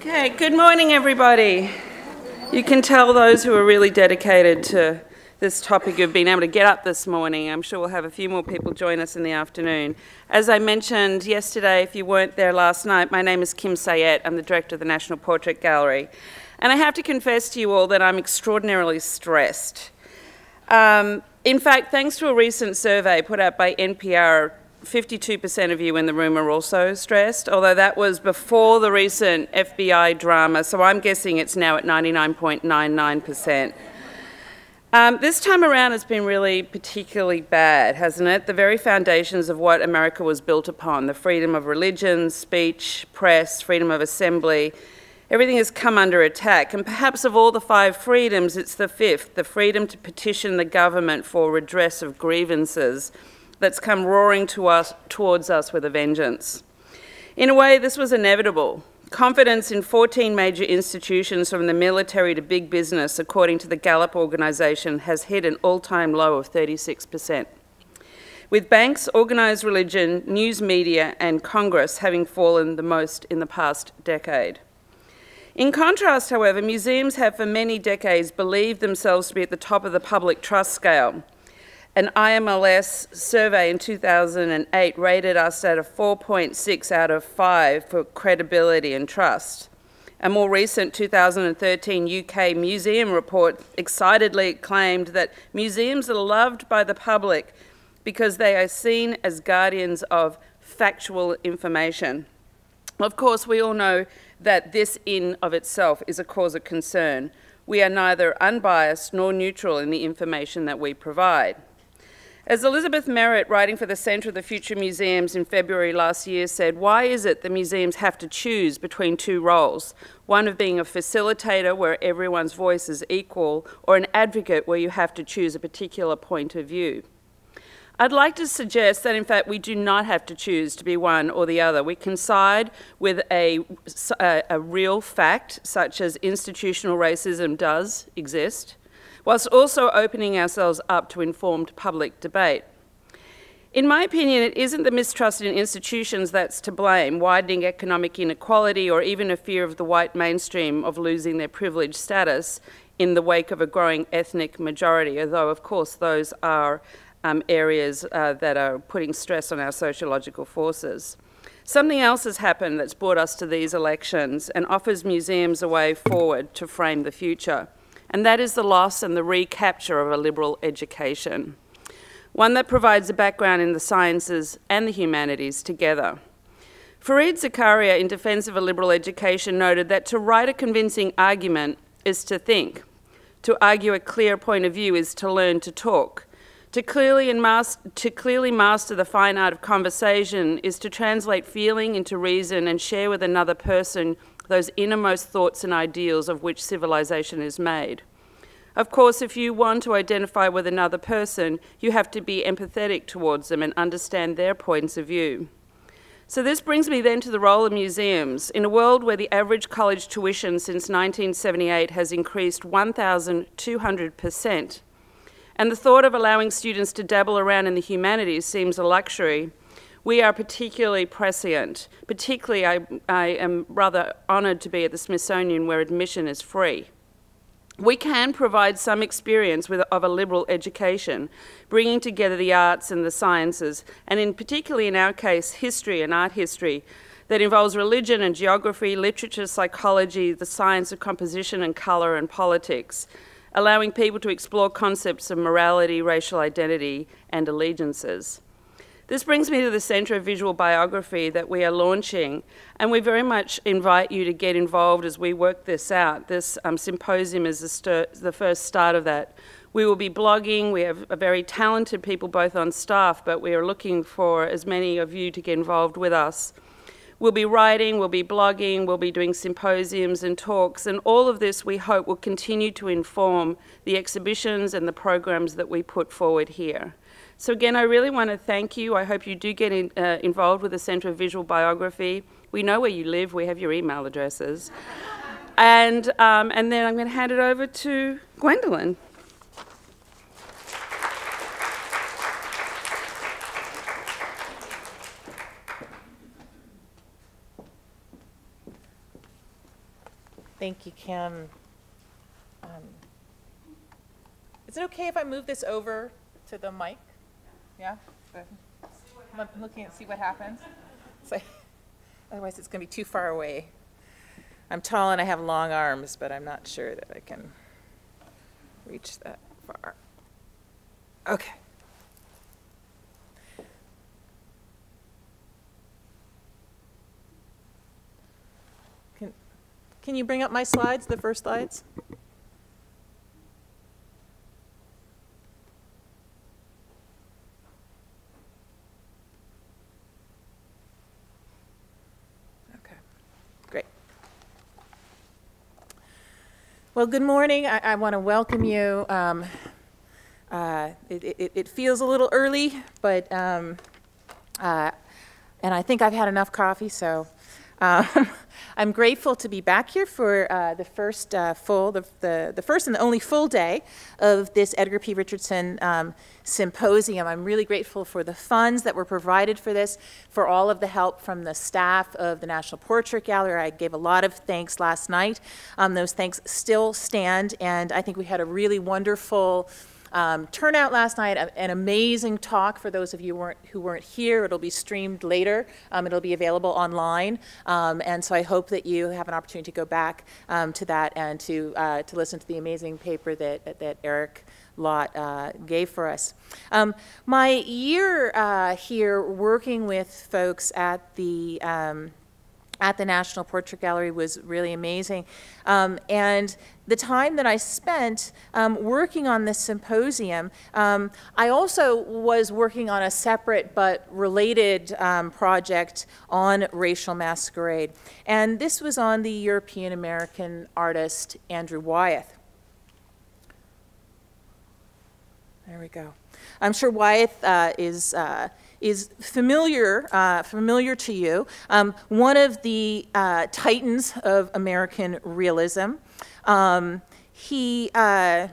Okay, good morning everybody. You can tell those who are really dedicated to this topic have been able to get up this morning. I'm sure we'll have a few more people join us in the afternoon. As I mentioned yesterday, if you weren't there last night, my name is Kim Sayet. I'm the director of the National Portrait Gallery. And I have to confess to you all that I'm extraordinarily stressed. In fact, thanks to a recent survey put out by NPR, 52% of you in the room are also stressed, although that was before the recent FBI drama, so I'm guessing it's now at 99.99%. This time around it's been really particularly bad, hasn't it? The very foundations of what America was built upon, the freedom of religion, speech, press, freedom of assembly, everything has come under attack. And perhaps of all the 5 freedoms, it's the 5th, the freedom to petition the government for redress of grievances, that's come roaring towards us with a vengeance. In a way, this was inevitable. Confidence in 14 major institutions, from the military to big business, according to the Gallup organisation, has hit an all-time low of 36%. With banks, organised religion, news media and Congress having fallen the most in the past decade. In contrast, however, museums have for many decades believed themselves to be at the top of the public trust scale. An IMLS survey in 2008 rated us at a 4.6 out of 5 for credibility and trust. A more recent 2013 UK museum report excitedly claimed that museums are loved by the public because they are seen as guardians of factual information. Of course, we all know that this in of itself is a cause of concern. We are neither unbiased nor neutral in the information that we provide. As Elizabeth Merritt, writing for the Centre of the Future Museums in February last year, said, why is it that museums have to choose between 2 roles, one of being a facilitator where everyone's voice is equal, or an advocate where you have to choose a particular point of view? I'd like to suggest that, in fact, we do not have to choose to be one or the other. We can side with a real fact, such as institutional racism does exist, whilst also opening ourselves up to informed public debate. In my opinion, it isn't the mistrust in institutions that's to blame, widening economic inequality, or even a fear of the white mainstream of losing their privileged status in the wake of a growing ethnic majority, although of course those are areas that are putting stress on our sociological forces. Something else has happened that's brought us to these elections and offers museums a way forward to frame the future. And that is the loss and the recapture of a liberal education, one that provides a background in the sciences and the humanities together. Fareed Zakaria, in defence of a liberal education, noted that to write a convincing argument is to think. To argue a clear point of view is to learn to talk. To clearly master the fine art of conversation is to translate feeling into reason and share with another person those innermost thoughts and ideals of which civilization is made. Of course, if you want to identify with another person, you have to be empathetic towards them and understand their points of view. So this brings me then to the role of museums. In a world where the average college tuition since 1978 has increased 1,200%, and the thought of allowing students to dabble around in the humanities seems a luxury, we are particularly prescient. Particularly, I am rather honoured to be at the Smithsonian, where admission is free. We can provide some experience of a liberal education, bringing together the arts and the sciences, and particularly in our case, history and art history, that involves religion and geography, literature, psychology, the science of composition and colour and politics, allowing people to explore concepts of morality, racial identity and allegiances. This brings me to the Centre of Visual Biography that we are launching, and we very much invite you to get involved as we work this out. This symposium is the first start of that. We will be blogging. We have very talented people both on staff, but we are looking for as many of you to get involved with us. We'll be writing, we'll be blogging, we'll be doing symposiums and talks, and all of this we hope will continue to inform the exhibitions and the programs that we put forward here. So again, I really want to thank you. I hope you do get involved with the Centre of Visual Biography. We know where you live. We have your email addresses. And then I'm going to hand it over to Gwendolyn. Thank you, Kim. Is it okay if I move this over to the mic? Yeah? I'm looking to see what happens. Otherwise, it's going to be too far away. I'm tall and I have long arms, but I'm not sure that I can reach that far. Okay. Can you bring up my slides, the first slides? Okay, great. Well, good morning. I want to welcome you. It feels a little early, but and I think I've had enough coffee, so I'm grateful to be back here for the first the first and the only full day of this Edgar P. Richardson Symposium. I'm really grateful for the funds that were provided for this, for all of the help from the staff of the National Portrait Gallery. I gave a lot of thanks last night. Those thanks still stand, and I think we had a really wonderful turnout last night, an amazing talk for those of you who weren't here. It'll be streamed later. It'll be available online, and so I hope that you have an opportunity to go back to that and to listen to the amazing paper that Eric Lott gave for us. My year here working with folks at the National Portrait Gallery was really amazing. And the time that I spent working on this symposium, I also was working on a separate but related project on racial masquerade. And this was on the European American artist Andrew Wyeth. There we go. I'm sure Wyeth is familiar to you. One of the titans of American realism. He was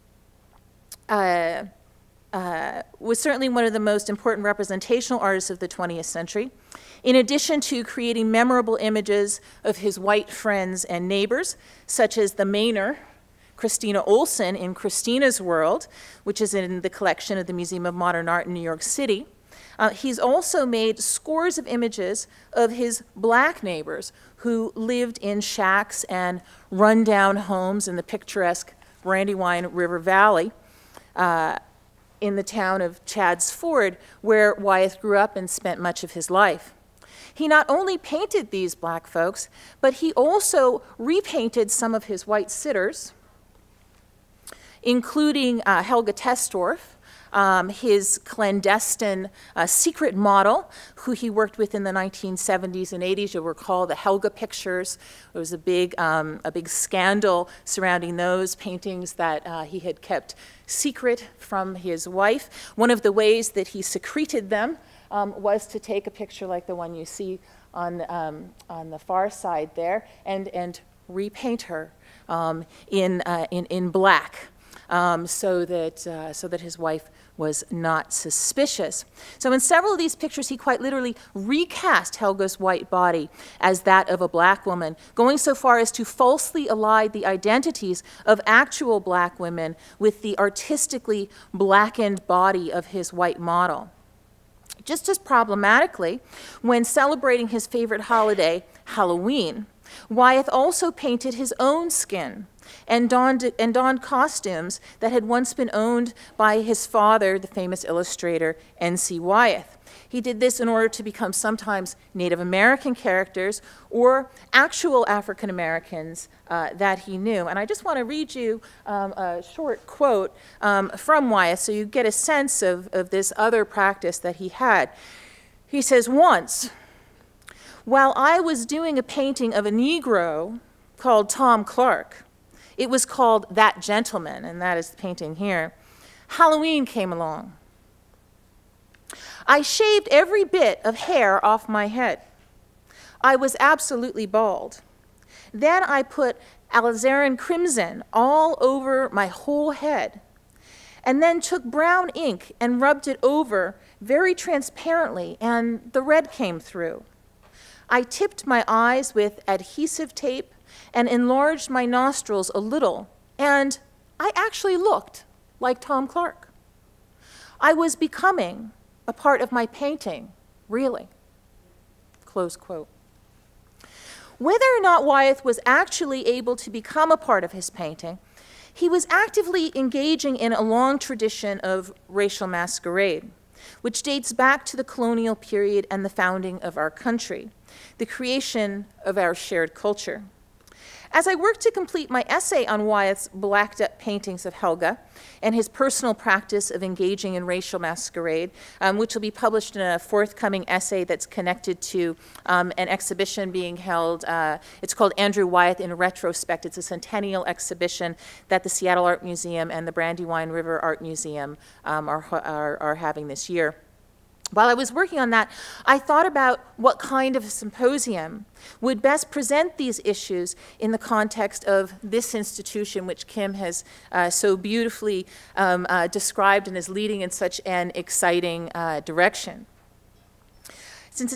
certainly one of the most important representational artists of the 20th century. In addition to creating memorable images of his white friends and neighbors, such as the Maynor, Christina Olson in Christina's World, which is in the collection of the Museum of Modern Art in New York City. He's also made scores of images of his black neighbors who lived in shacks and rundown homes in the picturesque Brandywine River Valley in the town of Chadds Ford, where Wyeth grew up and spent much of his life. He not only painted these black folks, but he also repainted some of his white sitters, including Helga Testorff, his clandestine secret model, who he worked with in the 1970s and 80s. You'll recall the Helga pictures. There was a big scandal surrounding those paintings that he had kept secret from his wife. One of the ways that he secreted them was to take a picture like the one you see on the far side there and repaint her in black. So that his wife was not suspicious. So in several of these pictures, he quite literally recast Helga's white body as that of a black woman, going so far as to falsely ally the identities of actual black women with the artistically blackened body of his white model. Just as problematically, when celebrating his favorite holiday, Halloween, Wyeth also painted his own skin and donned costumes that had once been owned by his father, the famous illustrator N.C. Wyeth. He did this in order to become sometimes Native American characters or actual African Americans that he knew. And I just want to read you a short quote from Wyeth so you get a sense of this other practice that he had. He says, "Once, while I was doing a painting of a Negro called Tom Clark, it was called That Gentleman," and that is the painting here, "Halloween came along. I shaved every bit of hair off my head. I was absolutely bald. Then I put alizarin crimson all over my whole head, and then took brown ink and rubbed it over very transparently, and the red came through. I tipped my eyes with adhesive tape, and enlarged my nostrils a little, and I actually looked like Tom Clark. I was becoming a part of my painting, really." Close quote. Whether or not Wyeth was actually able to become a part of his painting, he was actively engaging in a long tradition of racial masquerade, which dates back to the colonial period and the founding of our country, the creation of our shared culture. As I worked to complete my essay on Wyeth's blacked-up paintings of Helga and his personal practice of engaging in racial masquerade, which will be published in a forthcoming essay that's connected to an exhibition being held. It's called Andrew Wyeth in Retrospect. It's a centennial exhibition that the Seattle Art Museum and the Brandywine River Art Museum are having this year. While I was working on that, I thought about what kind of a symposium would best present these issues in the context of this institution, which Kim has so beautifully described and is leading in such an exciting direction. Since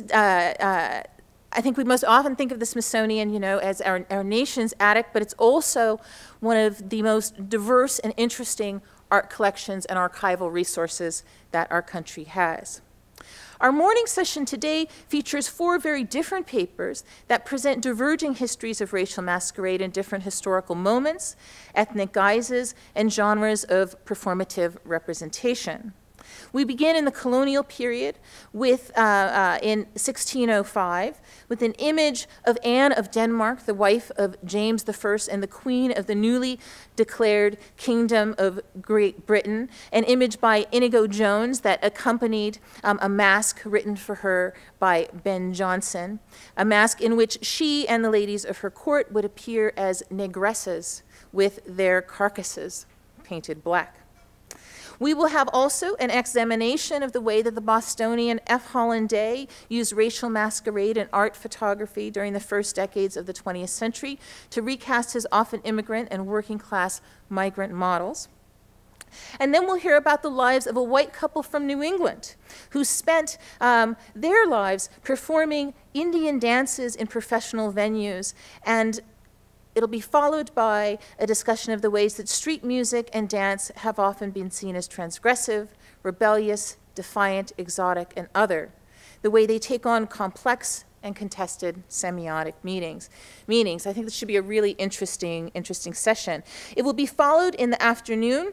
I think we most often think of the Smithsonian, as our nation's attic, but it's also one of the most diverse and interesting art collections and archival resources that our country has. Our morning session today features 4 very different papers that present diverging histories of racial masquerade in different historical moments, ethnic guises, and genres of performative representation. We begin in the colonial period with, in 1605, with an image of Anne of Denmark, the wife of James I and the queen of the newly declared Kingdom of Great Britain, an image by Inigo Jones that accompanied a masque written for her by Ben Jonson, a masque in which she and the ladies of her court would appear as negresses with their carcasses painted black. We will have also an examination of the way that the Bostonian F. Holland Day used racial masquerade in art photography during the first decades of the 20th century to recast his often immigrant and working class migrant models. And then we'll hear about the lives of a white couple from New England who spent their lives performing Indian dances in professional venues, and it'll be followed by a discussion of the ways that street music and dance have often been seen as transgressive, rebellious, defiant, exotic, and other, the way they take on complex and contested semiotic meanings. I think this should be a really interesting session. It will be followed in the afternoon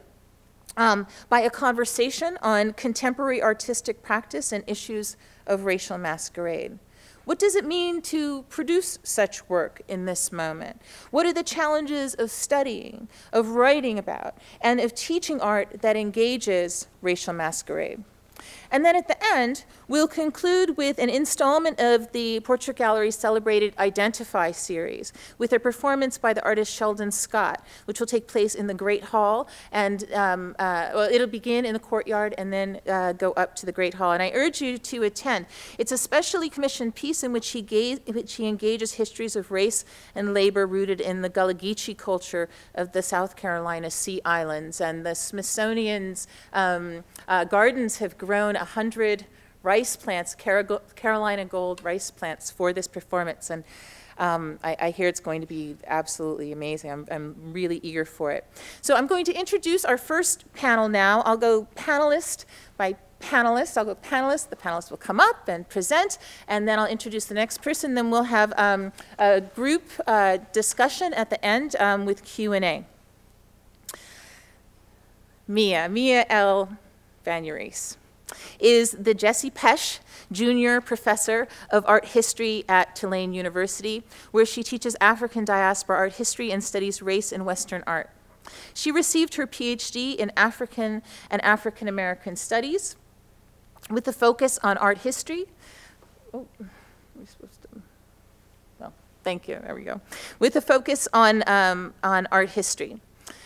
by a conversation on contemporary artistic practice and issues of racial masquerade. What does it mean to produce such work in this moment? What are the challenges of studying, of writing about, and of teaching art that engages racial masquerade? And then at the end, we'll conclude with an installment of the Portrait Gallery's celebrated Identify series with a performance by the artist Sheldon Scott, which will take place in the Great Hall, and well, it'll begin in the courtyard and then go up to the Great Hall. And I urge you to attend. It's a specially commissioned piece in which he engages histories of race and labor rooted in the Gullah Geechee culture of the South Carolina Sea Islands. And the Smithsonian's gardens have grown 100 rice plants, Carolina gold rice plants for this performance. And I hear it's going to be absolutely amazing. I'm really eager for it. So I'm going to introduce our first panel now. I'll go panelist by panelist. I'll go panelist. The panelists will come up and present, and then I'll introduce the next person. Then we'll have a group discussion at the end with Q&A. Mia L. Bagneris is the Jessie Poesch Junior Professor of Art History at Tulane University, where she teaches African diaspora art history and studies race in Western art. She received her PhD in African and African American studies with a focus on art history. Oh, we're supposed to, well, thank you, there we go. With a focus on art history.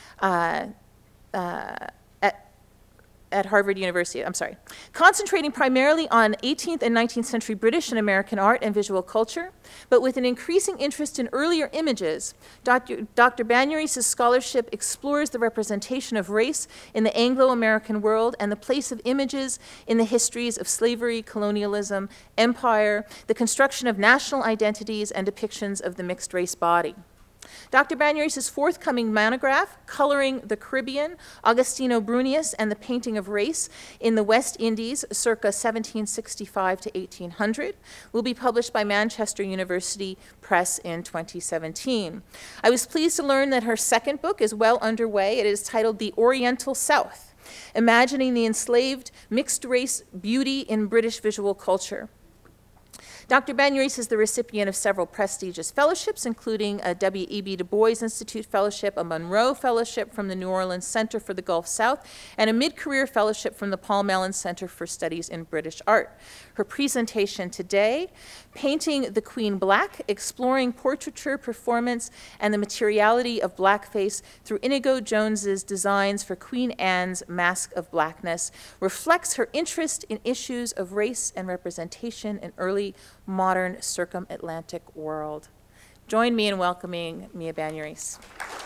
At Harvard University, concentrating primarily on 18th and 19th century British and American art and visual culture, but with an increasing interest in earlier images. Dr. Bagneris' scholarship explores the representation of race in the Anglo-American world and the place of images in the histories of slavery, colonialism, empire, the construction of national identities, and depictions of the mixed race body. Dr. Bagneris' forthcoming monograph, Coloring the Caribbean, Agostino Brunius and the Painting of Race in the West Indies, circa 1765 to 1800, will be published by Manchester University Press in 2017. I was pleased to learn that her second book is well underway. It is titled The Oriental South, Imagining the Enslaved Mixed-Race Beauty in British Visual Culture. Dr. Bagneris is the recipient of several prestigious fellowships, including a W.E.B. Du Bois Institute Fellowship, a Monroe Fellowship from the New Orleans Center for the Gulf South, and a mid-career fellowship from the Paul Mellon Center for Studies in British Art. Her presentation today, Painting the Queen Black, Exploring Portraiture, Performance, and the Materiality of Blackface through Inigo Jones's designs for Queen Anne's Masque of Blackness, reflects her interest in issues of race and representation in early modern circum-Atlantic world. Join me in welcoming Mia Bagneris.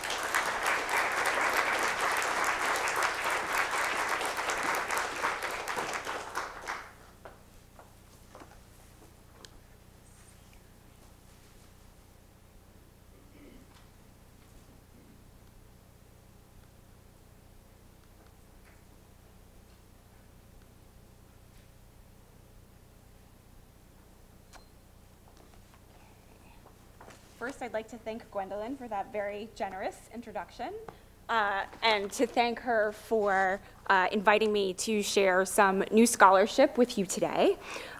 First, I'd like to thank Gwendolyn for that very generous introduction, and to thank her for inviting me to share some new scholarship with you today.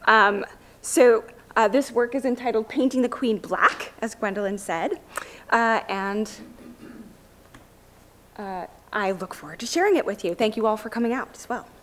This work is entitled Painting the Queen Black, as Gwendolyn said, and I look forward to sharing it with you. Thank you all for coming out as well.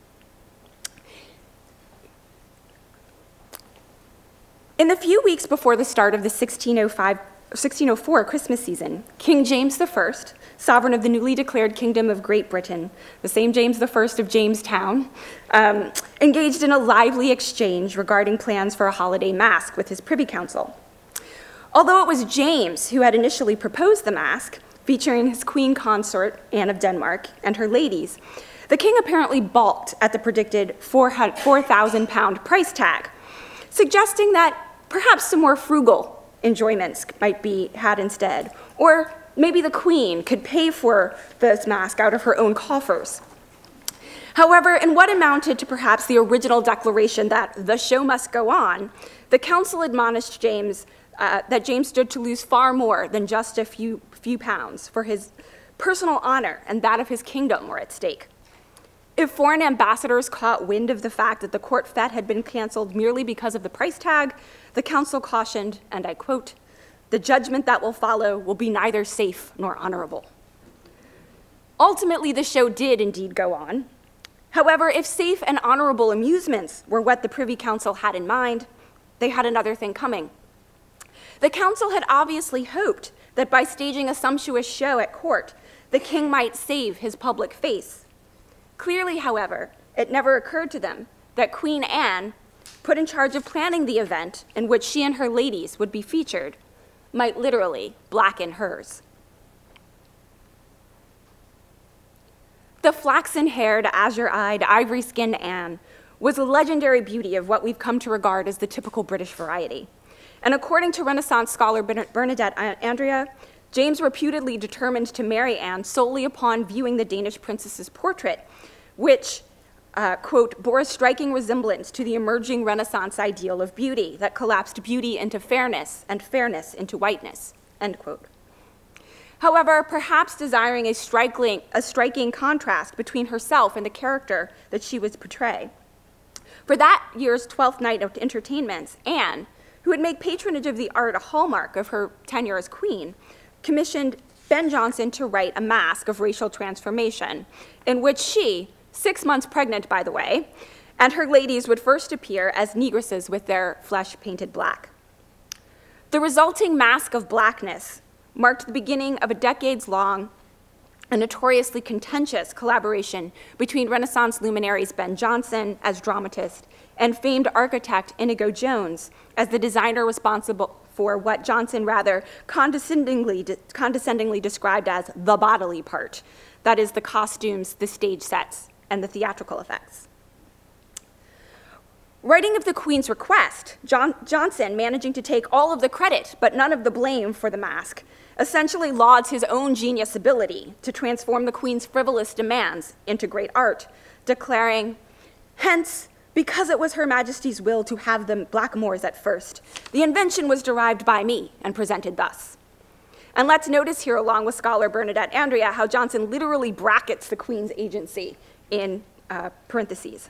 In the few weeks before the start of the 1604 Christmas season, King James I, sovereign of the newly declared Kingdom of Great Britain, the same James I of Jamestown, engaged in a lively exchange regarding plans for a holiday masque with his Privy Council. Although it was James who had initially proposed the masque, featuring his queen consort, Anne of Denmark, and her ladies, the king apparently balked at the predicted £4,000 price tag, suggesting that perhaps some more frugal enjoyments might be had instead, or maybe the queen could pay for this masque out of her own coffers. However, in what amounted to perhaps the original declaration that the show must go on, the council admonished James that James stood to lose far more than just a few pounds, for his personal honor and that of his kingdom were at stake. If foreign ambassadors caught wind of the fact that the court fete had been canceled merely because of the price tag, the council cautioned, and I quote, "The judgment that will follow will be neither safe nor honorable." Ultimately, the show did indeed go on. However, if safe and honorable amusements were what the Privy Council had in mind, they had another thing coming. The council had obviously hoped that by staging a sumptuous show at court, the king might save his public face. Clearly, however, it never occurred to them that Queen Anne, put in charge of planning the event in which she and her ladies would be featured, might literally blacken hers. The flaxen-haired, azure-eyed, ivory-skinned Anne was a legendary beauty of what we've come to regard as the typical British variety. And according to Renaissance scholar Bernadette Andrea, James reputedly determined to marry Anne solely upon viewing the Danish princess's portrait, which, quote, bore a striking resemblance to the emerging Renaissance ideal of beauty that collapsed beauty into fairness and fairness into whiteness, end quote. However, perhaps desiring a striking contrast between herself and the character that she was to portray, for that year's 12th night of entertainments, Anne, who would make patronage of the art a hallmark of her tenure as queen, commissioned Ben Jonson to write a masque of racial transformation, in which she, 6 months pregnant, by the way, and her ladies would first appear as negresses with their flesh painted black. The resulting Masque of Blackness marked the beginning of a decades-long and notoriously contentious collaboration between Renaissance luminaries Ben Jonson as dramatist and famed architect Inigo Jones as the designer responsible for what Jonson rather condescendingly described as the bodily part, that is, the costumes, the stage sets, and the theatrical effects. Writing of the Queen's request, Johnson, managing to take all of the credit but none of the blame for the masque, essentially lauds his own genius ability to transform the Queen's frivolous demands into great art, declaring, "Hence, because it was Her Majesty's will to have the blackamoors at first, the invention was derived by me and presented thus." And let's notice here, along with scholar Bernadette Andrea, how Johnson literally brackets the Queen's agency in parentheses.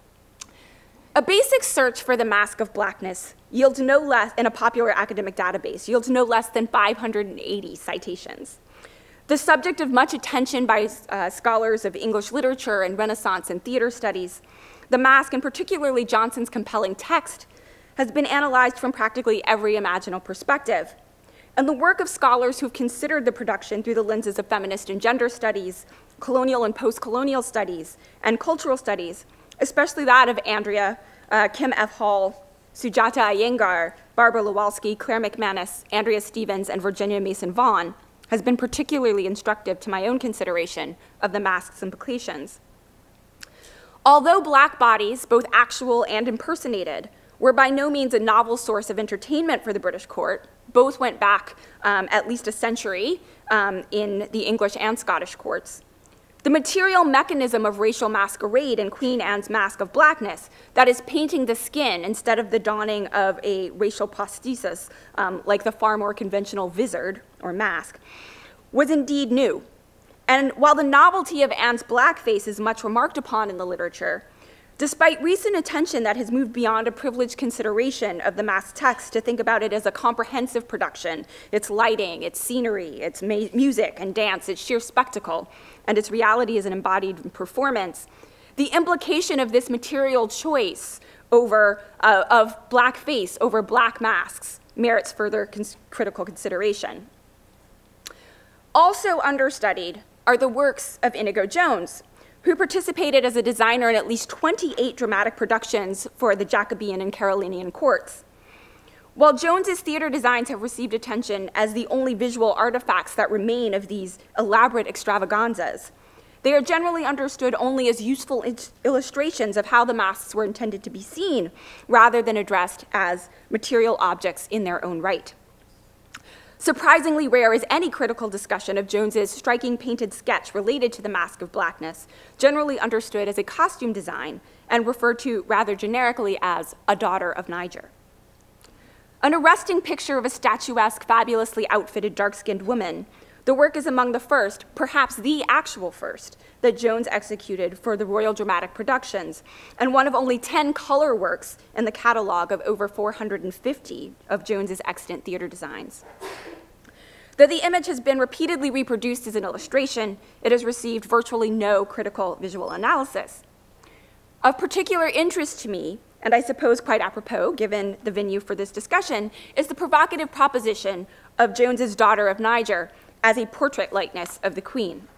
A basic search for the Masque of Blackness yields no less, in a popular academic database, yields no less than 580 citations. The subject of much attention by scholars of English literature and Renaissance and theater studies, the Masque, and particularly Johnson's compelling text, has been analyzed from practically every imaginable perspective. And the work of scholars who've considered the production through the lenses of feminist and gender studies, colonial and post-colonial studies, and cultural studies, especially that of Andrea, Kim F. Hall, Sujata Iyengar, Barbara Lewalski, Claire McManus, Andrea Stevens, and Virginia Mason Vaughn, has been particularly instructive to my own consideration of the masque's implications. Although black bodies, both actual and impersonated, were by no means a novel source of entertainment for the British court, both went back at least a century in the English and Scottish courts. The material mechanism of racial masquerade in Queen Anne's Masque of Blackness, that is painting the skin instead of the donning of a racial prosthesis, like the far more conventional vizard or mask, was indeed new. And while the novelty of Anne's blackface is much remarked upon in the literature, despite recent attention that has moved beyond a privileged consideration of the masque text to think about it as a comprehensive production, its lighting, its scenery, its music and dance, its sheer spectacle, and its reality as an embodied performance, the implication of this material choice over, of blackface over black masks merits further critical consideration. Also understudied are the works of Inigo Jones, who participated as a designer in at least 28 dramatic productions for the Jacobean and Carolinian courts. While Jones's theater designs have received attention as the only visual artifacts that remain of these elaborate extravaganzas, they are generally understood only as useful illustrations of how the masks were intended to be seen, rather than addressed as material objects in their own right. Surprisingly rare is any critical discussion of Jones's striking painted sketch related to the Masque of Blackness, generally understood as a costume design and referred to rather generically as a daughter of Niger. An arresting picture of a statuesque, fabulously outfitted, dark-skinned woman, the work is among the first, perhaps the actual first, that Jones executed for the Royal Dramatic Productions, and one of only 10 color works in the catalog of over 450 of Jones's extant theater designs. Though the image has been repeatedly reproduced as an illustration, it has received virtually no critical visual analysis. Of particular interest to me, and I suppose quite apropos given the venue for this discussion, is the provocative proposition of Jones's Daughter of Niger as a portrait likeness of the Queen.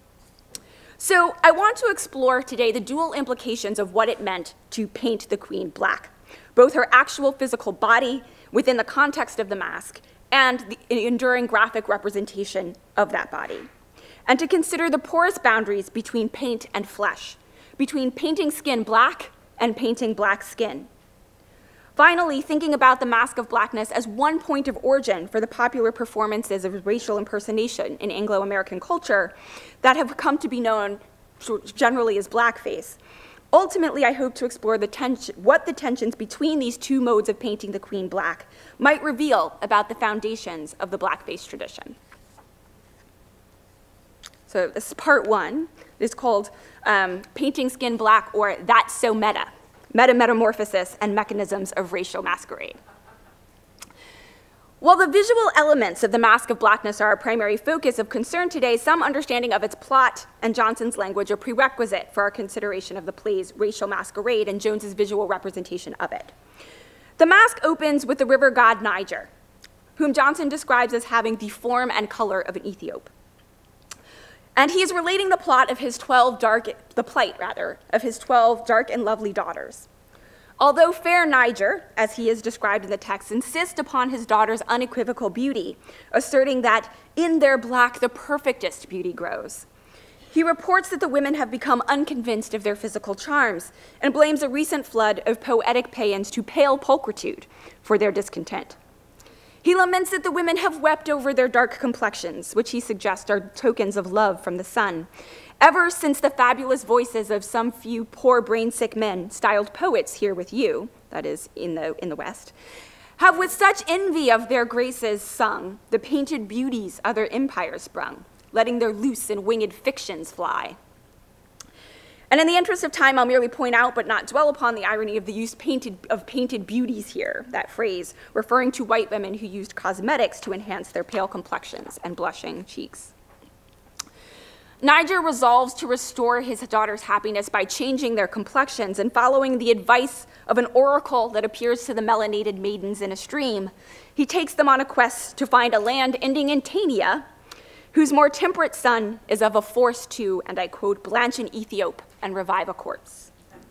So I want to explore today the dual implications of what it meant to paint the Queen black, both her actual physical body within the context of the masque and the enduring graphic representation of that body, and to consider the porous boundaries between paint and flesh, between painting skin black and painting black skin. Finally, thinking about the Masque of Blackness as one point of origin for the popular performances of racial impersonation in Anglo-American culture that have come to be known generally as blackface. Ultimately, I hope to explore what the tensions between these two modes of painting the Queen black might reveal about the foundations of the blackface tradition. So this is part one. It's called Painting Skin Black, or That's So Meta, Metamorphosis and Mechanisms of Racial Masquerade. While the visual elements of the Masque of Blackness are our primary focus of concern today, some understanding of its plot and Johnson's language are prerequisite for our consideration of the play's racial masquerade and Jones's visual representation of it. The masque opens with the river god Niger, whom Johnson describes as having the form and color of an Ethiop. And he is relating the plight of his 12 dark and lovely daughters. Although fair Niger, as he is described in the text, insists upon his daughter's unequivocal beauty, asserting that in their black the perfectest beauty grows, He reports that the women have become unconvinced of their physical charms and blames a recent flood of poetic paeans to pale pulchritude for their discontent. He laments that the women have wept over their dark complexions, which he suggests are tokens of love from the sun, ever since the fabulous voices of some few poor brain-sick men, styled poets here with you, that is, in the West, have with such envy of their graces sung, the painted beauties other empires sprung, letting their loose and winged fictions fly. And in the interest of time, I'll merely point out, but not dwell upon, the irony of the use of painted beauties here, that phrase, referring to white women who used cosmetics to enhance their pale complexions and blushing cheeks. Niger resolves to restore his daughter's happiness by changing their complexions and following the advice of an oracle that appears to the melanated maidens in a stream. He takes them on a quest to find a land ending in Tania, whose more temperate sun is of a force to, and I quote, blanch an Ethiop and revive a corpse.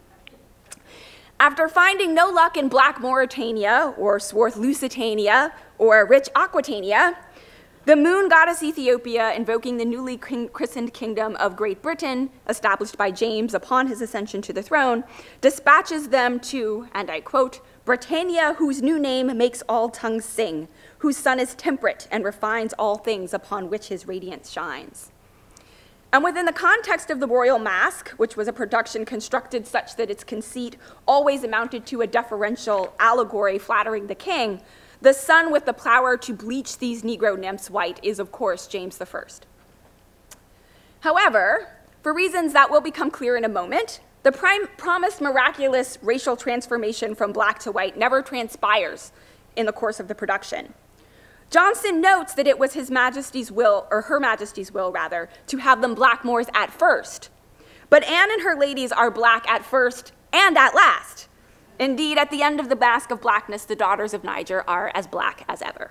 After finding no luck in Black Mauritania, or Swarth Lusitania, or rich Aquitania, the moon goddess Ethiopia, invoking the newly christened kingdom of Great Britain, established by James upon his ascension to the throne, dispatches them to, and I quote, Britannia, whose new name makes all tongues sing, whose sun is temperate and refines all things upon which his radiance shines. And within the context of the royal masque, which was a production constructed such that its conceit always amounted to a deferential allegory flattering the king, the sun with the power to bleach these Negro nymphs white is, of course, James I. However, for reasons that will become clear in a moment, the promised miraculous racial transformation from black to white never transpires in the course of the production. Johnson notes that it was His Majesty's will, or Her Majesty's will, rather, to have them Blackmores at first. But Anne and her ladies are black at first and at last. Indeed, at the end of the Masque of Blackness, the daughters of Niger are as black as ever.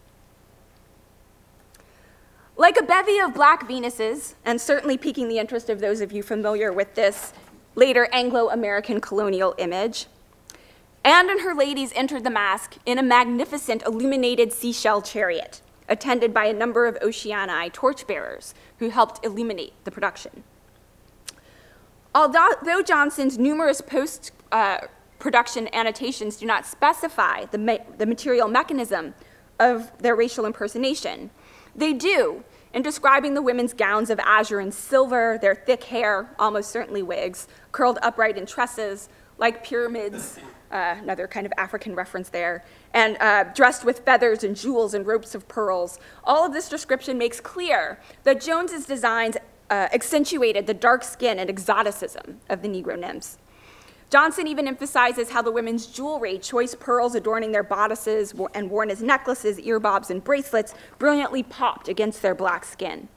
Like a bevy of black Venuses, and certainly piquing the interest of those of you familiar with this later Anglo-American colonial image, Anne and her ladies entered the masque in a magnificent illuminated seashell chariot, attended by a number of Oceanii torchbearers who helped illuminate the production. Although Johnson's numerous post-production annotations do not specify the material mechanism of their racial impersonation, they do in describing the women's gowns of azure and silver, their thick hair, almost certainly wigs, curled upright in tresses, like pyramids, another kind of African reference there, and dressed with feathers and jewels and ropes of pearls. All of this description makes clear that Jones's designs accentuated the dark skin and exoticism of the Negro nymphs. Johnson even emphasizes how the women's jewelry, choice pearls adorning their bodices and worn as necklaces, earbobs, and bracelets, brilliantly popped against their black skin.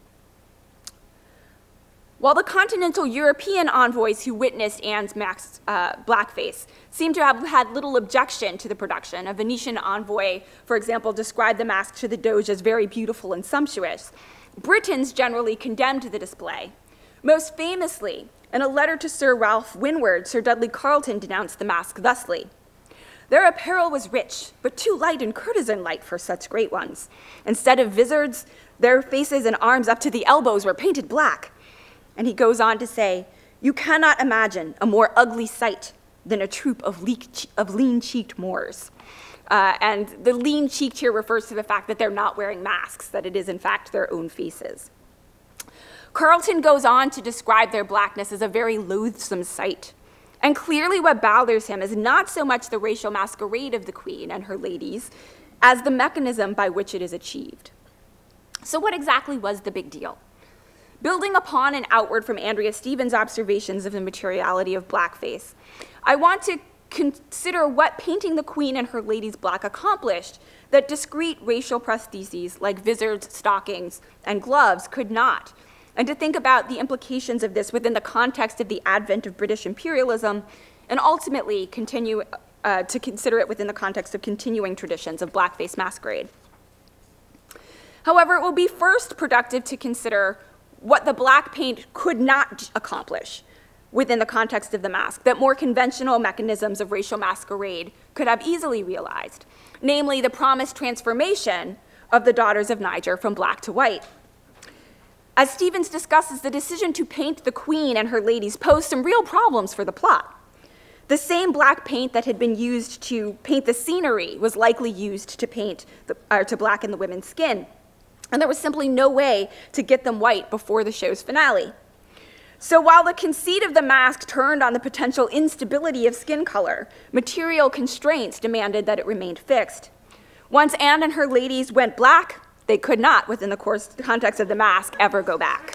While the continental European envoys who witnessed Anne's blackface seem to have had little objection to the production, a Venetian envoy, for example, described the masque to the Doge as very beautiful and sumptuous, Britons generally condemned the display. Most famously, in a letter to Sir Ralph Winward, Sir Dudley Carleton denounced the masque thusly: "Their apparel was rich, but too light and courtesan-like for such great ones. Instead of vizards, their faces and arms up to the elbows were painted black." And he goes on to say, "You cannot imagine a more ugly sight than a troop of lean-cheeked Moors." And the lean-cheeked here refers to the fact that they're not wearing masks, that it is in fact their own faces. Carleton goes on to describe their blackness as a very loathsome sight. And clearly what bothers him is not so much the racial masquerade of the queen and her ladies as the mechanism by which it is achieved. So what exactly was the big deal? Building upon and outward from Andrea Stevens' observations of the materiality of blackface, I want to consider what painting the queen and her ladies black accomplished that discrete racial prostheses like vizards, stockings, and gloves could not, and to think about the implications of this within the context of the advent of British imperialism, and ultimately continue to consider it within the context of continuing traditions of blackface masquerade. However, it will be first productive to consider what the black paint could not accomplish within the context of the masque, that more conventional mechanisms of racial masquerade could have easily realized, namely the promised transformation of the daughters of Niger from black to white. As Stevens discusses, the decision to paint the queen and her ladies posed some real problems for the plot. The same black paint that had been used to paint the scenery was likely used to blacken the women's skin, and there was simply no way to get them white before the show's finale. So while the conceit of the mask turned on the potential instability of skin color, material constraints demanded that it remained fixed. Once Anne and her ladies went black, they could not, within the context of the mask, ever go back.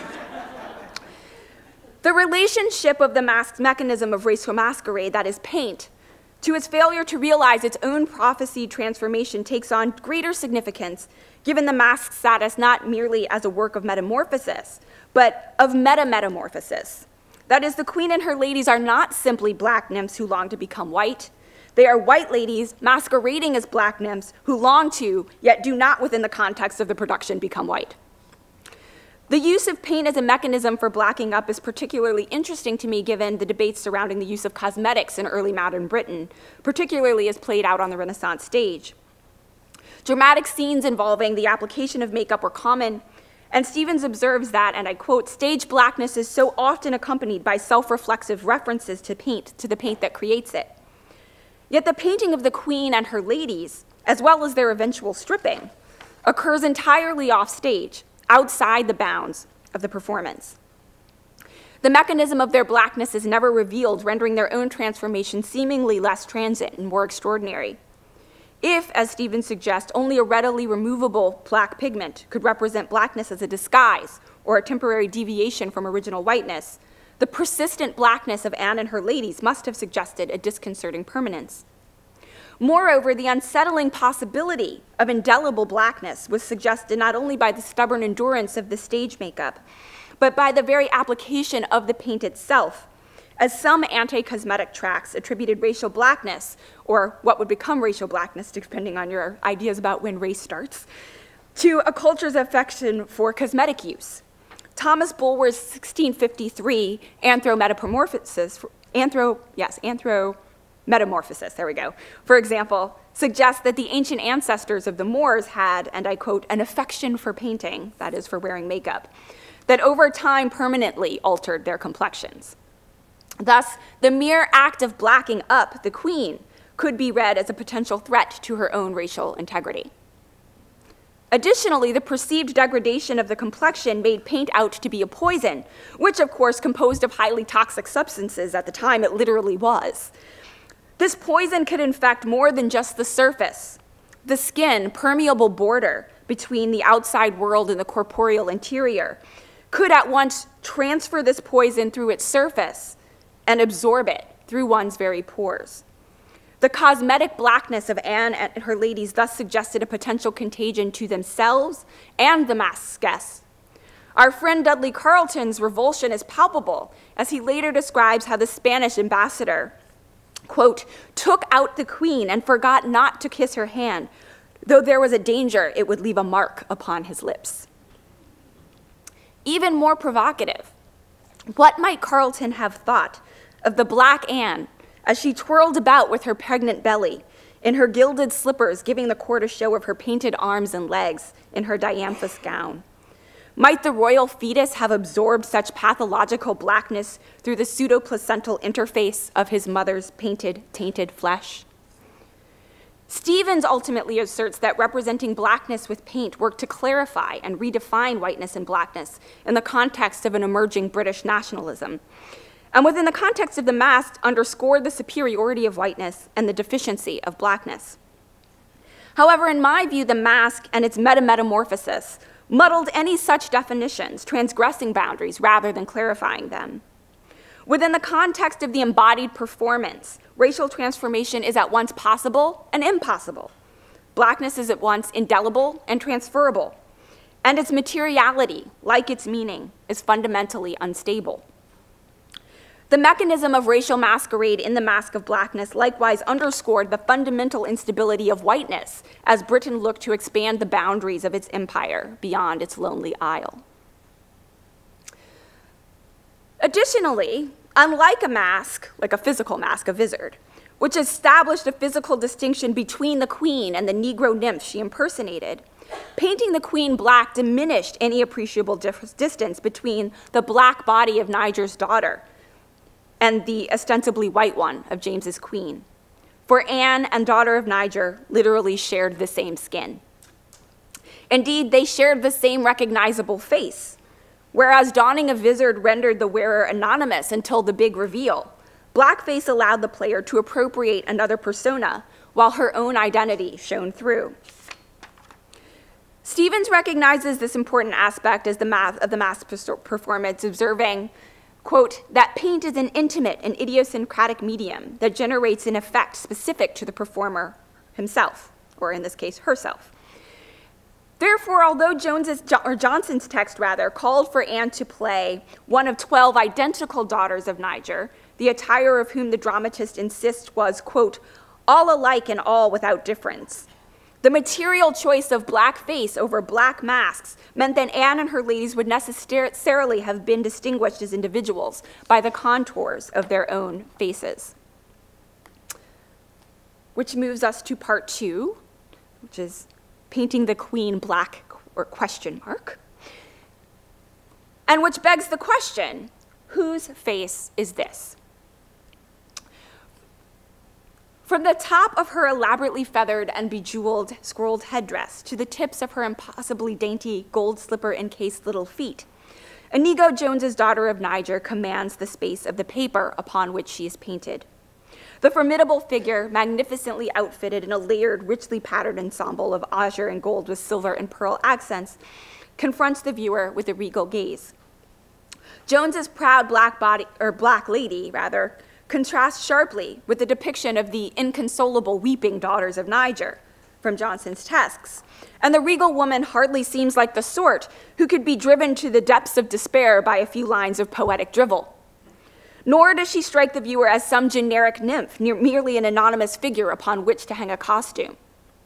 The relationship of the mask's mechanism of racial masquerade, that is paint, to its failure to realize its own prophesied transformation takes on greater significance, given the mask's status not merely as a work of metamorphosis, but of meta-metamorphosis. That is, the queen and her ladies are not simply black nymphs who long to become white. They are white ladies masquerading as black nymphs who long to, yet do not within the context of the production, become white. The use of paint as a mechanism for blacking up is particularly interesting to me given the debates surrounding the use of cosmetics in early modern Britain, particularly as played out on the Renaissance stage. Dramatic scenes involving the application of makeup were common, and Stevens observes that, and I quote, "Stage blackness is so often accompanied by self-reflexive references to the paint that creates it. Yet the painting of the queen and her ladies, as well as their eventual stripping, occurs entirely off stage, outside the bounds of the performance. The mechanism of their blackness is never revealed, rendering their own transformation seemingly less transient and more extraordinary. If, as Stevens suggests, only a readily removable black pigment could represent blackness as a disguise or a temporary deviation from original whiteness, the persistent blackness of Anne and her ladies must have suggested a disconcerting permanence. Moreover, the unsettling possibility of indelible blackness was suggested not only by the stubborn endurance of the stage makeup, but by the very application of the paint itself, as some anti-cosmetic tracts attributed racial blackness, or what would become racial blackness, depending on your ideas about when race starts, to a culture's affection for cosmetic use. Thomas Bulwer's 1653 Metamorphosis, there we go, for example, suggests that the ancient ancestors of the Moors had, and I quote, an affection for painting, that is for wearing makeup, that over time permanently altered their complexions. Thus, the mere act of blacking up the queen could be read as a potential threat to her own racial integrity. Additionally, the perceived degradation of the complexion made paint out to be a poison, which of course composed of highly toxic substances at the time it literally was. This poison could infect more than just the surface. The skin, permeable border between the outside world and the corporeal interior, could at once transfer this poison through its surface and absorb it through one's very pores. The cosmetic blackness of Anne and her ladies thus suggested a potential contagion to themselves and the masked guests. Our friend Dudley Carleton's revulsion is palpable as he later describes how the Spanish ambassador, quote, took out the queen and forgot not to kiss her hand, though there was a danger it would leave a mark upon his lips. Even more provocative, what might Carleton have thought of the Black Anne as she twirled about with her pregnant belly, in her gilded slippers giving the court a show of her painted arms and legs in her diaphanous gown? Might the royal fetus have absorbed such pathological blackness through the pseudoplacental interface of his mother's painted, tainted flesh? Stevens ultimately asserts that representing blackness with paint worked to clarify and redefine whiteness and blackness in the context of an emerging British nationalism, and within the context of the mask underscored the superiority of whiteness and the deficiency of blackness. However, in my view, the mask and its meta-metamorphosis muddled any such definitions, transgressing boundaries rather than clarifying them. Within the context of the embodied performance, racial transformation is at once possible and impossible. Blackness is at once indelible and transferable, and its materiality, like its meaning, is fundamentally unstable. The mechanism of racial masquerade in the Masque of Blackness likewise underscored the fundamental instability of whiteness as Britain looked to expand the boundaries of its empire beyond its lonely isle. Additionally, unlike a mask, like a physical mask, a vizard, which established a physical distinction between the queen and the Negro nymph she impersonated, Painting the queen black diminished any appreciable distance between the black body of Niger's daughter and the ostensibly white one of James's queen. For Anne and daughter of Niger literally shared the same skin. Indeed, they shared the same recognizable face. Whereas donning a vizard rendered the wearer anonymous until the big reveal, Blackface allowed the player to appropriate another persona while her own identity shone through. Stevens recognizes this important aspect of the mask performance, observing, quote, that paint is an intimate and idiosyncratic medium that generates an effect specific to the performer himself, or in this case, herself. Therefore, although Johnson's text called for Anne to play one of 12 identical daughters of Niger, the attire of whom the dramatist insists was, quote, all alike and all without difference, the material choice of black face over black masks meant that Anne and her ladies would necessarily have been distinguished as individuals by the contours of their own faces. Which moves us to part 2, which is painting the queen black, or question mark, and which begs the question, whose face is this? From the top of her elaborately feathered and bejeweled scrolled headdress to the tips of her impossibly dainty gold slipper-encased little feet, Inigo Jones's daughter of Niger commands the space of the paper upon which she is painted. The formidable figure, magnificently outfitted in a layered, richly patterned ensemble of azure and gold with silver and pearl accents, confronts the viewer with a regal gaze. Jones's proud black lady, contrasts sharply with the depiction of the inconsolable weeping daughters of Niger from Johnson's texts, and the regal woman hardly seems like the sort who could be driven to the depths of despair by a few lines of poetic drivel. Nor does she strike the viewer as some generic nymph, merely an anonymous figure upon which to hang a costume.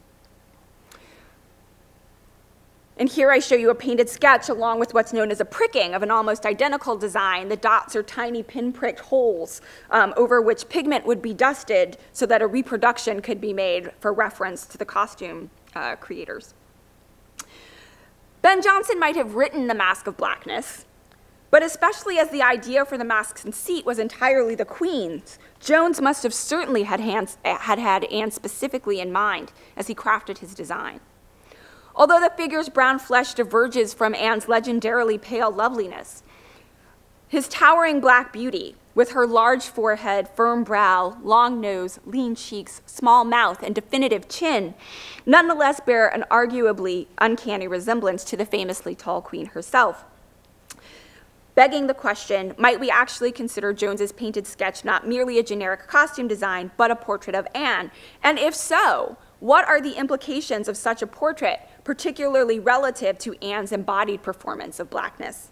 And here I show you a painted sketch along with what's known as a pricking of an almost identical design. The dots are tiny pinpricked holes over which pigment would be dusted so that a reproduction could be made for reference to the costume creators. Ben Jonson might have written The Masque of Blackness, but especially as the idea for the masque's conceit was entirely the queen's, Jones must have certainly had Anne specifically in mind as he crafted his design. Although the figure's brown flesh diverges from Anne's legendarily pale loveliness, his towering black beauty, with her large forehead, firm brow, long nose, lean cheeks, small mouth, and definitive chin, nonetheless bear an arguably uncanny resemblance to the famously tall queen herself. Begging the question, might we actually consider Jones's painted sketch not merely a generic costume design, but a portrait of Anne? And if so, what are the implications of such a portrait, particularly relative to Anne's embodied performance of blackness?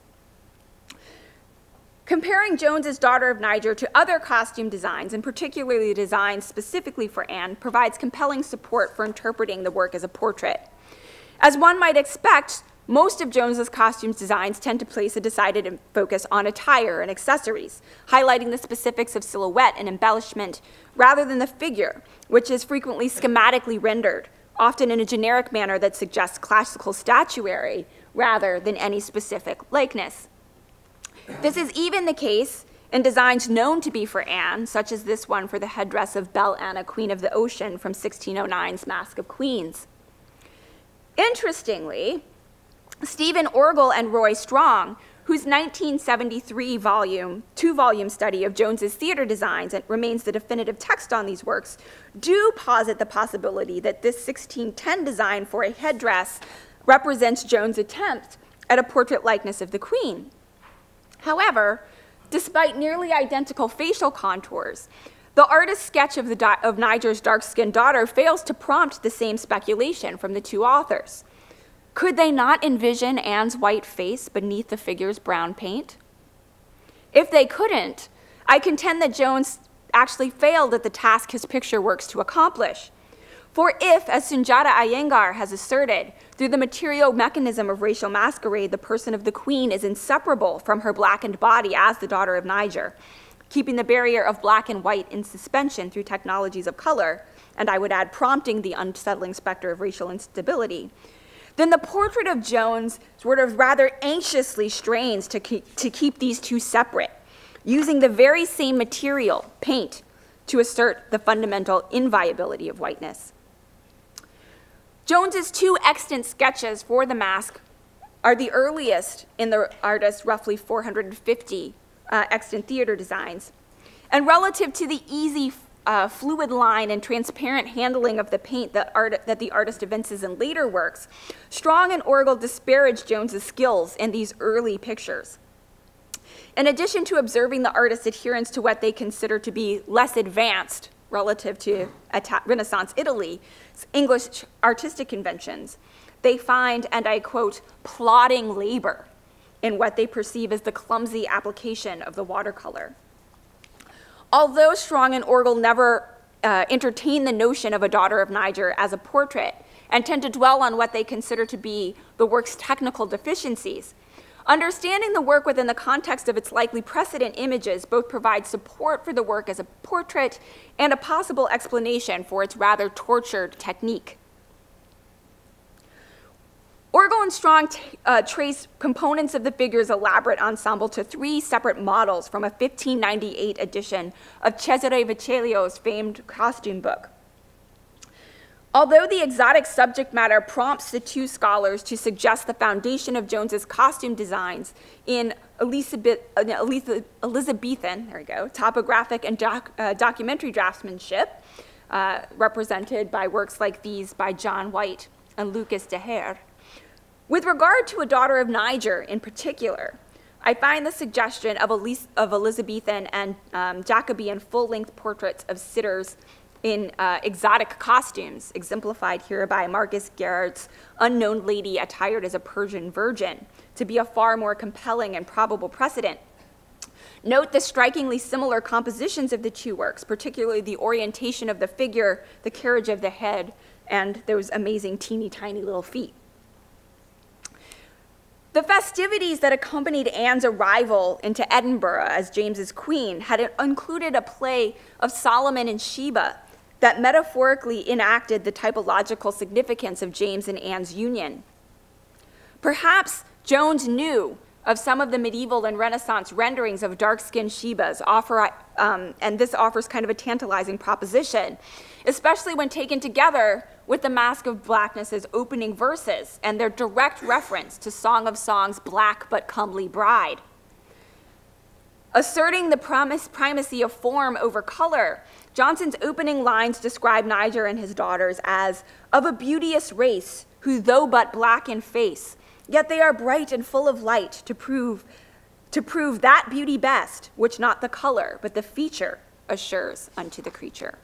Comparing Jones's daughter of Niger to other costume designs, and particularly designs specifically for Anne, provides compelling support for interpreting the work as a portrait. As one might expect, most of Jones's costumes designs tend to place a decided focus on attire and accessories, highlighting the specifics of silhouette and embellishment, rather than the figure, which is frequently schematically rendered, often in a generic manner that suggests classical statuary rather than any specific likeness. This is even the case in designs known to be for Anne, such as this one for the headdress of Belle Anna, Queen of the Ocean from 1609's Masque of Queens. Interestingly, Stephen Orgel and Roy Strong, whose 1973 two-volume study of Jones's theater designs remains the definitive text on these works, do posit the possibility that this 1610 design for a headdress represents Jones' attempt at a portrait likeness of the queen. However, despite nearly identical facial contours, the artist's sketch of Niger's dark-skinned daughter fails to prompt the same speculation from the two authors. Could they not envision Anne's white face beneath the figure's brown paint? If they couldn't, I contend that Jones actually failed at the task his picture works to accomplish. For if, as Sunjata Iyengar has asserted, through the material mechanism of racial masquerade, the person of the queen is inseparable from her blackened body as the daughter of Niger, keeping the barrier of black and white in suspension through technologies of color, and I would add prompting the unsettling specter of racial instability, then the portrait of Jones sort of rather anxiously strains to keep these two separate, using the very same material, paint, to assert the fundamental inviolability of whiteness. Jones's two extant sketches for the Masque are the earliest in the artist's roughly 450 extant theater designs. And relative to the easy fluid line and transparent handling of the paint that the artist evinces in later works, Strong and Orgel disparage Jones's skills in these early pictures. In addition to observing the artist's adherence to what they consider to be less advanced relative to Renaissance Italy's English artistic conventions, they find, and I quote, plodding labor in what they perceive as the clumsy application of the watercolor. Although Strong and Orgel never entertain the notion of A Daughter of Niger as a portrait and tend to dwell on what they consider to be the work's technical deficiencies, understanding the work within the context of its likely precedent images both provides support for the work as a portrait and a possible explanation for its rather tortured technique. Orgel and Strong trace components of the figure's elaborate ensemble to three separate models from a 1598 edition of Cesare Vecellio's famed costume book. Although the exotic subject matter prompts the two scholars to suggest the foundation of Jones's costume designs in Elizabethan, there we go, topographic and documentary draftsmanship, represented by works like these by John White and Lucas de Hare. With regard to A Daughter of Niger in particular, I find the suggestion of Elizabethan and Jacobean full-length portraits of sitters in exotic costumes, exemplified here by Marcus Gerard's unknown lady attired as a Persian virgin, to be a far more compelling and probable precedent. Note the strikingly similar compositions of the two works, particularly the orientation of the figure, the carriage of the head, and those amazing teeny tiny little feet. The festivities that accompanied Anne's arrival into Edinburgh as James's queen had included a play of Solomon and Sheba that metaphorically enacted the typological significance of James and Anne's union. Perhaps Jones knew of some of the medieval and Renaissance renderings of dark-skinned Shebas, and this offers kind of a tantalizing proposition, especially when taken together with the Masque of Blackness's opening verses and their direct reference to Song of Songs' black but comely bride. Asserting the primacy of form over color, Johnson's opening lines describe Niger and his daughters as of a beauteous race, who though but black in face, yet they are bright and full of light to prove that beauty best, which not the color, but the feature assures unto the creature.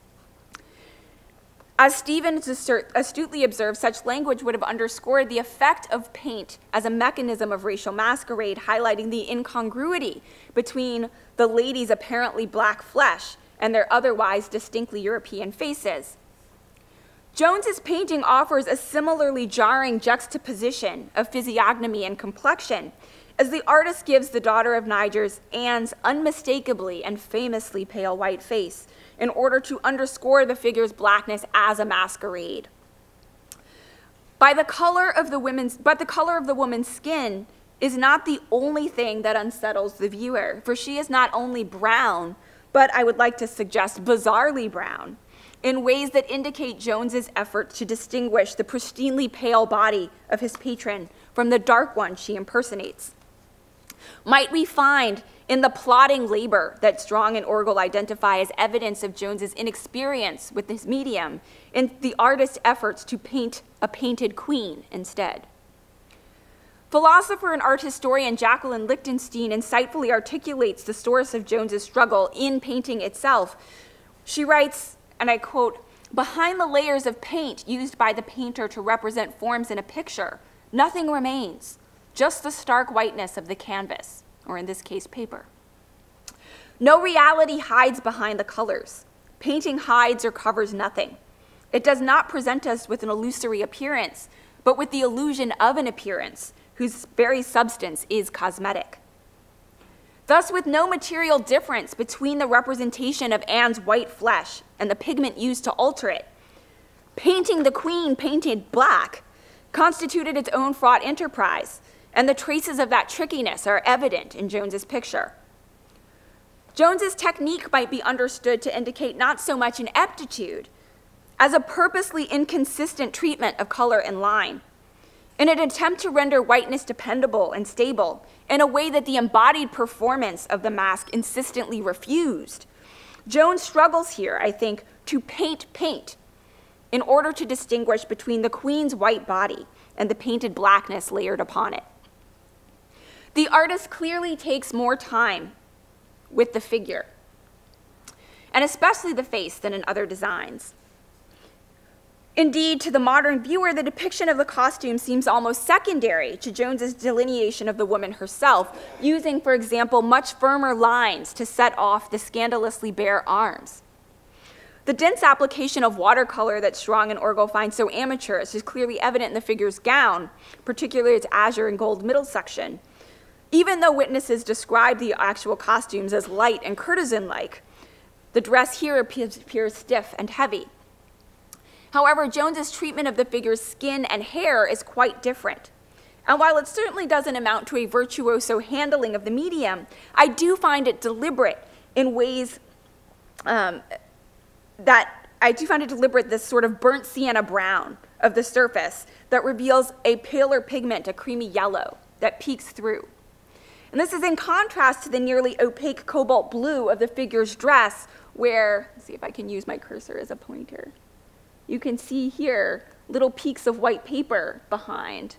As Stevens astutely observed, such language would have underscored the effect of paint as a mechanism of racial masquerade, highlighting the incongruity between the ladies' apparently black flesh and their otherwise distinctly European faces. Jones's painting offers a similarly jarring juxtaposition of physiognomy and complexion, as the artist gives the Daughter of Niger's Anne's unmistakably and famously pale white face in order to underscore the figure's blackness as a masquerade. But the color of the woman's skin is not the only thing that unsettles the viewer, for she is not only brown, but I would like to suggest bizarrely brown, in ways that indicate Jones's effort to distinguish the pristinely pale body of his patron from the dark one she impersonates. Might we find in the plodding labor that Strong and Orgel identify as evidence of Jones's inexperience with this medium in the artist's efforts to paint a painted queen instead? Philosopher and art historian Jacqueline Lichtenstein insightfully articulates the source of Jones's struggle in painting itself. She writes, and I quote, "Behind the layers of paint used by the painter to represent forms in a picture, nothing remains, just the stark whiteness of the canvas, or in this case, paper. No reality hides behind the colors. Painting hides or covers nothing. It does not present us with an illusory appearance, but with the illusion of an appearance whose very substance is cosmetic. Thus, with no material difference between the representation of Anne's white flesh and the pigment used to alter it, painting the queen painted black constituted its own fraught enterprise, and the traces of that trickiness are evident in Jones's picture. Jones's technique might be understood to indicate not so much ineptitude as a purposely inconsistent treatment of color and line, in an attempt to render whiteness dependable and stable in a way that the embodied performance of the mask insistently refused. Jones struggles here, I think, to paint paint in order to distinguish between the queen's white body and the painted blackness layered upon it. The artist clearly takes more time with the figure, and especially the face, than in other designs. Indeed, to the modern viewer, the depiction of the costume seems almost secondary to Jones's delineation of the woman herself, using, for example, much firmer lines to set off the scandalously bare arms. The dense application of watercolor that Strong and Orgel find so amateurish is clearly evident in the figure's gown, particularly its azure and gold middle section. Even though witnesses describe the actual costumes as light and courtesan-like, the dress here appears stiff and heavy. However, Jones's treatment of the figure's skin and hair is quite different. And while it certainly doesn't amount to a virtuoso handling of the medium, I do find it deliberate in ways this sort of burnt sienna brown of the surface that reveals a paler pigment, a creamy yellow, that peeks through. And this is in contrast to the nearly opaque cobalt blue of the figure's dress, where, let's see if I can use my cursor as a pointer. You can see here little peaks of white paper behind.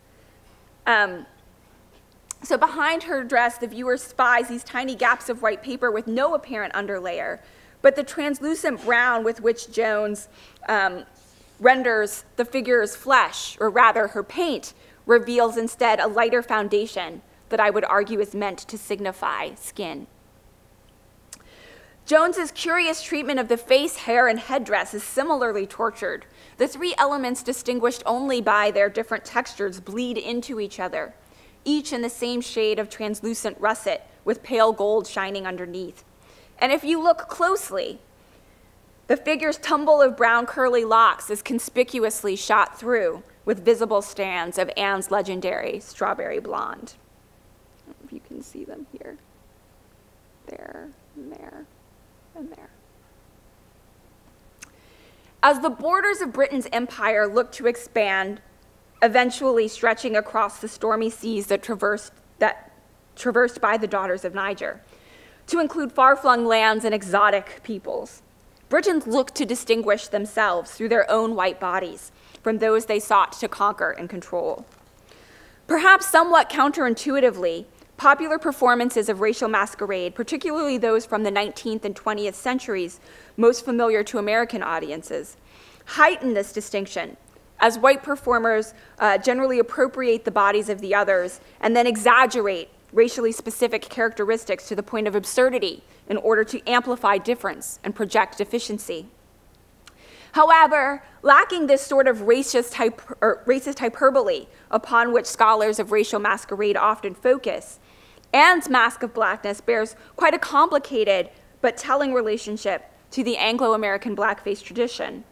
So behind her dress, the viewer spies these tiny gaps of white paper with no apparent underlayer, but the translucent brown with which Jones renders the figure's flesh, or rather her paint, reveals instead a lighter foundation that I would argue is meant to signify skin. Jones's curious treatment of the face, hair, and headdress is similarly tortured. The three elements, distinguished only by their different textures, bleed into each other, each in the same shade of translucent russet with pale gold shining underneath. And if you look closely, the figure's tumble of brown curly locks is conspicuously shot through with visible strands of Anne's legendary strawberry blonde. I don't know if you can see them here. There, and there, and there. As the borders of Britain's empire looked to expand, eventually stretching across the stormy seas that traversed by the daughters of Niger, to include far-flung lands and exotic peoples, Britons looked to distinguish themselves through their own white bodies from those they sought to conquer and control. Perhaps somewhat counterintuitively, popular performances of racial masquerade, particularly those from the 19th and 20th centuries, most familiar to American audiences, heighten this distinction, as white performers generally appropriate the bodies of the others and then exaggerate racially specific characteristics to the point of absurdity in order to amplify difference and project deficiency. However, lacking this sort of racist hyperbole upon which scholars of racial masquerade often focus, Anne's Masque of Blackness bears quite a complicated but telling relationship to the Anglo-American blackface tradition.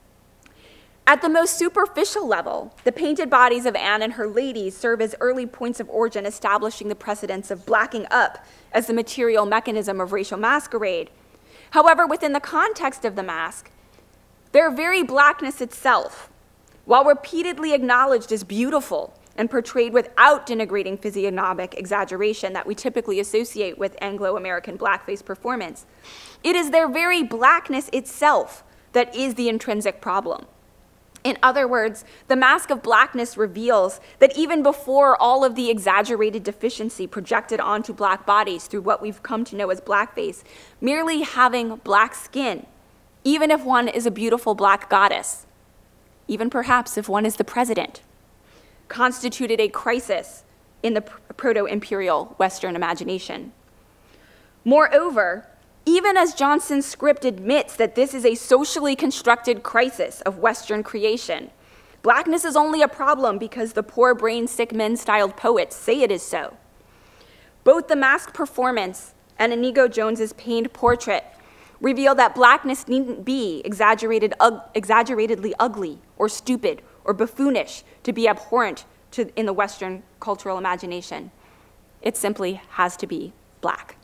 At the most superficial level, the painted bodies of Anne and her ladies serve as early points of origin establishing the precedence of blacking up as the material mechanism of racial masquerade. However, within the context of the masque, their very blackness itself, while repeatedly acknowledged as beautiful and portrayed without denigrating physiognomic exaggeration that we typically associate with Anglo-American blackface performance, it is their very blackness itself that is the intrinsic problem. In other words, the Masque of Blackness reveals that even before all of the exaggerated deficiency projected onto black bodies through what we've come to know as blackface, merely having black skin, even if one is a beautiful black goddess, even perhaps if one is the president, constituted a crisis in the proto-imperial Western imagination. Moreover, even as Johnson's script admits that this is a socially constructed crisis of Western creation, blackness is only a problem because the poor brain sick men-styled poets say it is so. Both the mask performance and Inigo Jones's painted portrait reveal that blackness needn't be exaggeratedly ugly or stupid or buffoonish to be abhorrent in the Western cultural imagination. It simply has to be Black.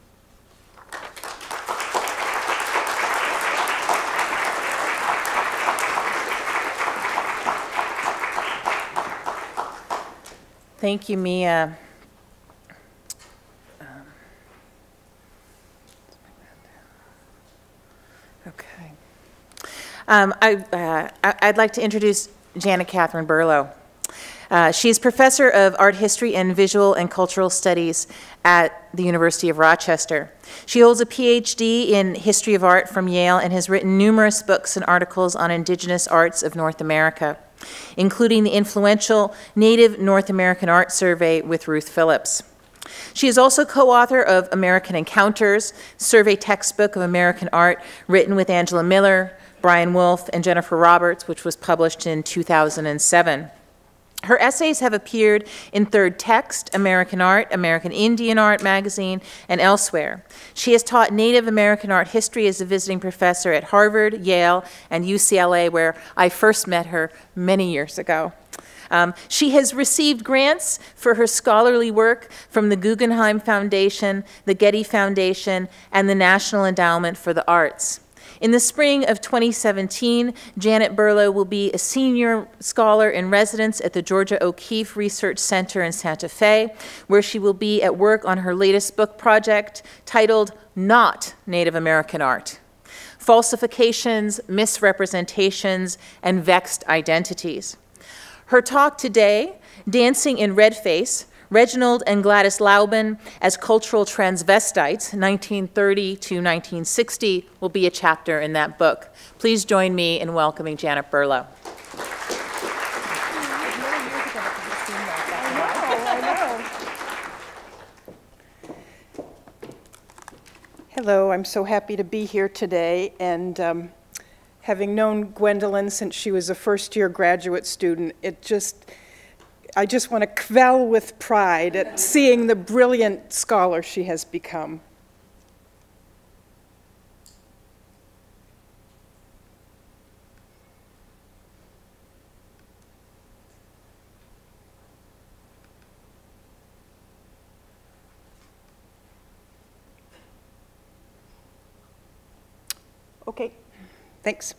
Thank you, Mia. Okay. I'd like to introduce Janet Catherine Berlo. She is professor of art history and visual and cultural studies at the University of Rochester. She holds a PhD in history of art from Yale and has written numerous books and articles on indigenous arts of North America, including the influential Native North American Art Survey with Ruth Phillips. She is also co-author of American Encounters, survey textbook of American art written with Angela Miller, Brian Wolfe, and Jennifer Roberts, which was published in 2007. Her essays have appeared in Third Text, American Art, American Indian Art magazine, and elsewhere. She has taught Native American art history as a visiting professor at Harvard, Yale, and UCLA, where I first met her many years ago. She has received grants for her scholarly work from the Guggenheim Foundation, the Getty Foundation, and the National Endowment for the Arts. In the spring of 2017, Janet Berlo will be a senior scholar in residence at the Georgia O'Keeffe Research Center in Santa Fe, where she will be at work on her latest book project titled Not Native American Art: Falsifications, Misrepresentations, and Vexed Identities. Her talk today, Dancing in Redface, Reginald and Gladys Laubin as Cultural Transvestites, 1930 to 1960, will be a chapter in that book. Please join me in welcoming Janet Berlo. Hello, I'm so happy to be here today, and having known Gwendolyn since she was a first-year graduate student, I just want to quell with pride at seeing the brilliant scholar she has become. Okay, thanks.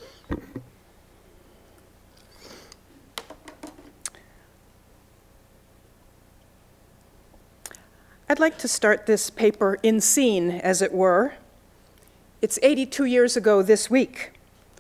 I'd like to start this paper in scene, as it were. It's 82 years ago this week.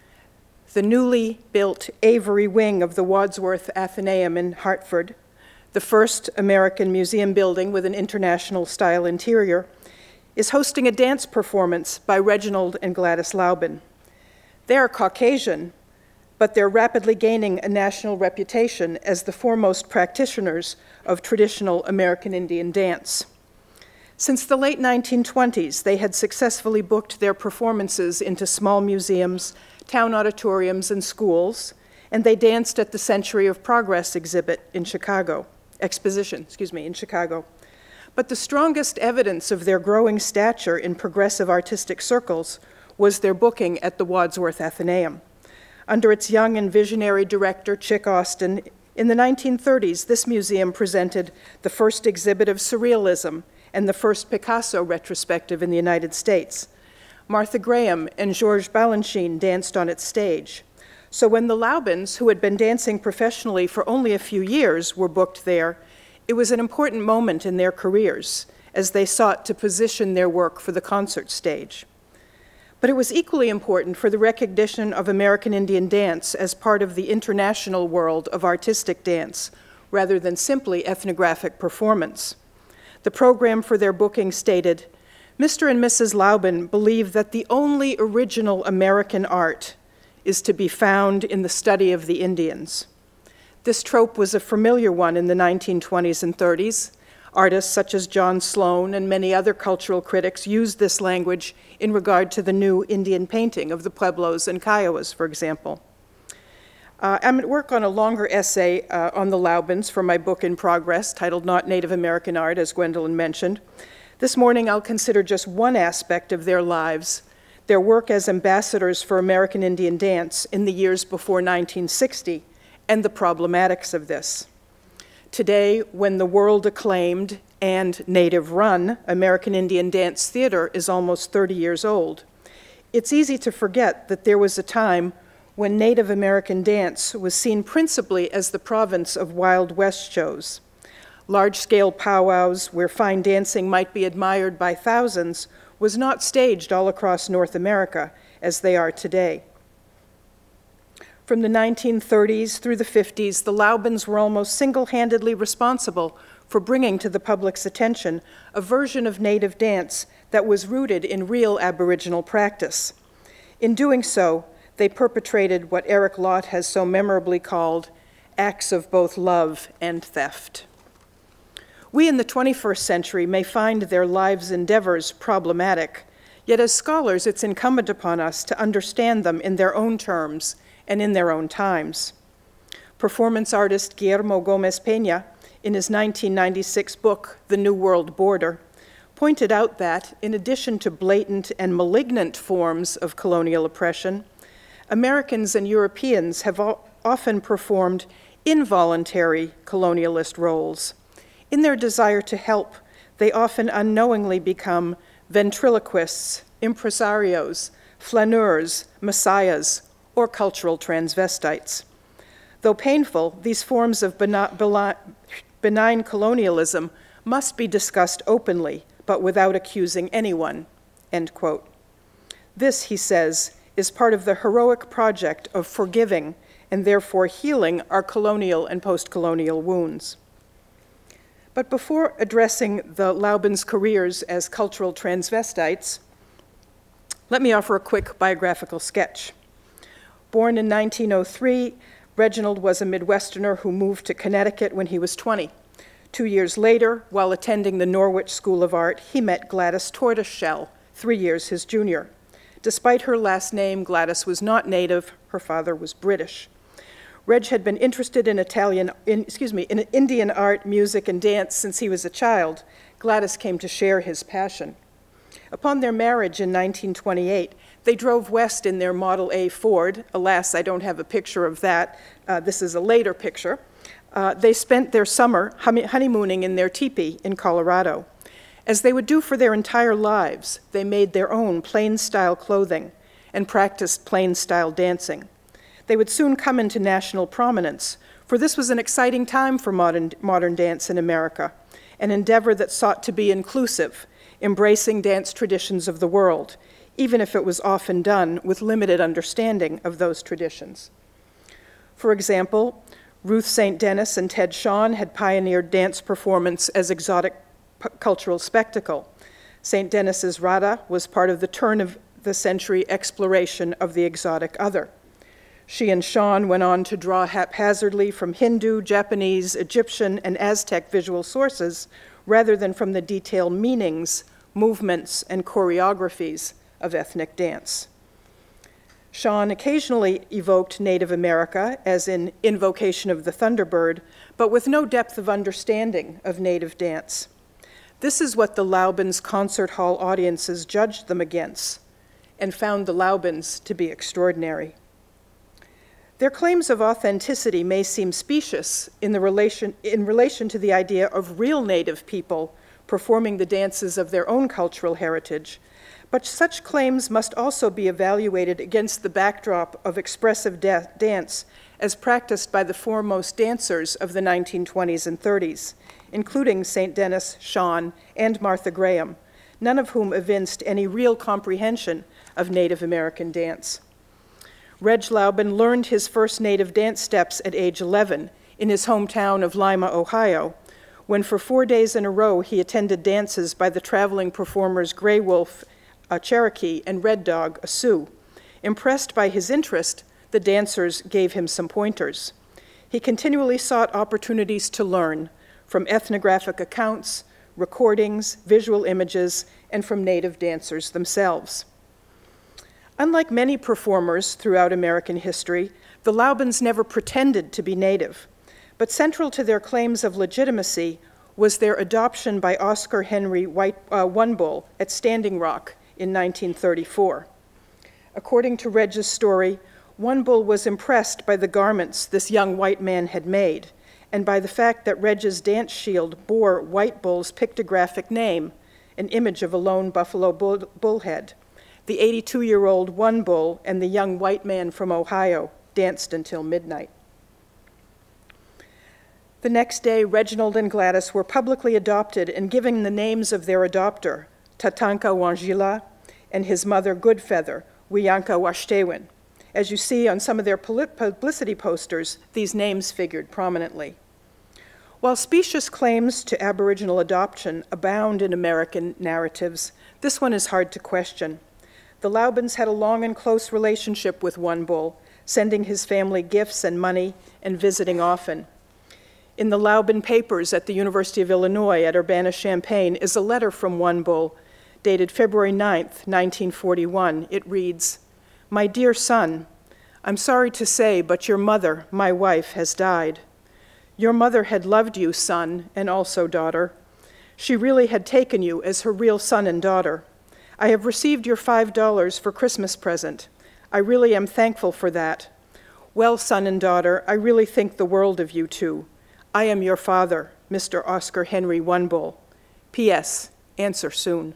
The newly built Avery wing of the Wadsworth Athenaeum in Hartford, the first American museum building with an international style interior, is hosting a dance performance by Reginald and Gladys Laubin. They are Caucasian, but they're rapidly gaining a national reputation as the foremost practitioners of traditional American Indian dance. Since the late 1920s, they had successfully booked their performances into small museums, town auditoriums, and schools, and they danced at the Century of Progress exhibit in Chicago, exposition, in Chicago. But the strongest evidence of their growing stature in progressive artistic circles was their booking at the Wadsworth Athenaeum. Under its young and visionary director, Chick Austin, in the 1930s, this museum presented the first exhibit of surrealism and the first Picasso retrospective in the United States. Martha Graham and Georges Balanchine danced on its stage. So when the Laubins, who had been dancing professionally for only a few years, were booked there, it was an important moment in their careers as they sought to position their work for the concert stage. But it was equally important for the recognition of American Indian dance as part of the international world of artistic dance, rather than simply ethnographic performance. The program for their booking stated, Mr. and Mrs. Laubin believe that the only original American art is to be found in the study of the Indians. This trope was a familiar one in the 1920s and 30s. Artists such as John Sloan and many other cultural critics used this language in regard to the new Indian painting of the Pueblos and Kiowas, for example. I'm at work on a longer essay on the Laubins for my book in progress, titled Not Native American Art, as Gwendolyn mentioned. This morning, I'll consider just one aspect of their lives, their work as ambassadors for American Indian dance in the years before 1960, and the problematics of this. Today, when the world-acclaimed and native-run American Indian dance theater is almost 30 years old, it's easy to forget that there was a time when Native American dance was seen principally as the province of Wild West shows. Large-scale powwows where fine dancing might be admired by thousands was not staged all across North America as they are today. From the 1930s through the 50s, the Laubins were almost single-handedly responsible for bringing to the public's attention a version of native dance that was rooted in real Aboriginal practice. In doing so, they perpetrated what Eric Lott has so memorably called acts of both love and theft. We in the 21st century may find their lives' endeavors problematic, yet as scholars it's incumbent upon us to understand them in their own terms and in their own times. Performance artist Guillermo Gomez Peña, in his 1996 book, The New World Border, pointed out that, in addition to blatant and malignant forms of colonial oppression, Americans and Europeans have often performed involuntary colonialist roles. In their desire to help, they often unknowingly become ventriloquists, impresarios, flaneurs, messiahs, or cultural transvestites. Though painful, these forms of benign colonialism must be discussed openly, but without accusing anyone, end quote. This, he says, is part of the heroic project of forgiving and therefore healing our colonial and post-colonial wounds. But before addressing the Laubins' careers as cultural transvestites, let me offer a quick biographical sketch. Born in 1903, Reginald was a Midwesterner who moved to Connecticut when he was 20. 2 years later, while attending the Norwich School of Art, he met Gladys Tortoiseshell, 3 years his junior. Despite her last name, Gladys was not native. Her father was British. Reg had been interested in in Indian art, music, and dance since he was a child. Gladys came to share his passion. Upon their marriage in 1928, they drove west in their Model A Ford. Alas, I don't have a picture of that. This is a later picture. They spent their summer honeymooning in their teepee in Colorado. As they would do for their entire lives, they made their own plain-style clothing and practiced plain-style dancing. They would soon come into national prominence, for this was an exciting time for modern dance in America, an endeavor that sought to be inclusive, embracing dance traditions of the world, even if it was often done with limited understanding of those traditions. For example, Ruth St. Denis and Ted Shawn had pioneered dance performance as exotic cultural spectacle. St. Denis's Radha was part of the turn-of-the-century exploration of the exotic other. She and Shawn went on to draw haphazardly from Hindu, Japanese, Egyptian, and Aztec visual sources, rather than from the detailed meanings, movements, and choreographies of ethnic dance. Shawn occasionally evoked Native America, as in Invocation of the Thunderbird, but with no depth of understanding of Native dance. This is what the Laubins' concert hall audiences judged them against, and found the Laubins to be extraordinary. Their claims of authenticity may seem specious in relation to the idea of real Native people performing the dances of their own cultural heritage, but such claims must also be evaluated against the backdrop of expressive dance as practiced by the foremost dancers of the 1920s and 30s, including St. Denis, Shawn, and Martha Graham, none of whom evinced any real comprehension of Native American dance. Reg Laubin learned his first Native dance steps at age 11 in his hometown of Lima, Ohio, when for 4 days in a row he attended dances by the traveling performers Gray Wolf, a Cherokee, and Red Dog, a Sioux. Impressed by his interest, the dancers gave him some pointers. He continually sought opportunities to learn from ethnographic accounts, recordings, visual images, and from Native dancers themselves. Unlike many performers throughout American history, the Laubins never pretended to be Native, but central to their claims of legitimacy was their adoption by Oscar Henry One Bull at Standing Rock in 1934. According to Reg's story, One bull was impressed by the garments this young white man had made, and by the fact that Reg's dance shield bore White Bull's pictographic name, an image of a lone buffalo bullhead. The 82-year-old One Bull and the young white man from Ohio danced until midnight. The next day, Reginald and Gladys were publicly adopted and given the names of their adopter, Tatanka Wangila, and his mother, Goodfeather, Wiyanka Washtewin. As you see on some of their publicity posters, these names figured prominently. While specious claims to Aboriginal adoption abound in American narratives, this one is hard to question. The Laubins had a long and close relationship with One Bull, sending his family gifts and money and visiting often. In the Laubin papers at the University of Illinois at Urbana-Champaign is a letter from One Bull, dated February 9th, 1941. It reads, "My dear son, I'm sorry to say, but your mother, my wife, has died. Your mother had loved you, son, and also daughter. She really had taken you as her real son and daughter. I have received your $5 for Christmas present. I really am thankful for that. Well, son and daughter, I really think the world of you two. I am your father, Mr. Oscar Henry One Bull. P.S. Answer soon."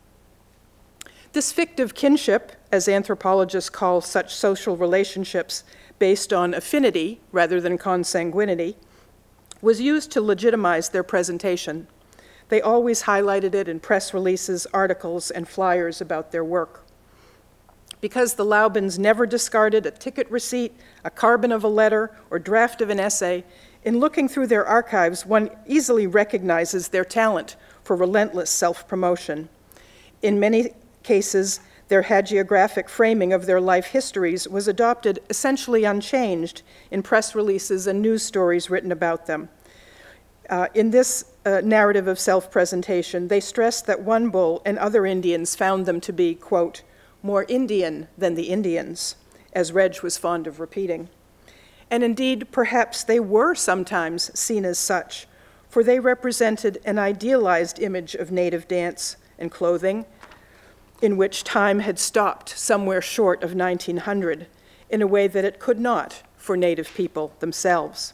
This fictive kinship, as anthropologists call such social relationships based on affinity rather than consanguinity, was used to legitimize their presentation. They always highlighted it in press releases, articles, and flyers about their work. Because the Laubins never discarded a ticket receipt, a carbon of a letter, or draft of an essay, in looking through their archives, one easily recognizes their talent for relentless self-promotion. In many cases, their hagiographic framing of their life histories was adopted essentially unchanged in press releases and news stories written about them. In this narrative of self-presentation, they stressed that One Bull and other Indians found them to be, quote, more Indian than the Indians, as Reg was fond of repeating. And indeed, perhaps they were sometimes seen as such, for they represented an idealized image of native dance and clothing, in which time had stopped somewhere short of 1900, in a way that it could not for Native people themselves.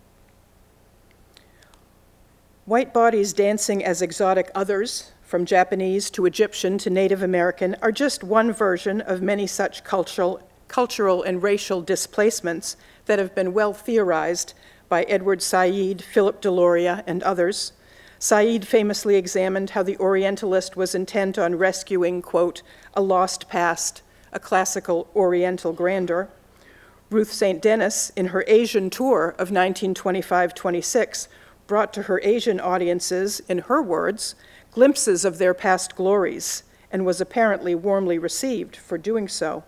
White bodies dancing as exotic others, from Japanese to Egyptian to Native American, are just one version of many such cultural and racial displacements that have been well theorized by Edward Said, Philip Deloria, and others. Said famously examined how the Orientalist was intent on rescuing, quote, a lost past, a classical Oriental grandeur. Ruth St. Denis, in her Asian tour of 1925-26, brought to her Asian audiences, in her words, glimpses of their past glories, and was apparently warmly received for doing so.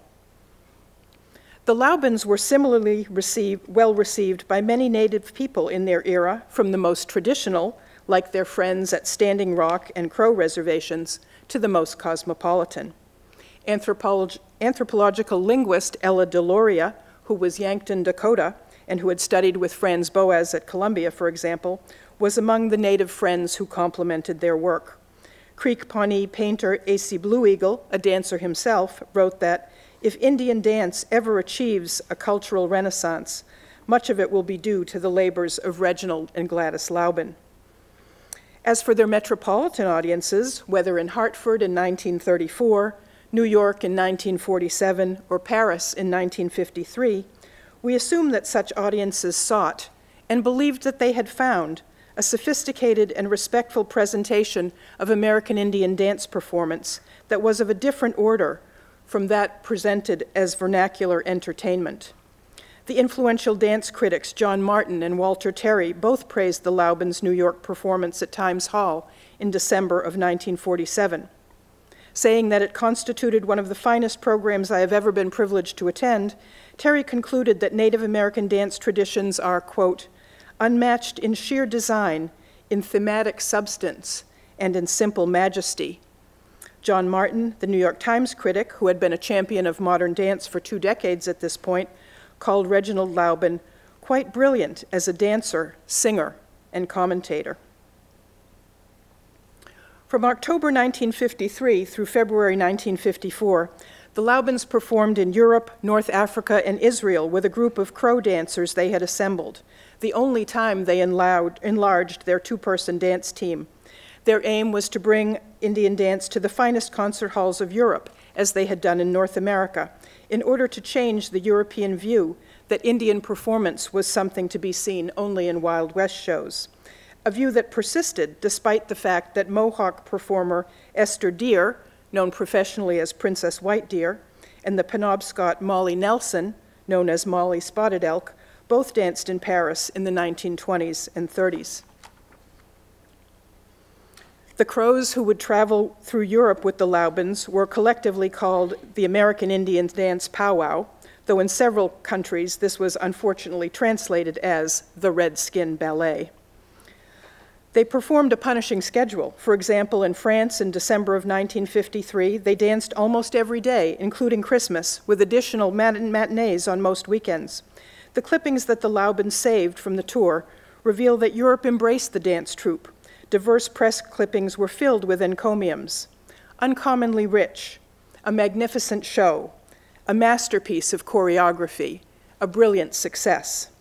The Laubins were similarly well received by many Native people in their era, from the most traditional, like their friends at Standing Rock and Crow reservations, to the most cosmopolitan. Anthropological linguist Ella Deloria, who was Yankton, Dakota, and who had studied with Franz Boas at Columbia, for example, was among the Native friends who complimented their work. Creek Pawnee painter A.C. Blue Eagle, a dancer himself, wrote that, if Indian dance ever achieves a cultural renaissance, much of it will be due to the labors of Reginald and Gladys Laubin. As for their metropolitan audiences, whether in Hartford in 1934, New York in 1947, or Paris in 1953, we assume that such audiences sought and believed that they had found a sophisticated and respectful presentation of American Indian dance performance that was of a different order from that presented as vernacular entertainment. The influential dance critics John Martin and Walter Terry both praised the Laubins' New York performance at Times Hall in December of 1947. Saying that it constituted one of the finest programs I have ever been privileged to attend, Terry concluded that Native American dance traditions are, quote, unmatched in sheer design, in thematic substance, and in simple majesty. John Martin, the New York Times critic, who had been a champion of modern dance for 2 decades at this point, called Reginald Laubin quite brilliant as a dancer, singer, and commentator. From October 1953 through February 1954, The Laubins performed in Europe, North Africa, and Israel with a group of Crow dancers they had assembled, the only time they enlarged their two-person dance team. Their aim was to bring Indian dance to the finest concert halls of Europe, as they had done in North America, in order to change the European view that Indian performance was something to be seen only in Wild West shows, a view that persisted despite the fact that Mohawk performer Esther Deer, known professionally as Princess White Deer, and the Penobscot Molly Nelson, known as Molly Spotted Elk, both danced in Paris in the 1920s and 30s. The Crows who would travel through Europe with the Laubins were collectively called the American Indian Dance Powwow, though in several countries this was unfortunately translated as the Redskin Ballet. They performed a punishing schedule. For example, in France in December of 1953, they danced almost every day, including Christmas, with additional matinees on most weekends. The clippings that the Laubins saved from the tour reveal that Europe embraced the dance troupe. Diverse press clippings were filled with encomiums. Uncommonly rich, a magnificent show, a masterpiece of choreography, a brilliant success.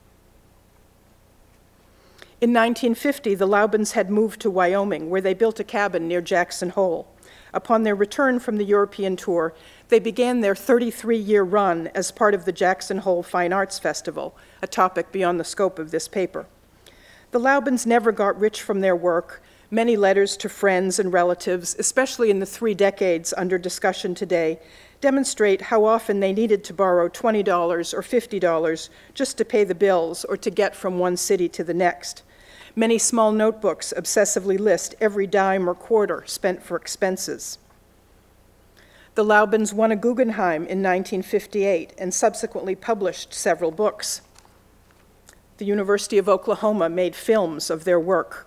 In 1950, the Laubins had moved to Wyoming, where they built a cabin near Jackson Hole. Upon their return from the European tour, they began their 33-year run as part of the Jackson Hole Fine Arts Festival, a topic beyond the scope of this paper. The Laubins never got rich from their work. Many letters to friends and relatives, especially in the 3 decades under discussion today, demonstrate how often they needed to borrow $20 or $50 just to pay the bills or to get from one city to the next. Many small notebooks obsessively list every dime or quarter spent for expenses. The Laubins won a Guggenheim in 1958 and subsequently published several books. The University of Oklahoma made films of their work.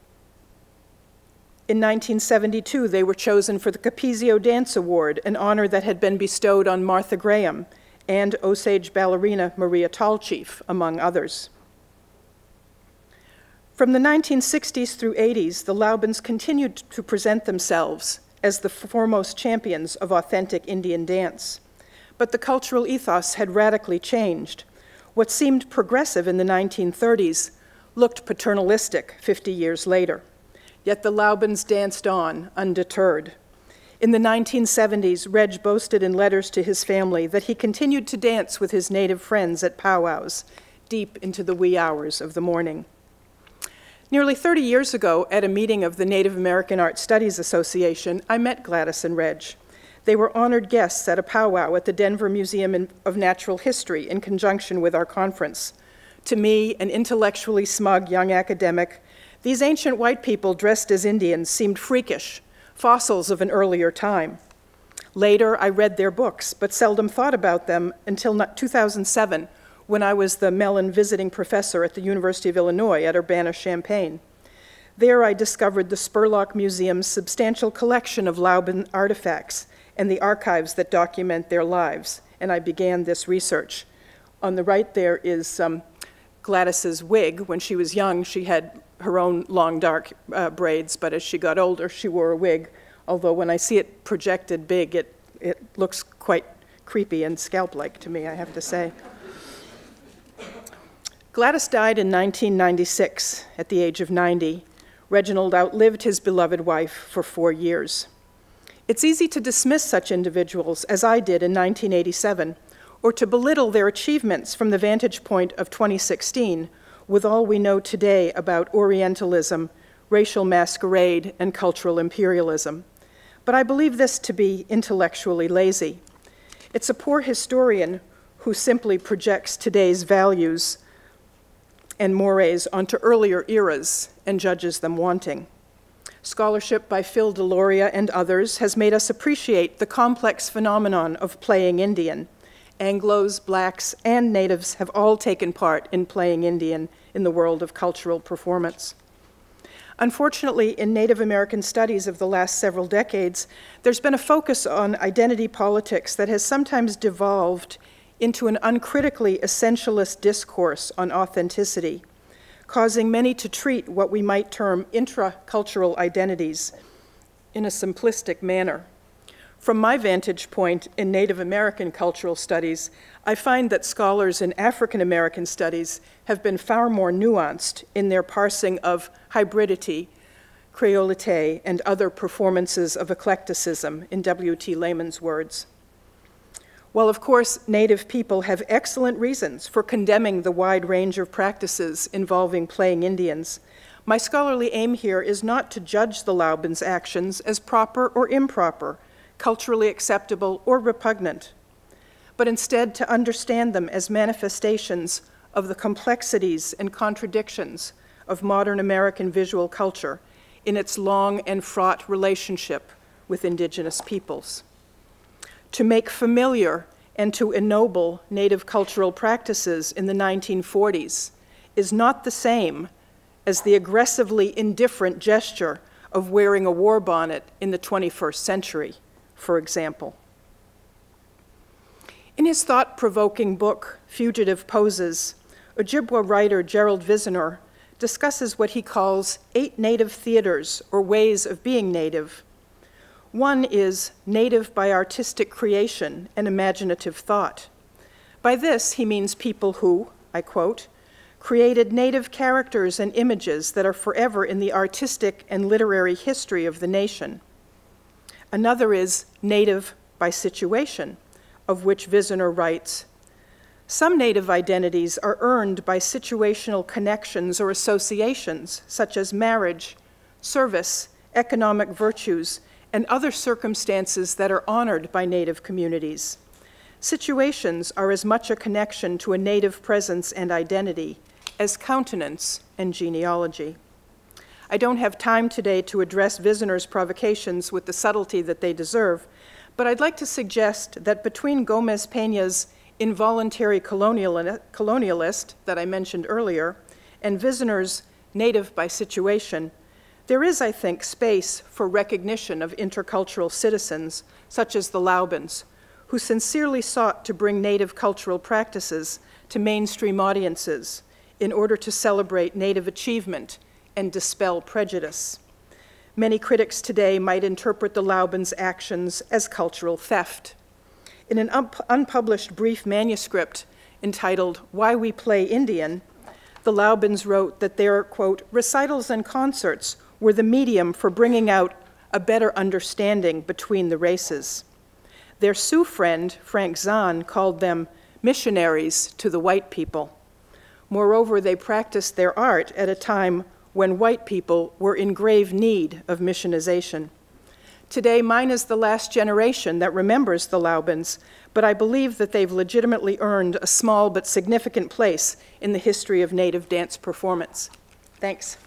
In 1972, they were chosen for the Capizio Dance Award, an honor that had been bestowed on Martha Graham and Osage ballerina Maria Tallchief, among others. From the 1960s through 80s, the Laubins continued to present themselves as the foremost champions of authentic Indian dance. But the cultural ethos had radically changed. What seemed progressive in the 1930s looked paternalistic 50 years later. Yet the Laubins danced on, undeterred. In the 1970s, Reg boasted in letters to his family that he continued to dance with his native friends at powwows, deep into the wee hours of the morning. Nearly 30 years ago, at a meeting of the Native American Art Studies Association, I met Gladys and Reg. They were honored guests at a powwow at the Denver Museum of Natural History in conjunction with our conference. To me, an intellectually smug young academic, these ancient white people dressed as Indians seemed freakish, fossils of an earlier time. Later, I read their books, but seldom thought about them until 2007, when I was the Mellon visiting professor at the University of Illinois at Urbana-Champaign. There I discovered the Spurlock Museum's substantial collection of Laubin artifacts and the archives that document their lives, and I began this research. On the right there is Gladys's wig. When she was young, she had her own long, dark braids, but as she got older, she wore a wig, although when I see it projected big, it looks quite creepy and scalp-like to me, I have to say. Gladys died in 1996 at the age of 90. Reginald outlived his beloved wife for 4 years. It's easy to dismiss such individuals, as I did in 1987, or to belittle their achievements from the vantage point of 2016, with all we know today about Orientalism, racial masquerade, and cultural imperialism. But I believe this to be intellectually lazy. It's a poor historian who simply projects today's values and mores onto earlier eras and judges them wanting. Scholarship by Phil Deloria and others has made us appreciate the complex phenomenon of playing Indian. Anglos, blacks, and natives have all taken part in playing Indian in the world of cultural performance. Unfortunately, in Native American studies of the last several decades, there's been a focus on identity politics that has sometimes devolved into an uncritically essentialist discourse on authenticity, causing many to treat what we might term intracultural identities in a simplistic manner. From my vantage point in Native American cultural studies, I find that scholars in African American studies have been far more nuanced in their parsing of hybridity, créolité, and other performances of eclecticism, in W.T. Layman's words. While, of course, Native people have excellent reasons for condemning the wide range of practices involving playing Indians, my scholarly aim here is not to judge the Laubin's actions as proper or improper, culturally acceptable or repugnant, but instead to understand them as manifestations of the complexities and contradictions of modern American visual culture in its long and fraught relationship with indigenous peoples. To make familiar and to ennoble Native cultural practices in the 1940s is not the same as the aggressively indifferent gesture of wearing a war bonnet in the 21st century, for example. In his thought-provoking book, Fugitive Poses, Ojibwa writer Gerald Vizenor discusses what he calls 8 Native theaters, or ways of being Native. One is native by artistic creation and imaginative thought. By this, he means people who, I quote, created Native characters and images that are forever in the artistic and literary history of the nation. Another is native by situation, of which Vizenor writes, some Native identities are earned by situational connections or associations, such as marriage, service, economic virtues, and other circumstances that are honored by Native communities. Situations are as much a connection to a Native presence and identity as countenance and genealogy. I don't have time today to address Vizenor's provocations with the subtlety that they deserve, but I'd like to suggest that between Gomez Peña's involuntary colonialist that I mentioned earlier and Vizenor's native by situation, there is, I think, space for recognition of intercultural citizens, such as the Laubins, who sincerely sought to bring Native cultural practices to mainstream audiences in order to celebrate Native achievement and dispel prejudice. Many critics today might interpret the Laubins' actions as cultural theft. In an unpublished brief manuscript entitled Why We Play Indian, the Laubins wrote that their, quote, recitals and concerts were the medium for bringing out a better understanding between the races. Their Sioux friend, Frank Zahn, called them missionaries to the white people. Moreover, they practiced their art at a time when white people were in grave need of missionization. Today, mine is the last generation that remembers the Laubins, but I believe that they've legitimately earned a small but significant place in the history of Native dance performance. Thanks.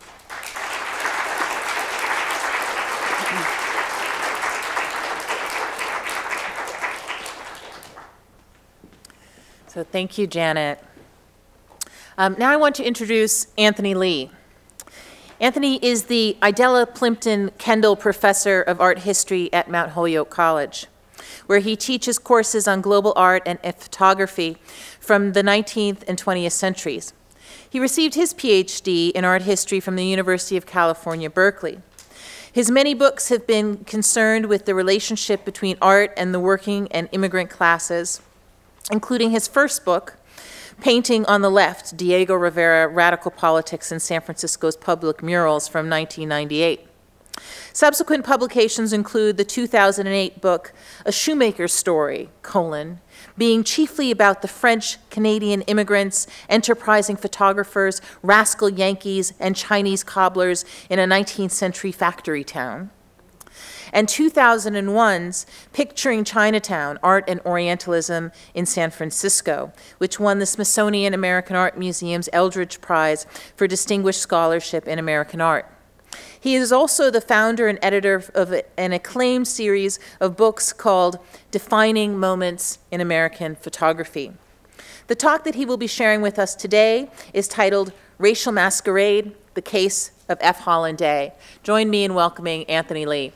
So thank you, Janet. Now I want to introduce Anthony Lee. Anthony is the Idella Plimpton Kendall Professor of Art History at Mount Holyoke College, where he teaches courses on global art and photography from the 19th and 20th centuries. He received his PhD in art history from the University of California, Berkeley. His many books have been concerned with the relationship between art and the working and immigrant classes, including his first book, Painting on the Left, Diego Rivera, Radical Politics in San Francisco's Public Murals from 1998. Subsequent publications include the 2008 book, A Shoemaker's Story, being chiefly about the French-Canadian immigrants, enterprising photographers, rascal Yankees, and Chinese cobblers in a 19th century factory town. And 2001's Picturing Chinatown, Art and Orientalism in San Francisco, which won the Smithsonian American Art Museum's Eldridge Prize for Distinguished Scholarship in American Art. He is also the founder and editor of an acclaimed series of books called Defining Moments in American Photography. The talk that he will be sharing with us today is titled Racial Masquerade, The Case of F. Holland Day. Join me in welcoming Anthony Lee.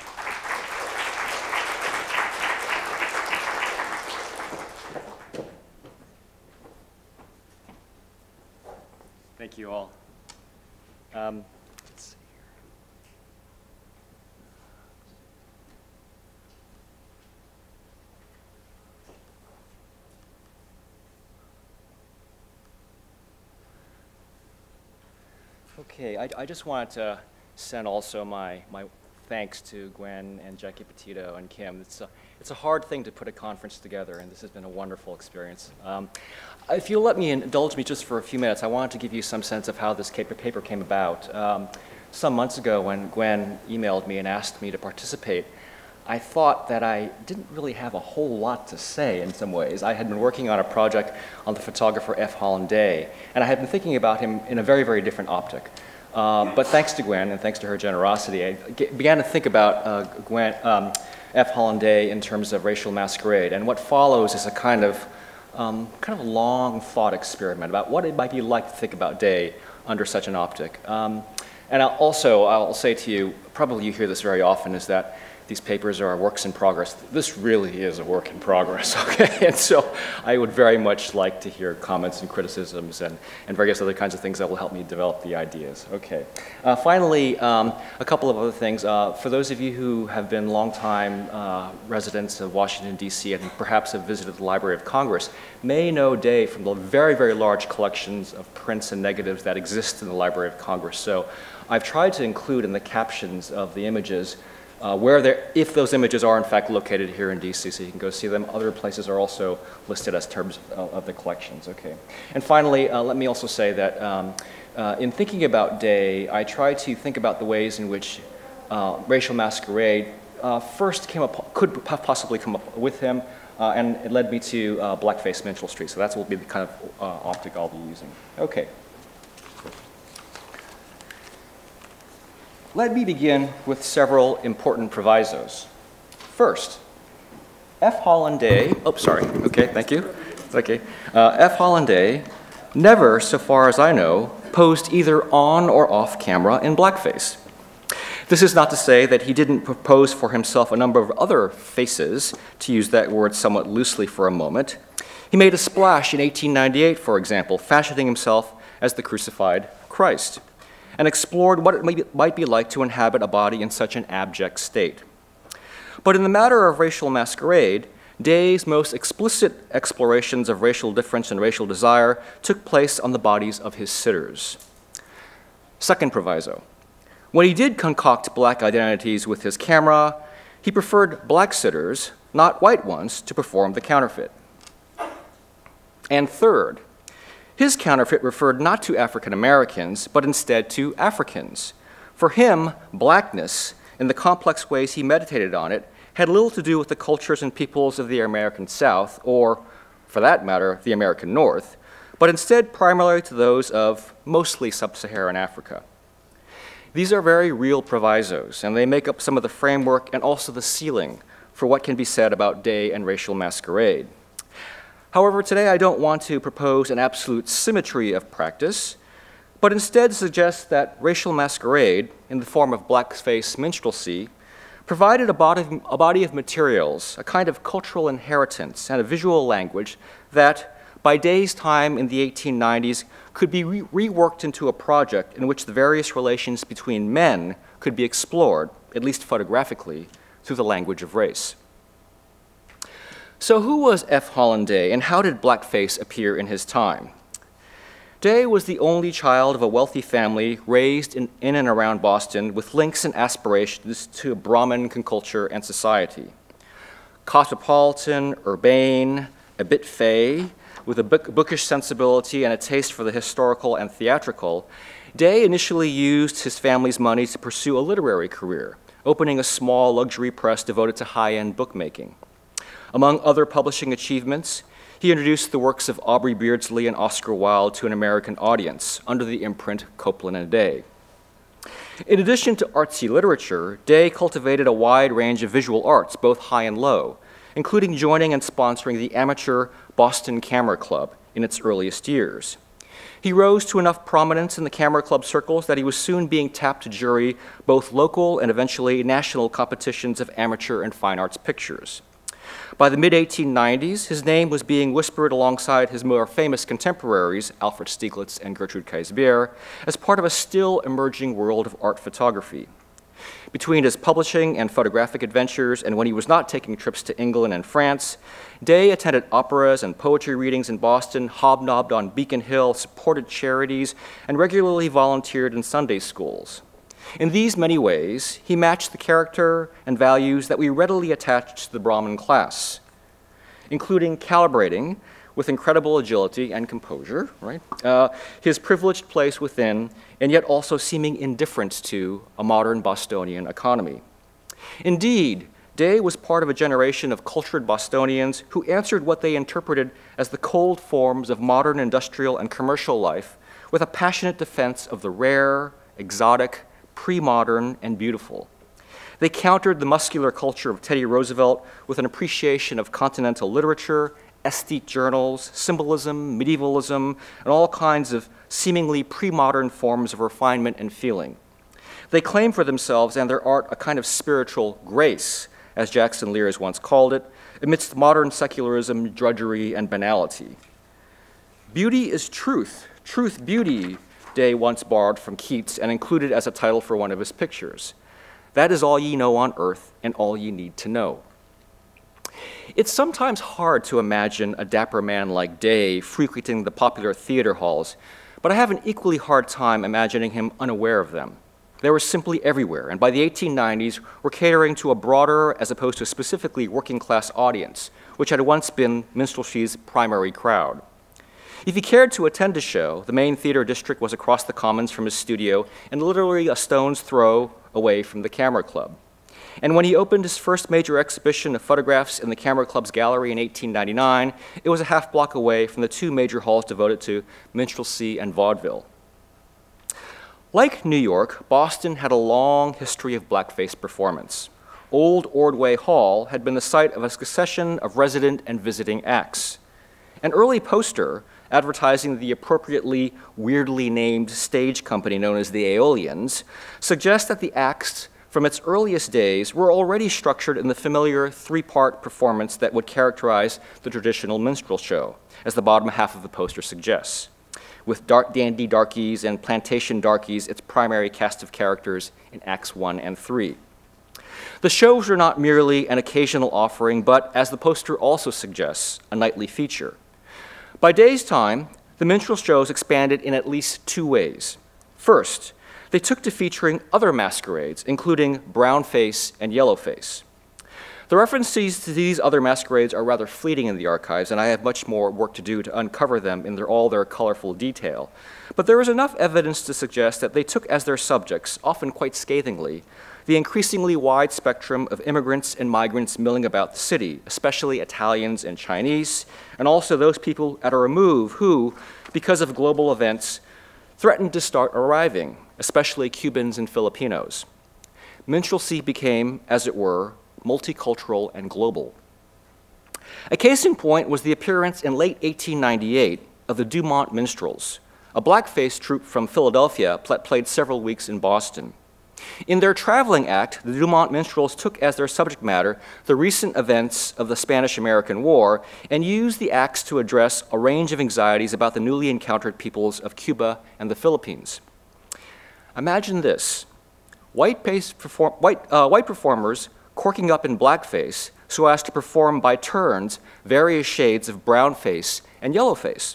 Thank you all. Let's see Okay, I just wanted to send also my thanks to Gwen and Jackie Petito and Kim. It's a hard thing to put a conference together, and this has been a wonderful experience. If you'll indulge me just for a few minutes, I wanted to give you some sense of how this paper came about. Some months ago when Gwen emailed me and asked me to participate, I thought that I didn't really have a whole lot to say in some ways. I had been working on a project on the photographer F. Holland Day, and I had been thinking about him in a very, very different optic. But thanks to Gwen and thanks to her generosity, I began to think about F. Holland Day in terms of racial masquerade. And what follows is a kind of long thought experiment about what it might be like to think about Day under such an optic. And I'll say to you, probably you hear this very often, is that these papers are works in progress. This really is a work in progress, okay? And so I would very much like to hear comments and criticisms and various other kinds of things that will help me develop the ideas. Okay. Finally, a couple of other things. For those of you who have been longtime residents of Washington, D.C. and perhaps have visited the Library of Congress, may know Day from the very, very large collections of prints and negatives that exist in the Library of Congress. So I've tried to include in the captions of the images if those images are in fact located here in DC, so you can go see them. Other places are also listed as terms of the collections. Okay. And finally, let me also say that in thinking about Day, I try to think about the ways in which racial masquerade could have possibly come up with him, and it led me to Blackface minstrelsy. So that will be the kind of optic I'll be using. Okay. Let me begin with several important provisos. First, F. Holland Day, thank you. Okay. F. Holland Day never, so far as I know, posed either on or off camera in blackface. This is not to say that he didn't propose for himself a number of other faces, to use that word somewhat loosely for a moment. He made a splash in 1898, for example, fashioning himself as the crucified Christ, and explored what it might be like to inhabit a body in such an abject state. But in the matter of racial masquerade, Day's most explicit explorations of racial difference and racial desire took place on the bodies of his sitters. Second proviso. When he did concoct black identities with his camera, he preferred black sitters, not white ones, to perform the counterfeit. And third, his counterfeit referred not to African Americans, but instead to Africans. For him, blackness, in the complex ways he meditated on it, had little to do with the cultures and peoples of the American South, or, for that matter, the American North, but instead primarily to those of mostly sub-Saharan Africa. These are very real provisos, and they make up some of the framework and also the ceiling for what can be said about Day and racial masquerade. However, today I don't want to propose an absolute symmetry of practice, but instead suggest that racial masquerade, in the form of blackface minstrelsy, provided a body of materials, a kind of cultural inheritance and a visual language that, by Day's time in the 1890s, could be reworked into a project in which the various relations between men could be explored, at least photographically, through the language of race. So who was F. Holland Day, and how did blackface appear in his time? Day was the only child of a wealthy family raised in and around Boston with links and aspirations to Brahmin culture and society. Cosmopolitan, urbane, a bit fey, with a bookish sensibility and a taste for the historical and theatrical, Day initially used his family's money to pursue a literary career, opening a small luxury press devoted to high-end bookmaking. Among other publishing achievements, he introduced the works of Aubrey Beardsley and Oscar Wilde to an American audience under the imprint Copeland and Day. In addition to artsy literature, Day cultivated a wide range of visual arts, both high and low, including joining and sponsoring the amateur Boston Camera Club in its earliest years. He rose to enough prominence in the camera club circles that he was soon being tapped to jury both local and eventually national competitions of amateur and fine arts pictures. By the mid-1890s, his name was being whispered alongside his more famous contemporaries, Alfred Stieglitz and Gertrude Kaisbier, as part of a still emerging world of art photography. Between his publishing and photographic adventures and when he was not taking trips to England and France, Day attended operas and poetry readings in Boston, hobnobbed on Beacon Hill, supported charities, and regularly volunteered in Sunday schools. In these many ways, he matched the character and values that we readily attach to the Brahmin class, including calibrating with incredible agility and composure, right? His privileged place within, and yet also seeming indifferent to a modern Bostonian economy. Indeed, Day was part of a generation of cultured Bostonians who answered what they interpreted as the cold forms of modern industrial and commercial life with a passionate defense of the rare, exotic, pre-modern, and beautiful. They countered the muscular culture of Teddy Roosevelt with an appreciation of continental literature, aesthete journals, symbolism, medievalism, and all kinds of seemingly pre-modern forms of refinement and feeling. They claim for themselves and their art a kind of spiritual grace, as Jackson Lears once called it, amidst modern secularism, drudgery, and banality. Beauty is truth. Truth, beauty, Day once borrowed from Keats and included as a title for one of his pictures. That is all ye know on earth and all ye need to know. It's sometimes hard to imagine a dapper man like Day frequenting the popular theater halls, but I have an equally hard time imagining him unaware of them. They were simply everywhere, and by the 1890s were catering to a broader as opposed to a specifically working-class audience, which had once been minstrelsy's primary crowd. If he cared to attend a show, the main theater district was across the commons from his studio and literally a stone's throw away from the Camera Club. And when he opened his first major exhibition of photographs in the Camera Club's gallery in 1899, it was a half block away from the two major halls devoted to minstrelsy and vaudeville. Like New York, Boston had a long history of blackface performance. Old Ordway Hall had been the site of a succession of resident and visiting acts. An early poster advertising the appropriately weirdly named stage company known as the Aeolians suggests that the acts from its earliest days were already structured in the familiar three-part performance that would characterize the traditional minstrel show, as the bottom half of the poster suggests, with dandy darkies and plantation darkies its primary cast of characters in Acts 1 and 3. The shows were not merely an occasional offering, but, as the poster also suggests, a nightly feature. By Day's time, the minstrel shows expanded in at least two ways. First, they took to featuring other masquerades, including brownface and yellowface. The references to these other masquerades are rather fleeting in the archives, and I have much more work to do to uncover them in all their colorful detail. But there is enough evidence to suggest that they took as their subjects, often quite scathingly, the increasingly wide spectrum of immigrants and migrants milling about the city, especially Italians and Chinese, and also those people at a remove who, because of global events, threatened to start arriving, especially Cubans and Filipinos. Minstrelsy became, as it were, multicultural and global. A case in point was the appearance in late 1898 of the Dumont Minstrels, a blackface troupe from Philadelphia that played several weeks in Boston. In their traveling act, the Dumont Minstrels took as their subject matter the recent events of the Spanish-American War and used the acts to address a range of anxieties about the newly encountered peoples of Cuba and the Philippines. Imagine this: white performers corking up in blackface so as to perform by turns various shades of brownface and yellowface.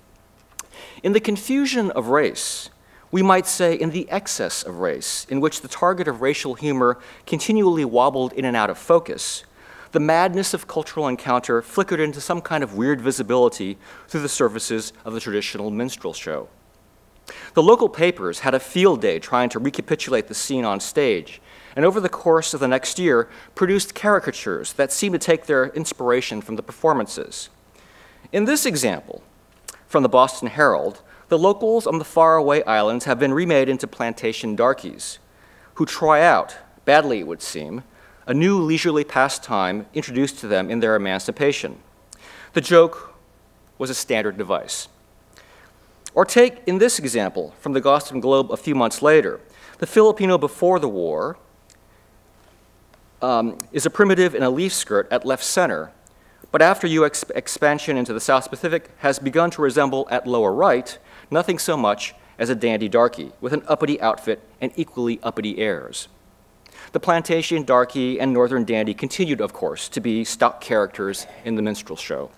In the confusion of race, we might say in the excess of race, in which the target of racial humor continually wobbled in and out of focus, the madness of cultural encounter flickered into some kind of weird visibility through the surfaces of the traditional minstrel show. The local papers had a field day trying to recapitulate the scene on stage, and over the course of the next year produced caricatures that seemed to take their inspiration from the performances. In this example, from the Boston Herald, the locals on the faraway islands have been remade into plantation darkies, who try out, badly it would seem, a new leisurely pastime introduced to them in their emancipation. The joke was a standard device. Or take, in this example, from the Boston Globe a few months later, the Filipino before the war is a primitive in a leaf skirt at left center, but after U.S. expansion into the South Pacific has begun to resemble at lower right nothing so much as a dandy darky with an uppity outfit and equally uppity airs. The plantation darky and northern dandy continued, of course, to be stock characters in the minstrel show.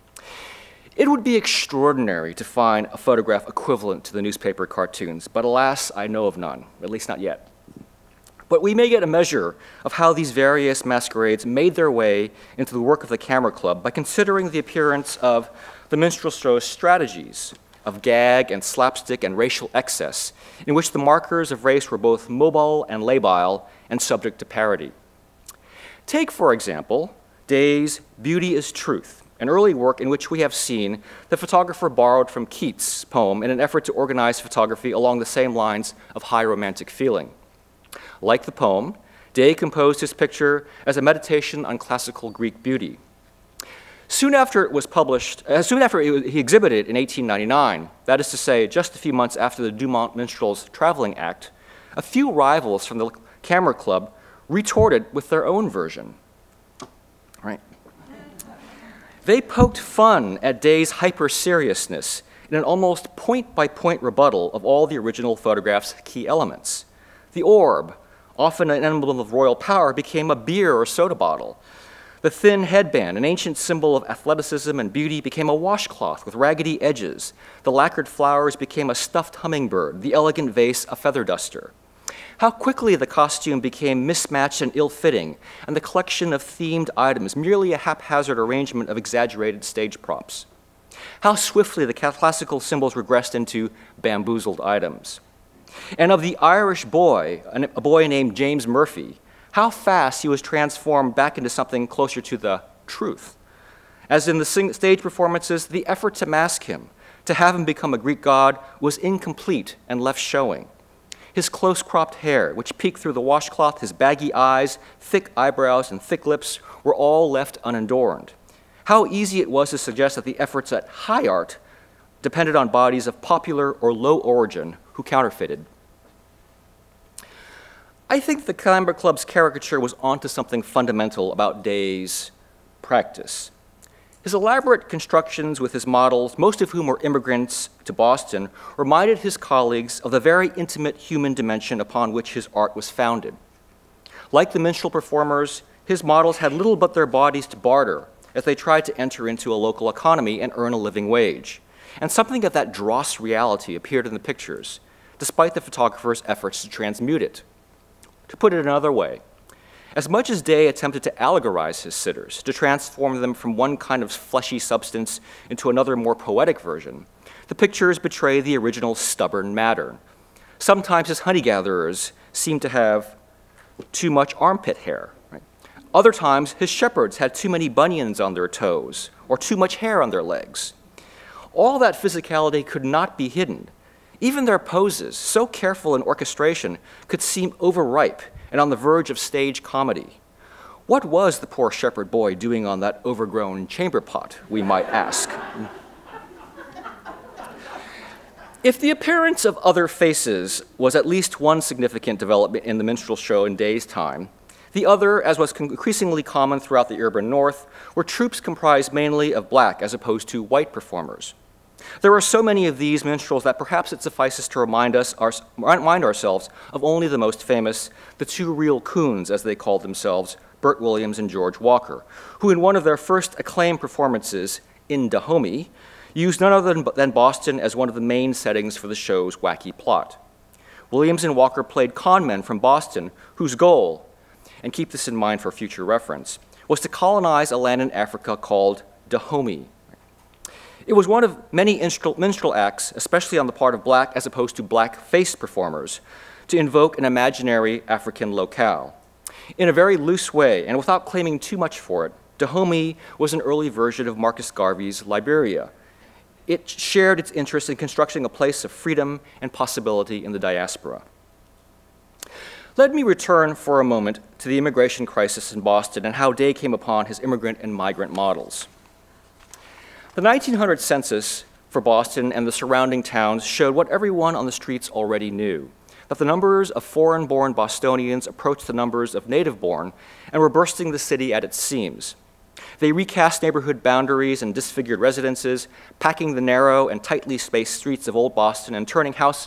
It would be extraordinary to find a photograph equivalent to the newspaper cartoons, but alas, I know of none, at least not yet. But we may get a measure of how these various masquerades made their way into the work of the Camera Club by considering the appearance of the minstrel show's strategies of gag and slapstick and racial excess, in which the markers of race were both mobile and labile and subject to parody. Take, for example, Day's Beauty is Truth, an early work in which we have seen the photographer borrowed from Keats' poem in an effort to organize photography along the same lines of high romantic feeling. Like the poem, Day composed his picture as a meditation on classical Greek beauty. Soon after it was published, he exhibited in 1899, that is to say, just a few months after the Dumont Minstrels Traveling Act, a few rivals from the Camera Club retorted with their own version. Right. They poked fun at Day's hyper-seriousness in an almost point-by-point rebuttal of all the original photograph's key elements. The orb, often an emblem of royal power, became a beer or soda bottle. The thin headband, an ancient symbol of athleticism and beauty, became a washcloth with raggedy edges. The lacquered flowers became a stuffed hummingbird, the elegant vase a feather duster. How quickly the costume became mismatched and ill-fitting, and the collection of themed items merely a haphazard arrangement of exaggerated stage props. How swiftly the classical symbols regressed into bamboozled items. And of the Irish boy, a boy named James Murphy, how fast he was transformed back into something closer to the truth. As in the stage performances, the effort to mask him, to have him become a Greek god, was incomplete and left showing. His close-cropped hair, which peeked through the washcloth, his baggy eyes, thick eyebrows, and thick lips, were all left unadorned. How easy it was to suggest that the efforts at high art depended on bodies of popular or low origin who counterfeited. I think the Camera Club's caricature was onto something fundamental about Day's practice. His elaborate constructions with his models, most of whom were immigrants to Boston, reminded his colleagues of the very intimate human dimension upon which his art was founded. Like the minstrel performers, his models had little but their bodies to barter as they tried to enter into a local economy and earn a living wage. And something of that dross reality appeared in the pictures, despite the photographer's efforts to transmute it. To put it another way, as much as Day attempted to allegorize his sitters, to transform them from one kind of fleshy substance into another more poetic version, the pictures betray the original stubborn matter. Sometimes his honey-gatherers seemed to have too much armpit hair. Right? Other times, his shepherds had too many bunions on their toes or too much hair on their legs. All that physicality could not be hidden. Even their poses, so careful in orchestration, could seem overripe and on the verge of stage comedy. What was the poor shepherd boy doing on that overgrown chamber pot, we might ask? If the appearance of other faces was at least one significant development in the minstrel show in Day's time, the other, as was increasingly common throughout the urban north, were troupes comprised mainly of black as opposed to white performers. There are so many of these minstrels that perhaps it suffices to remind ourselves of only the most famous, the two real coons, as they called themselves, Bert Williams and George Walker, who in one of their first acclaimed performances, in Dahomey, used none other than Boston as one of the main settings for the show's wacky plot. Williams and Walker played con men from Boston whose goal, and keep this in mind for future reference, was to colonize a land in Africa called Dahomey. It was one of many minstrel acts, especially on the part of black as opposed to black-face performers, to invoke an imaginary African locale. In a very loose way, and without claiming too much for it, Dahomey was an early version of Marcus Garvey's Liberia. It shared its interest in constructing a place of freedom and possibility in the diaspora. Let me return for a moment to the immigration crisis in Boston and how Day came upon his immigrant and migrant models. The 1900 census for Boston and the surrounding towns showed what everyone on the streets already knew, that the numbers of foreign-born Bostonians approached the numbers of native-born and were bursting the city at its seams. They recast neighborhood boundaries and disfigured residences, packing the narrow and tightly spaced streets of Old Boston and turning houses,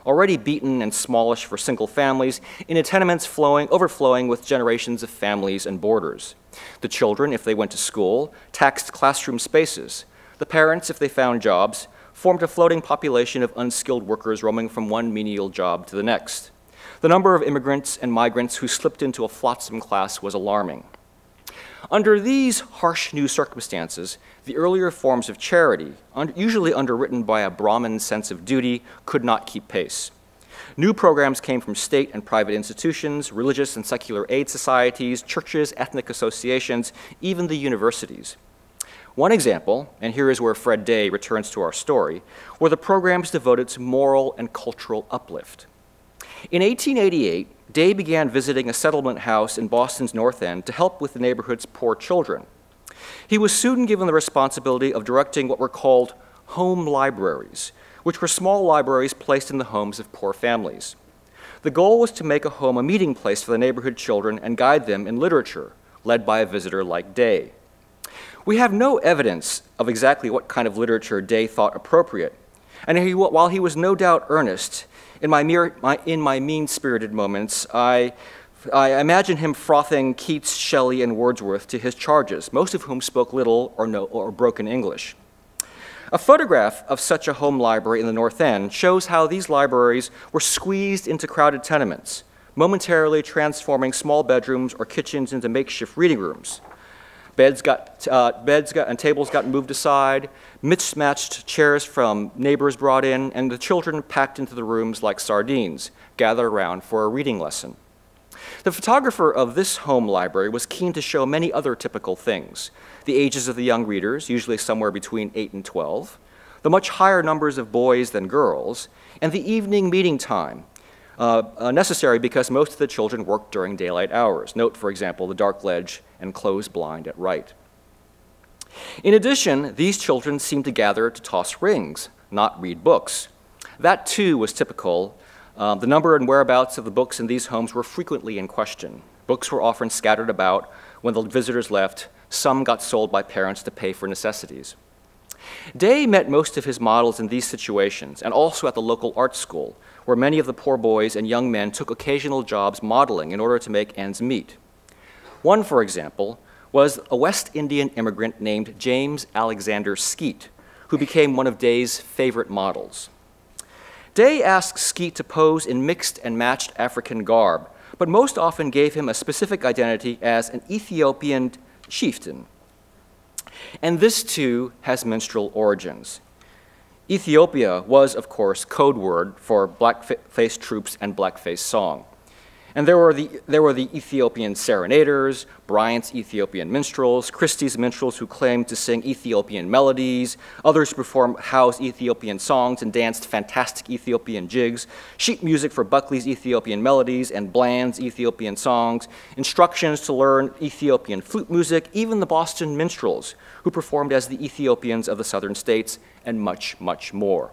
already beaten and smallish for single families, into tenements overflowing with generations of families and boarders. The children, if they went to school, taxed classroom spaces. The parents, if they found jobs, formed a floating population of unskilled workers roaming from one menial job to the next. The number of immigrants and migrants who slipped into a flotsam class was alarming. Under these harsh new circumstances, the earlier forms of charity, usually underwritten by a Brahmin sense of duty, could not keep pace. New programs came from state and private institutions, religious and secular aid societies, churches, ethnic associations, even the universities. One example, and here is where Fred Day returns to our story, were the programs devoted to moral and cultural uplift. In 1888, Day began visiting a settlement house in Boston's North End to help with the neighborhood's poor children. He was soon given the responsibility of directing what were called home libraries, which were small libraries placed in the homes of poor families. The goal was to make a home a meeting place for the neighborhood children and guide them in literature, led by a visitor like Day. We have no evidence of exactly what kind of literature Day thought appropriate, and while he was no doubt earnest, in my mean-spirited moments, I imagine him frothing Keats, Shelley, and Wordsworth to his charges, most of whom spoke little or broken English. A photograph of such a home library in the North End shows how these libraries were squeezed into crowded tenements, momentarily transforming small bedrooms or kitchens into makeshift reading rooms. Beds and tables got moved aside, mismatched chairs from neighbors brought in, and the children packed into the rooms like sardines, gathered around for a reading lesson. The photographer of this home library was keen to show many other typical things: the ages of the young readers, usually somewhere between 8 and 12, the much higher numbers of boys than girls, and the evening meeting time, necessary because most of the children worked during daylight hours. Note, for example, the dark ledge and closed blind at right. In addition, these children seemed to gather to toss rings, not read books. That, too, was typical. The number and whereabouts of the books in these homes were frequently in question. Books were often scattered about. When the visitors left, some got sold by parents to pay for necessities. Day met most of his models in these situations, and also at the local art school, where many of the poor boys and young men took occasional jobs modeling in order to make ends meet. One, for example, was a West Indian immigrant named James Alexander Skeet, who became one of Day's favorite models. Day asked Skeet to pose in mixed and matched African garb, but most often gave him a specific identity as an Ethiopian chieftain. And this, too, has minstrel origins. Ethiopia was, of course, code word for blackface troops and blackface song. And there were the Ethiopian serenaders, Bryant's Ethiopian minstrels, Christie's minstrels who claimed to sing Ethiopian melodies, others who performed Howe's Ethiopian songs and danced fantastic Ethiopian jigs, sheet music for Buckley's Ethiopian melodies and Bland's Ethiopian songs, instructions to learn Ethiopian flute music, even the Boston minstrels, who performed as the Ethiopians of the southern states, and much, much more.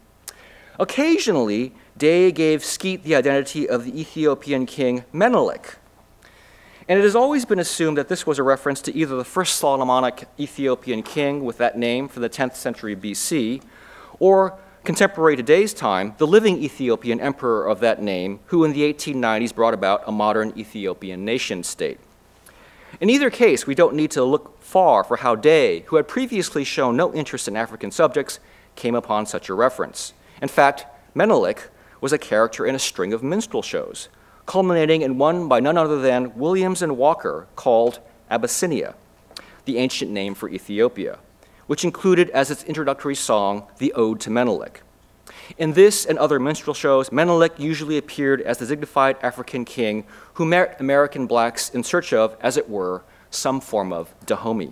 Occasionally, Day gave Skeet the identity of the Ethiopian king Menelik. And it has always been assumed that this was a reference to either the first Solomonic Ethiopian king with that name from the 10th century BC, or contemporary to Day's time, the living Ethiopian emperor of that name, who in the 1890s brought about a modern Ethiopian nation state. In either case, we don't need to look far for how Day, who had previously shown no interest in African subjects, came upon such a reference. In fact, Menelik was a character in a string of minstrel shows, culminating in one by none other than Williams and Walker called Abyssinia, the ancient name for Ethiopia, which included as its introductory song the Ode to Menelik. In this and other minstrel shows, Menelik usually appeared as the dignified African king who met American blacks in search of, as it were, some form of Dahomey.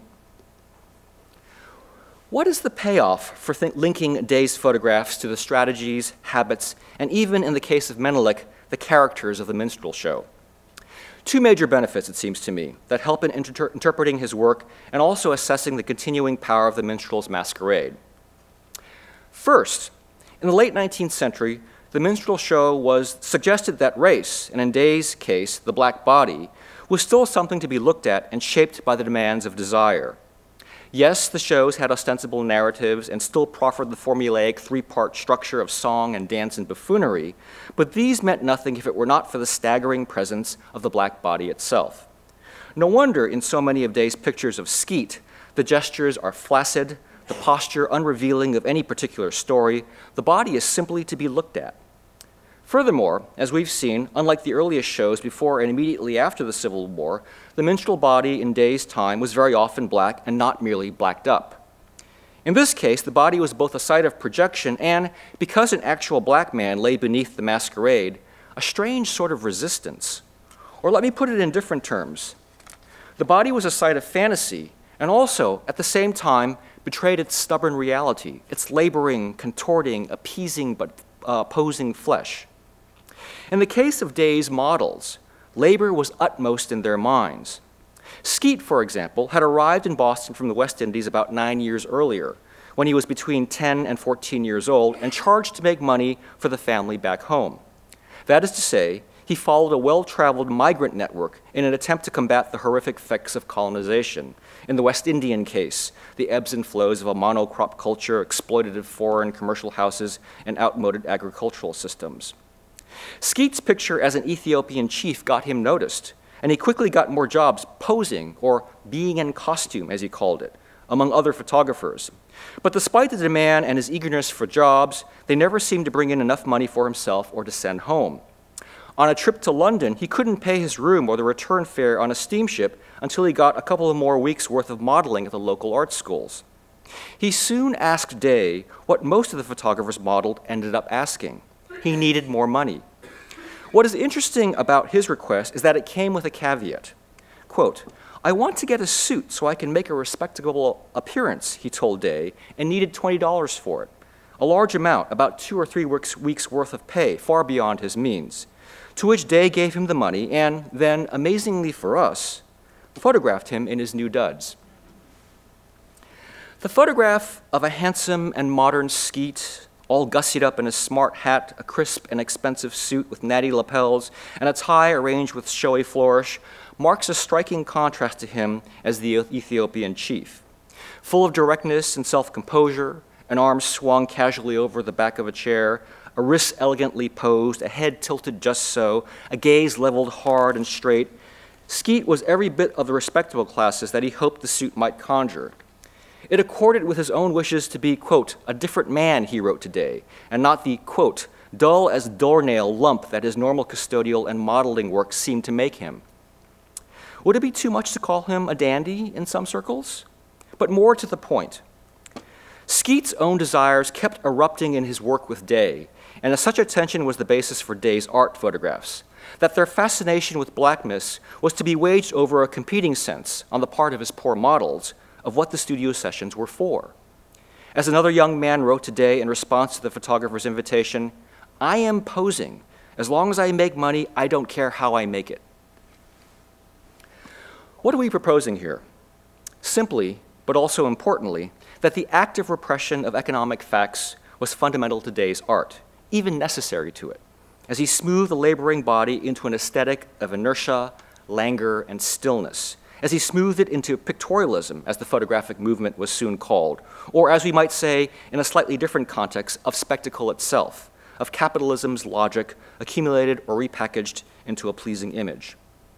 What is the payoff for linking Day's photographs to the strategies, habits, and even in the case of Menelik, the characters of the minstrel show? Two major benefits, it seems to me, that help in interpreting his work and also assessing the continuing power of the minstrel's masquerade. First, in the late 19th century, the minstrel show was suggested that race, and in Day's case, the black body, was still something to be looked at and shaped by the demands of desire. Yes, the shows had ostensible narratives and still proffered the formulaic three-part structure of song and dance and buffoonery, but these meant nothing if it were not for the staggering presence of the black body itself. No wonder in so many of Day's pictures of Skeet, the gestures are flaccid, the posture unrevealing of any particular story, the body is simply to be looked at. Furthermore, as we've seen, unlike the earliest shows before and immediately after the Civil War, the minstrel body in Day's time was very often black and not merely blacked up. In this case, the body was both a site of projection and, because an actual black man lay beneath the masquerade, a strange sort of resistance. Or let me put it in different terms. The body was a site of fantasy and also, at the same time, betrayed its stubborn reality, its laboring, contorting, appeasing but opposing flesh. In the case of Day's models, labor was utmost in their minds. Skeet, for example, had arrived in Boston from the West Indies about 9 years earlier, when he was between 10 and 14 years old and charged to make money for the family back home. That is to say, he followed a well-traveled migrant network in an attempt to combat the horrific effects of colonization. In the West Indian case, the ebbs and flows of a monocrop culture, exploitative foreign commercial houses, and outmoded agricultural systems. Skeet's picture as an Ethiopian chief got him noticed, and he quickly got more jobs posing, or being in costume, as he called it, among other photographers. But despite the demand and his eagerness for jobs, they never seemed to bring in enough money for himself or to send home. On a trip to London, he couldn't pay his room or the return fare on a steamship until he got a couple of more weeks' worth of modeling at the local art schools. He soon asked Day what most of the photographers modeled ended up asking. He needed more money. What is interesting about his request is that it came with a caveat. Quote, "I want to get a suit so I can make a respectable appearance," he told Day, and needed $20 for it, a large amount, about 2 or 3 weeks' worth of pay, far beyond his means. To which Day gave him the money and then, amazingly for us, photographed him in his new duds. The photograph of a handsome and modern Skeet, all gussied up in a smart hat, a crisp and expensive suit with natty lapels, and a tie arranged with showy flourish, marks a striking contrast to him as the Ethiopian chief. Full of directness and self-composure, an arm swung casually over the back of a chair, a wrist elegantly posed, a head tilted just so, a gaze leveled hard and straight, Skeet was every bit of the respectable classes that he hoped the suit might conjure. It accorded with his own wishes to be, quote, "a different man," he wrote today, and not the, quote, "dull as doornail lump that his normal custodial and modeling work seemed to make him." Would it be too much to call him a dandy in some circles? But more to the point. Skeet's own desires kept erupting in his work with Day, and such attention was the basis for Day's art photographs, that their fascination with blackness was to be waged over a competing sense, on the part of his poor models, of what the studio sessions were for. As another young man wrote today in response to the photographer's invitation, "I am posing. As long as I make money, I don't care how I make it." What are we proposing here? Simply, but also importantly, that the active repression of economic facts was fundamental to Day's art, even necessary to it, as he smoothed the laboring body into an aesthetic of inertia, languor, and stillness, as he smoothed it into pictorialism, as the photographic movement was soon called, or as we might say, in a slightly different context, of spectacle itself, of capitalism's logic accumulated or repackaged into a pleasing image.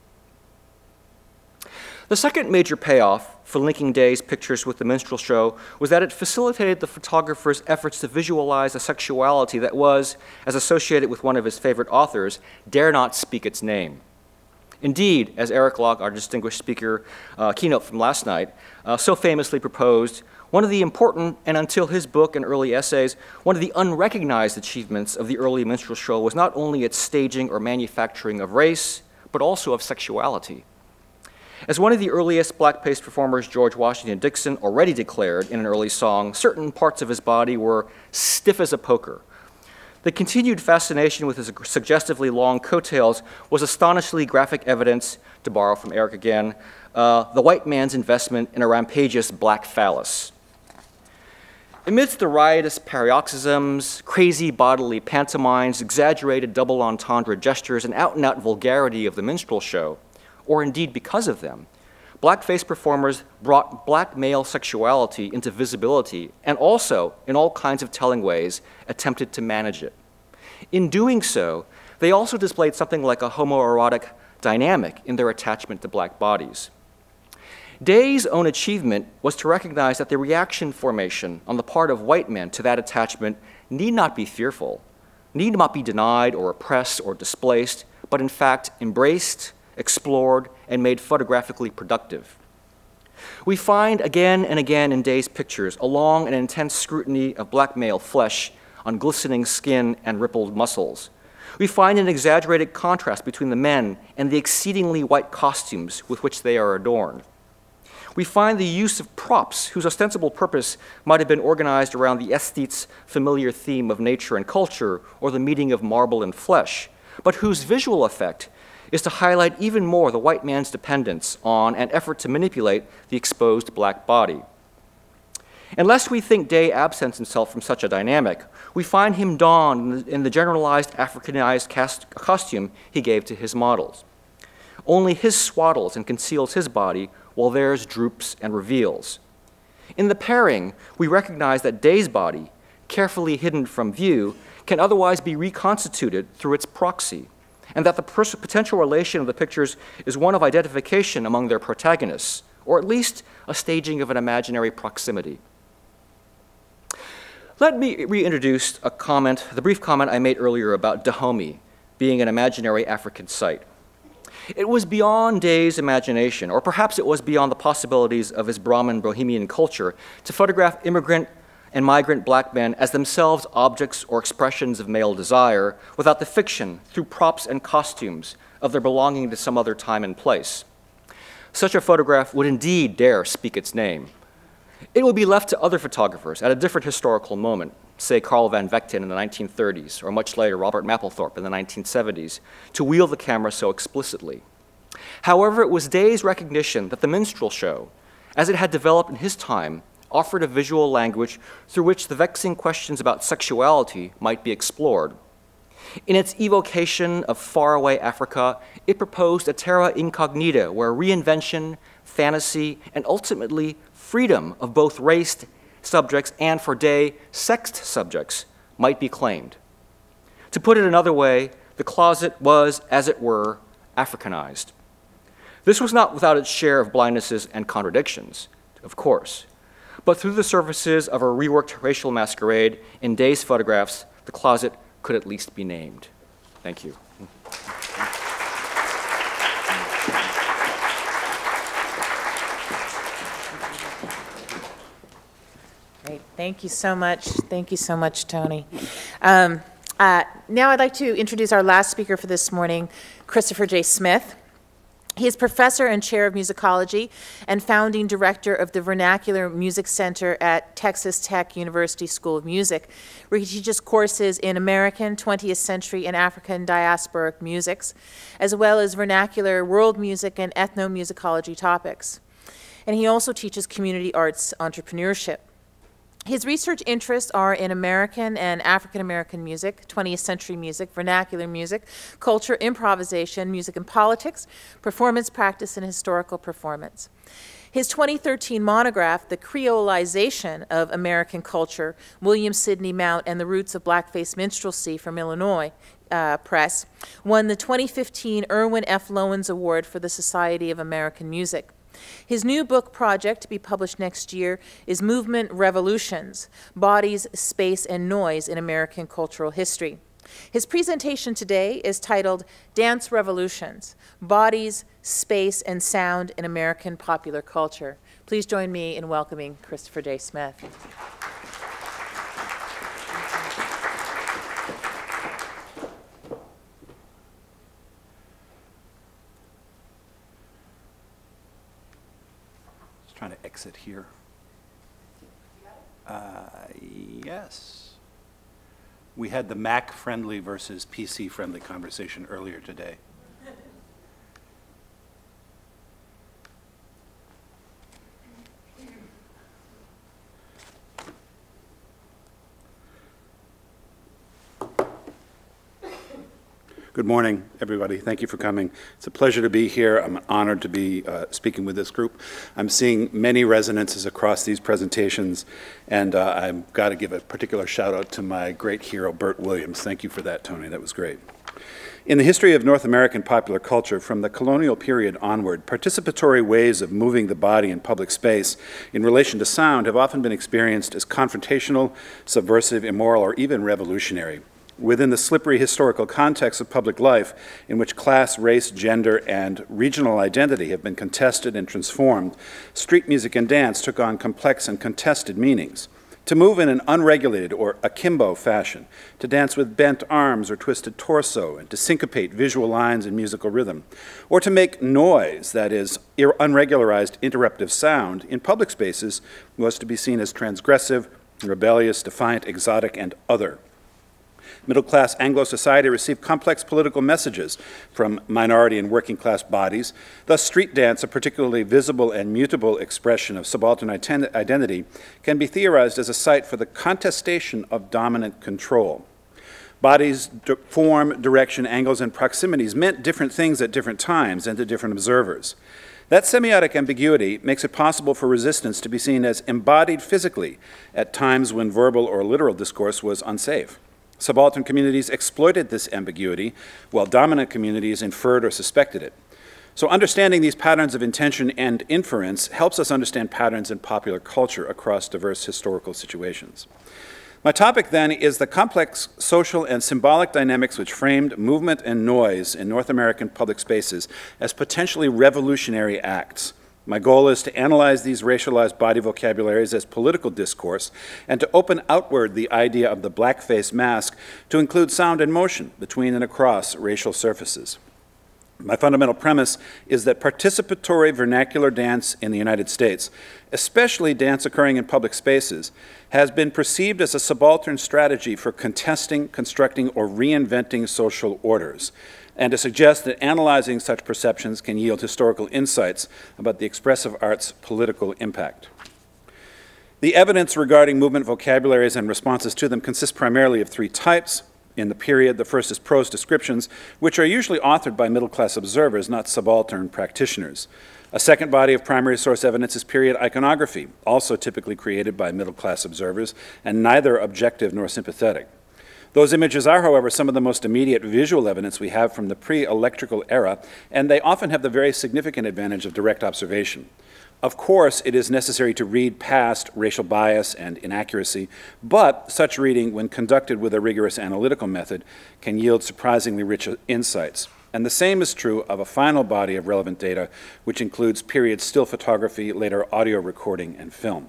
The second major payoff for linking Day's pictures with the minstrel show was that it facilitated the photographer's efforts to visualize a sexuality that was, as associated with one of his favorite authors, dare not speak its name. Indeed, as Eric Locke, our distinguished speaker, keynote from last night, so famously proposed, one of the important, and until his book and early essays, one of the unrecognized achievements of the early minstrel show was not only its staging or manufacturing of race, but also of sexuality. As one of the earliest blackface performers, George Washington Dixon, already declared in an early song, certain parts of his body were stiff as a poker. The continued fascination with his suggestively long coattails was astonishingly graphic evidence, to borrow from Eric again, the white man's investment in a rampageous black phallus. Amidst the riotous paroxysms, crazy bodily pantomimes, exaggerated double entendre gestures, and out-and-out vulgarity of the minstrel show, or indeed because of them, blackface performers brought black male sexuality into visibility and also, in all kinds of telling ways, attempted to manage it. In doing so, they also displayed something like a homoerotic dynamic in their attachment to black bodies. Day's own achievement was to recognize that the reaction formation on the part of white men to that attachment need not be fearful, need not be denied or oppressed or displaced, but in fact embraced, explored, and made photographically productive. We find again and again in Day's pictures a long and intense scrutiny of black male flesh on glistening skin and rippled muscles. We find an exaggerated contrast between the men and the exceedingly white costumes with which they are adorned. We find the use of props whose ostensible purpose might have been organized around the aesthete's familiar theme of nature and culture or the meeting of marble and flesh, but whose visual effect is to highlight even more the white man's dependence on and effort to manipulate the exposed black body. Unless we think Day absents himself from such a dynamic, we find him donned in the generalized Africanized costume he gave to his models. Only his swaddles and conceals his body, while theirs droops and reveals. In the pairing, we recognize that Day's body, carefully hidden from view, can otherwise be reconstituted through its proxy, and that the potential relation of the pictures is one of identification among their protagonists, or at least a staging of an imaginary proximity. Let me reintroduce the brief comment I made earlier about Dahomey being an imaginary African site. It was beyond Day's imagination, or perhaps it was beyond the possibilities of his Brahmin bohemian culture, to photograph immigrant and migrant black men as themselves objects or expressions of male desire, without the fiction, through props and costumes, of their belonging to some other time and place. Such a photograph would indeed dare speak its name. It would be left to other photographers at a different historical moment, say Carl Van Vechten in the 1930s, or much later Robert Mapplethorpe in the 1970s, to wield the camera so explicitly. However, it was Day's recognition that the minstrel show, as it had developed in his time, offered a visual language through which the vexing questions about sexuality might be explored. In its evocation of faraway Africa, it proposed a terra incognita where reinvention, fantasy, and ultimately freedom of both raced subjects and, for Day, sexed subjects might be claimed. To put it another way, the closet was, as it were, Africanized. This was not without its share of blindnesses and contradictions, of course, but through the surfaces of a reworked racial masquerade, in Day's photographs, the closet could at least be named. Thank you. Great. Thank you so much. Thank you so much, Tony. Now I'd like to introduce our last speaker for this morning, Christopher J. Smith. He is professor and chair of musicology and founding director of the Vernacular Music Center at Texas Tech University School of Music, where he teaches courses in American, 20th century, and African diasporic musics, as well as vernacular world music and ethnomusicology topics. And he also teaches community arts entrepreneurship. His research interests are in American and African American music, 20th century music, vernacular music, culture, improvisation, music and politics, performance practice, and historical performance. His 2013 monograph, The Creolization of American Culture, William Sidney Mount and the Roots of Blackface Minstrelsy from Illinois Press, won the 2015 Irwin F. Lowens Award for the Society of American Music. His new book project, to be published next year, is Movement Revolutions, Bodies, Space, and Noise in American Cultural History. His presentation today is titled Dance Revolutions, Bodies, Space, and Sound in American Popular Culture. Please join me in welcoming Christopher J. Smith. Trying to exit here. Yes. We had the Mac-friendly versus PC-friendly conversation earlier today. Good morning, everybody. Thank you for coming. It's a pleasure to be here. I'm honored to be speaking with this group. I'm seeing many resonances across these presentations, and I've got to give a particular shout out to my great hero, Bert Williams. Thank you for that, Tony. That was great. In the history of North American popular culture, from the colonial period onward, participatory ways of moving the body in public space in relation to sound have often been experienced as confrontational, subversive, immoral, or even revolutionary. Within the slippery historical context of public life, in which class, race, gender, and regional identity have been contested and transformed, street music and dance took on complex and contested meanings. To move in an unregulated or akimbo fashion, to dance with bent arms or twisted torso, and to syncopate visual lines and musical rhythm, or to make noise, that is, unregularized interruptive sound, in public spaces was to be seen as transgressive, rebellious, defiant, exotic, and other. Middle-class Anglo society received complex political messages from minority and working-class bodies. Thus, street dance, a particularly visible and mutable expression of subaltern identity, can be theorized as a site for the contestation of dominant control. Bodies, form, direction, angles, and proximities meant different things at different times and to different observers. That semiotic ambiguity makes it possible for resistance to be seen as embodied physically at times when verbal or literal discourse was unsafe. Subaltern communities exploited this ambiguity, while dominant communities inferred or suspected it. So understanding these patterns of intention and inference helps us understand patterns in popular culture across diverse historical situations. My topic, then, is the complex social and symbolic dynamics which framed movement and noise in North American public spaces as potentially revolutionary acts. My goal is to analyze these racialized body vocabularies as political discourse and to open outward the idea of the blackface mask to include sound and motion between and across racial surfaces. My fundamental premise is that participatory vernacular dance in the United States, especially dance occurring in public spaces, has been perceived as a subaltern strategy for contesting, constructing, or reinventing social orders, and to suggest that analyzing such perceptions can yield historical insights about the expressive arts' political impact. The evidence regarding movement vocabularies and responses to them consists primarily of three types. In the period, the first is prose descriptions, which are usually authored by middle-class observers, not subaltern practitioners. A second body of primary source evidence is period iconography, also typically created by middle-class observers, and neither objective nor sympathetic. Those images are, however, some of the most immediate visual evidence we have from the pre-electrical era, and they often have the very significant advantage of direct observation. Of course, it is necessary to read past racial bias and inaccuracy, but such reading, when conducted with a rigorous analytical method, can yield surprisingly rich insights. And the same is true of a final body of relevant data, which includes period still photography, later audio recording, and film.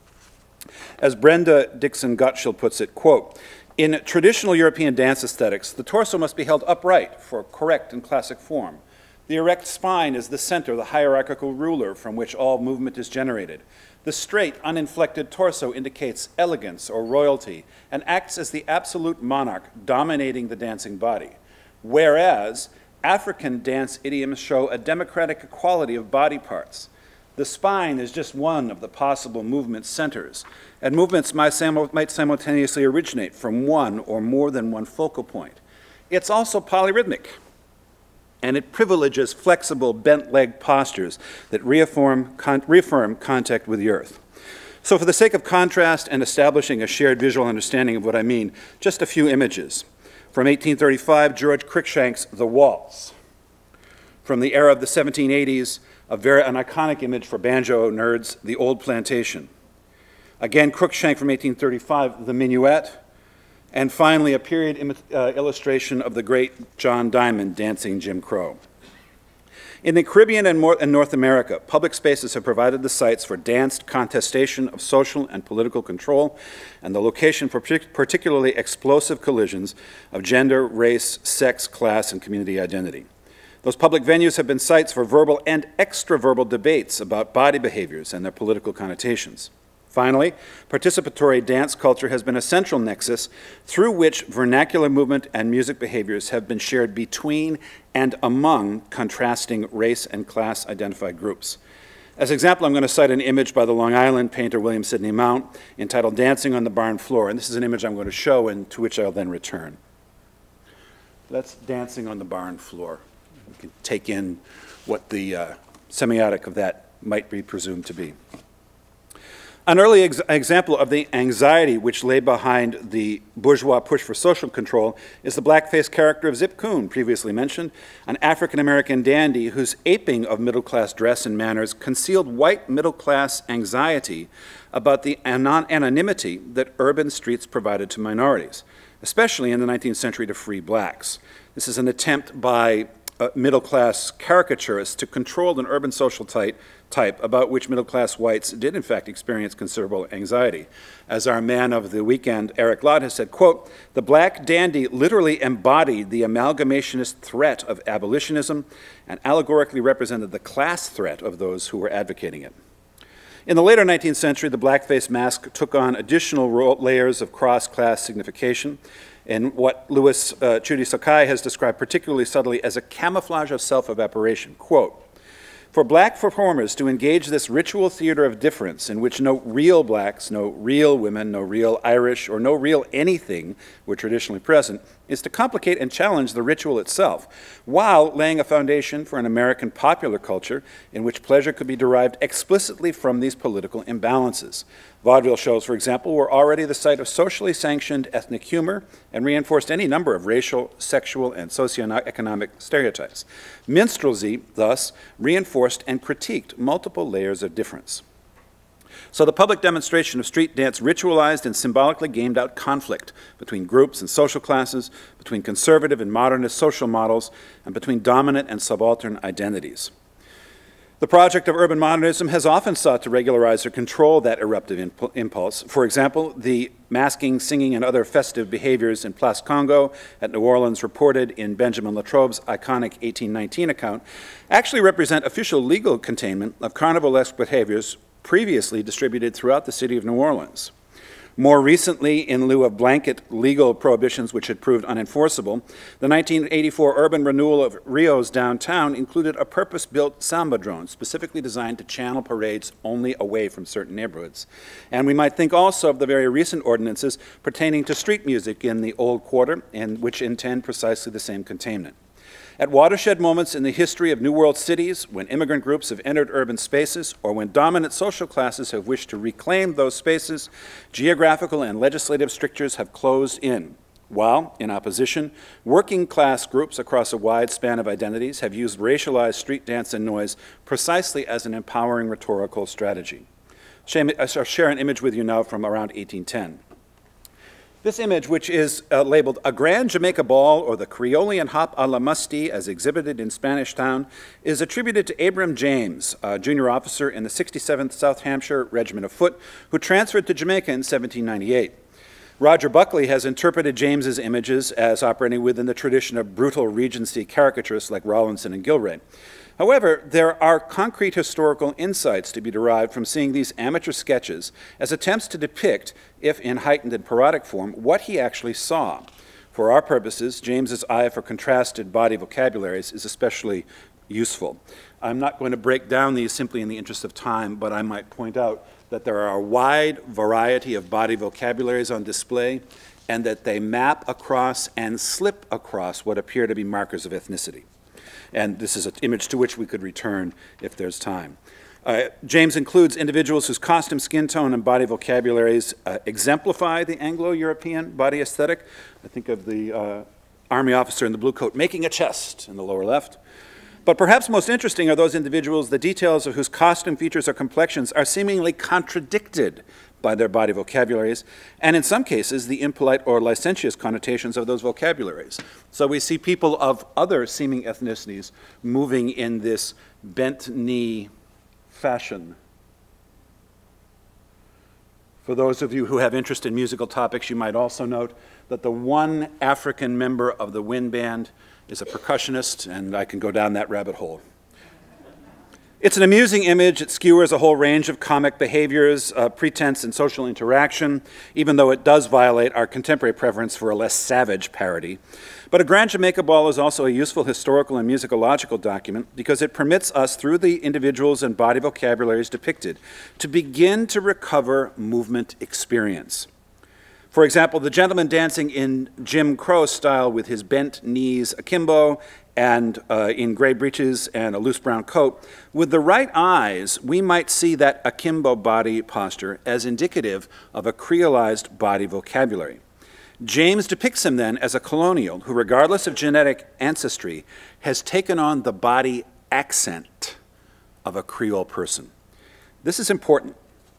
As Brenda Dixon Gottschall puts it, quote, "In traditional European dance aesthetics, the torso must be held upright for correct and classic form. The erect spine is the center, the hierarchical ruler from which all movement is generated. The straight, uninflected torso indicates elegance or royalty and acts as the absolute monarch dominating the dancing body. Whereas African dance idioms show a democratic equality of body parts. The spine is just one of the possible movement centers, and movements might simultaneously originate from one or more than one focal point. It's also polyrhythmic, and it privileges flexible, bent-leg postures that reaffirm contact with the earth. So for the sake of contrast and establishing a shared visual understanding of what I mean, just a few images. From 1835, George Cruikshank's The Waltz. From the era of the 1780s, an iconic image for banjo nerds, The Old Plantation. Again, Cruikshank from 1835, The Minuet. And finally, a period illustration of the great John Diamond dancing Jim Crow. In the Caribbean and North America, public spaces have provided the sites for danced contestation of social and political control and the location for particularly explosive collisions of gender, race, sex, class, and community identity. Those public venues have been sites for verbal and extraverbal debates about body behaviors and their political connotations. Finally, participatory dance culture has been a central nexus through which vernacular movement and music behaviors have been shared between and among contrasting race and class identified groups. As an example, I'm going to cite an image by the Long Island painter William Sidney Mount entitled Dancing on the Barn Floor, and this is an image I'm going to show and to which I'll then return. That's dancing on the barn floor. You can take in what the semiotic of that might be presumed to be. An early example of the anxiety which lay behind the bourgeois push for social control is the blackface character of Zip Coon, previously mentioned, an African-American dandy whose aping of middle-class dress and manners concealed white middle-class anxiety about the anonymity that urban streets provided to minorities, especially in the 19th century to free blacks. This is an attempt by middle-class caricaturists to control an urban social type about which middle-class whites did in fact experience considerable anxiety. As our man of the weekend, Eric Lott, has said, quote, "The black dandy literally embodied the amalgamationist threat of abolitionism and allegorically represented the class threat of those who were advocating it." In the later 19th century, the blackface mask took on additional layers of cross-class signification in what Louis Chudi Sakai has described particularly subtly as a camouflage of self-evaporation. Quote, "For black performers to engage this ritual theater of difference in which no real blacks, no real women, no real Irish, or no real anything were traditionally present is to complicate and challenge the ritual itself, while laying a foundation for an American popular culture in which pleasure could be derived explicitly from these political imbalances. Vaudeville shows, for example, were already the site of socially sanctioned ethnic humor and reinforced any number of racial, sexual, and socioeconomic stereotypes. Minstrelsy, thus, reinforced and critiqued multiple layers of difference. So the public demonstration of street dance ritualized and symbolically gamed out conflict between groups and social classes, between conservative and modernist social models, and between dominant and subaltern identities. The project of urban modernism has often sought to regularize or control that eruptive impulse. For example, the masking, singing, and other festive behaviors in Place Congo at New Orleans, reported in Benjamin Latrobe's iconic 1819 account, actually represent official legal containment of carnivalesque behaviors previously distributed throughout the city of New Orleans. More recently, in lieu of blanket legal prohibitions which had proved unenforceable, the 1984 urban renewal of Rio's downtown included a purpose-built samba drone specifically designed to channel parades only away from certain neighborhoods. And we might think also of the very recent ordinances pertaining to street music in the Old Quarter, and which intend precisely the same containment. At watershed moments in the history of New World cities, when immigrant groups have entered urban spaces, or when dominant social classes have wished to reclaim those spaces, geographical and legislative strictures have closed in, while, in opposition, working class groups across a wide span of identities have used racialized street dance and noise precisely as an empowering rhetorical strategy. I'll share an image with you now from around 1810. This image, which is labeled "A Grand Jamaica Ball" or "The Creolian Hop a la Musty" as exhibited in Spanish Town, is attributed to Abram James, a junior officer in the 67th South Hampshire Regiment of Foot, who transferred to Jamaica in 1798. Roger Buckley has interpreted James's images as operating within the tradition of brutal Regency caricaturists like Rawlinson and Gilray. However, there are concrete historical insights to be derived from seeing these amateur sketches as attempts to depict, if in heightened and parodic form, what he actually saw. For our purposes, James's eye for contrasted body vocabularies is especially useful. I'm not going to break down these simply in the interest of time, but I might point out that there are a wide variety of body vocabularies on display, and that they map across and slip across what appear to be markers of ethnicity. And this is an image to which we could return if there's time. James includes individuals whose costume, skin tone, and body vocabularies exemplify the Anglo-European body aesthetic. I think of the army officer in the blue coat making a chest in the lower left. But perhaps most interesting are those individuals, the details of whose costume features or complexions are seemingly contradicted by their body vocabularies, and in some cases, the impolite or licentious connotations of those vocabularies. So we see people of other seeming ethnicities moving in this bent knee fashion. For those of you who have interest in musical topics, you might also note that the one African member of the wind band is a percussionist, and I can go down that rabbit hole. It's an amusing image. It skewers a whole range of comic behaviors, pretense, and social interaction, even though it does violate our contemporary preference for a less savage parody. But A Grand Jamaica Ball is also a useful historical and musicological document because it permits us, through the individuals and body vocabularies depicted, to begin to recover movement experience. For example, the gentleman dancing in Jim Crow style with his bent knees akimbo and in gray breeches and a loose brown coat, with the right eyes, we might see that akimbo body posture as indicative of a creolized body vocabulary. James depicts him then as a colonial who, regardless of genetic ancestry, has taken on the body accent of a Creole person. This is important.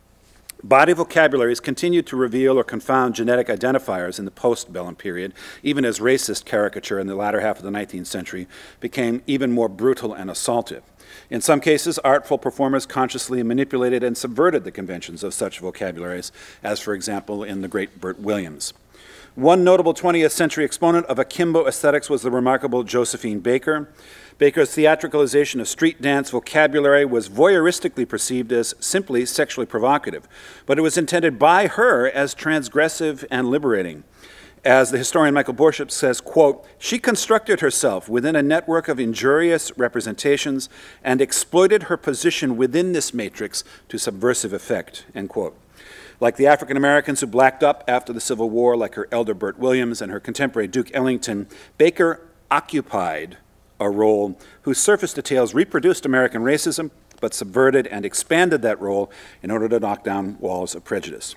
Body vocabularies continued to reveal or confound genetic identifiers in the post-bellum period, even as racist caricature in the latter half of the 19th century became even more brutal and assaultive. In some cases, artful performers consciously manipulated and subverted the conventions of such vocabularies, as for example in the great Bert Williams. One notable 20th century exponent of akimbo aesthetics was the remarkable Josephine Baker. Baker's theatricalization of street dance vocabulary was voyeuristically perceived as simply sexually provocative, but it was intended by her as transgressive and liberating. As the historian Michael Borship says, quote, "She constructed herself within a network of injurious representations and exploited her position within this matrix to subversive effect," end quote. Like the African Americans who blacked up after the Civil War, like her elder Bert Williams and her contemporary Duke Ellington, Baker occupied a role whose surface details reproduced American racism, but subverted and expanded that role in order to knock down walls of prejudice.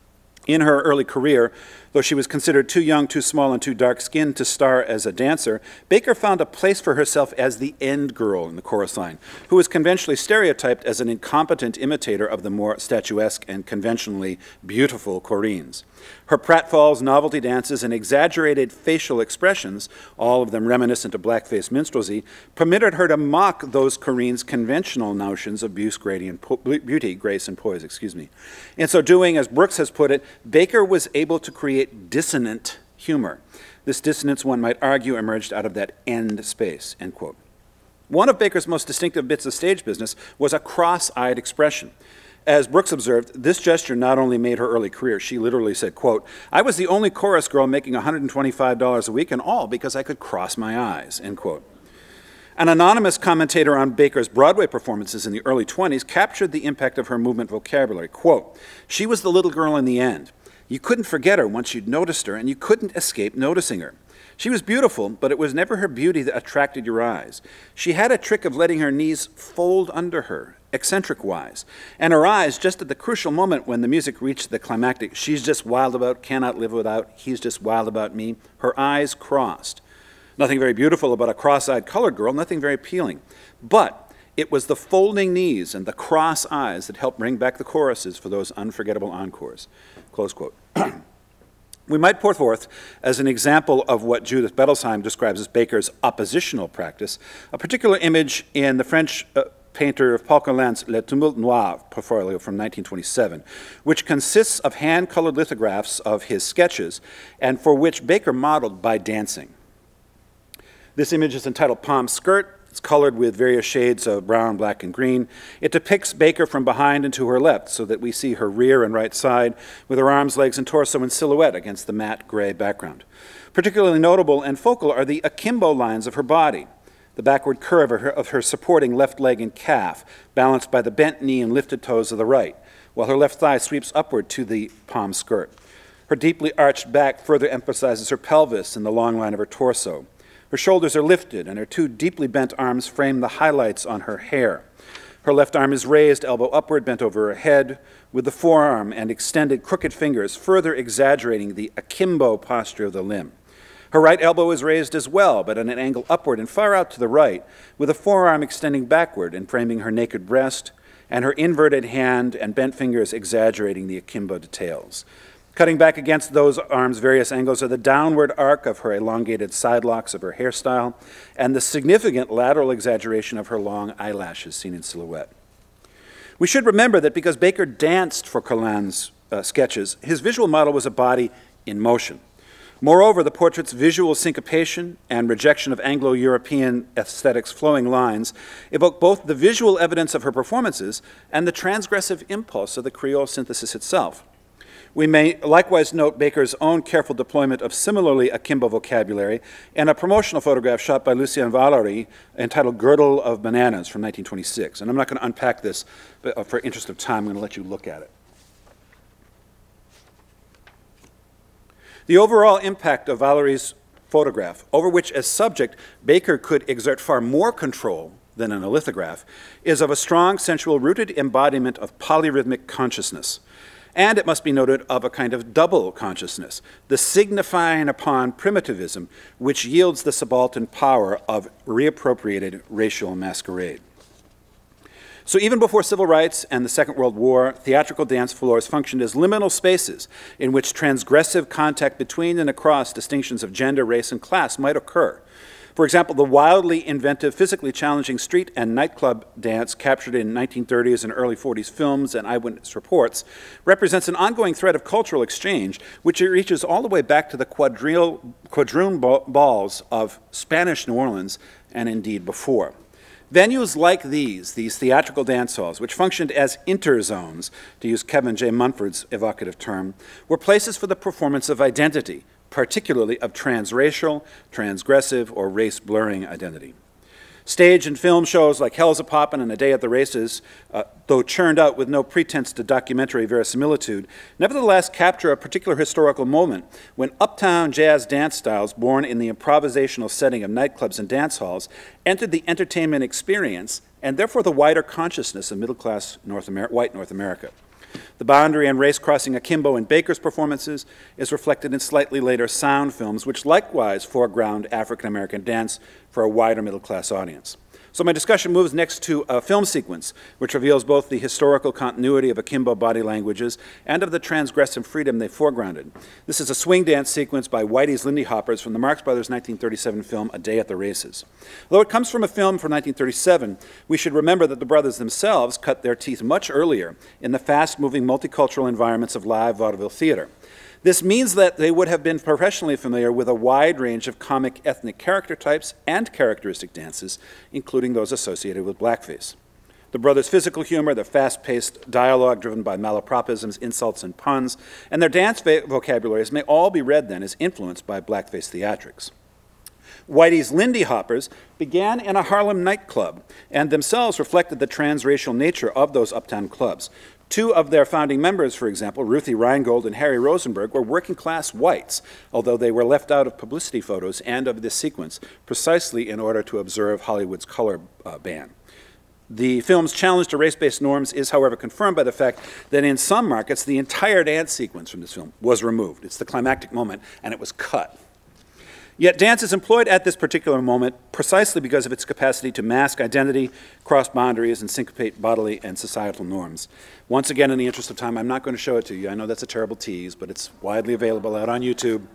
In her early career, though she was considered too young, too small, and too dark-skinned to star as a dancer, Baker found a place for herself as the end girl in the chorus line, who was conventionally stereotyped as an incompetent imitator of the more statuesque and conventionally beautiful Corinnes. Her pratfalls, novelty dances, and exaggerated facial expressions, all of them reminiscent of blackface minstrelsy, permitted her to mock those Corinnes' conventional notions of beauty, grace, and poise, In so doing, as Brooks has put it, Baker was able to create dissonant humor. This dissonance, one might argue, emerged out of that end space, end quote. One of Baker's most distinctive bits of stage business was a cross-eyed expression. As Brooks observed, this gesture not only made her early career, she literally said, quote, "I was the only chorus girl making $125 a week, and all because I could cross my eyes," end quote. An anonymous commentator on Baker's Broadway performances in the early 20s captured the impact of her movement vocabulary. Quote, "She was the little girl in the end. You couldn't forget her once you'd noticed her, and you couldn't escape noticing her. She was beautiful, but it was never her beauty that attracted your eyes. She had a trick of letting her knees fold under her, eccentric-wise, and her eyes, just at the crucial moment when the music reached the climactic, 'She's just wild about, cannot live without, he's just wild about me,' her eyes crossed. Nothing very beautiful about a cross-eyed colored girl, nothing very appealing. But it was the folding knees and the cross eyes that helped bring back the choruses for those unforgettable encores," close quote. We might pour forth, as an example of what Judith Bettelsheim describes as Baker's oppositional practice, a particular image in the French painter Paul Colin's Le Tumulte Noir portfolio from 1927, which consists of hand-colored lithographs of his sketches, and for which Baker modeled by dancing. This image is entitled Palm Skirt. It's colored with various shades of brown, black, and green. It depicts Baker from behind and to her left, so that we see her rear and right side, with her arms, legs, and torso in silhouette against the matte gray background. Particularly notable and focal are the akimbo lines of her body, the backward curve of her supporting left leg and calf, balanced by the bent knee and lifted toes of the right, while her left thigh sweeps upward to the palm skirt. Her deeply arched back further emphasizes her pelvis and the long line of her torso. Her shoulders are lifted, and her two deeply bent arms frame the highlights on her hair. Her left arm is raised, elbow upward, bent over her head, with the forearm and extended crooked fingers further exaggerating the akimbo posture of the limb. Her right elbow is raised as well, but at an angle upward and far out to the right, with the forearm extending backward and framing her naked breast, and her inverted hand and bent fingers exaggerating the akimbo details. Cutting back against those arms' various angles are the downward arc of her elongated side locks of her hairstyle and the significant lateral exaggeration of her long eyelashes seen in silhouette. We should remember that because Baker danced for Colin's sketches, his visual model was a body in motion. Moreover, the portrait's visual syncopation and rejection of Anglo-European aesthetics' flowing lines evoke both the visual evidence of her performances and the transgressive impulse of the Creole synthesis itself. We may likewise note Baker's own careful deployment of similarly akimbo vocabulary in a promotional photograph shot by Lucien Valery entitled Girdle of Bananas from 1926. And I'm not going to unpack this, but for interest of time, I'm going to let you look at it. The overall impact of Valerie's photograph, over which as subject Baker could exert far more control than in a lithograph, is of a strong, sensual, rooted embodiment of polyrhythmic consciousness. And it must be noted of a kind of double consciousness, the signifying upon primitivism, which yields the subaltern power of reappropriated racial masquerade. So even before civil rights and the Second World War, theatrical dance floors functioned as liminal spaces in which transgressive contact between and across distinctions of gender, race, and class might occur. For example, the wildly inventive, physically challenging street and nightclub dance captured in 1930s and early 40s films and eyewitness reports represents an ongoing thread of cultural exchange, which reaches all the way back to the quadroon balls of Spanish New Orleans and indeed before. Venues like these theatrical dance halls, which functioned as interzones, to use Kevin J. Munford's evocative term, were places for the performance of identity, particularly of transracial, transgressive, or race-blurring identity. Stage and film shows like Hell's a Poppin' and A Day at the Races, though churned out with no pretense to documentary verisimilitude, nevertheless capture a particular historical moment when uptown jazz dance styles born in the improvisational setting of nightclubs and dance halls entered the entertainment experience and therefore the wider consciousness of middle-class white North America. The boundary and race-crossing akimbo in Baker's performances is reflected in slightly later sound films, which likewise foreground African-American dance for a wider middle-class audience. So my discussion moves next to a film sequence, which reveals both the historical continuity of akimbo body languages and of the transgressive freedom they foregrounded. This is a swing dance sequence by Whitey's Lindy Hoppers from the Marx Brothers' 1937 film, A Day at the Races. Though it comes from a film from 1937, we should remember that the brothers themselves cut their teeth much earlier in the fast-moving multicultural environments of live vaudeville theater. This means that they would have been professionally familiar with a wide range of comic ethnic character types and characteristic dances, including those associated with blackface. The brothers' physical humor, their fast-paced dialogue driven by malapropisms, insults, and puns, and their dance vocabularies may all be read then as influenced by blackface theatrics. Whitey's Lindy Hoppers began in a Harlem nightclub and themselves reflected the transracial nature of those uptown clubs. Two of their founding members, for example, Ruthie Reingold and Harry Rosenberg, were working-class whites, although they were left out of publicity photos and of this sequence, precisely in order to observe Hollywood's color ban. The film's challenge to race-based norms is, however, confirmed by the fact that in some markets, the entire dance sequence from this film was removed. It's the climactic moment, and it was cut. Yet dance is employed at this particular moment precisely because of its capacity to mask identity, cross boundaries, and syncopate bodily and societal norms. Once again, in the interest of time, I'm not going to show it to you. I know that's a terrible tease, but it's widely available out on YouTube.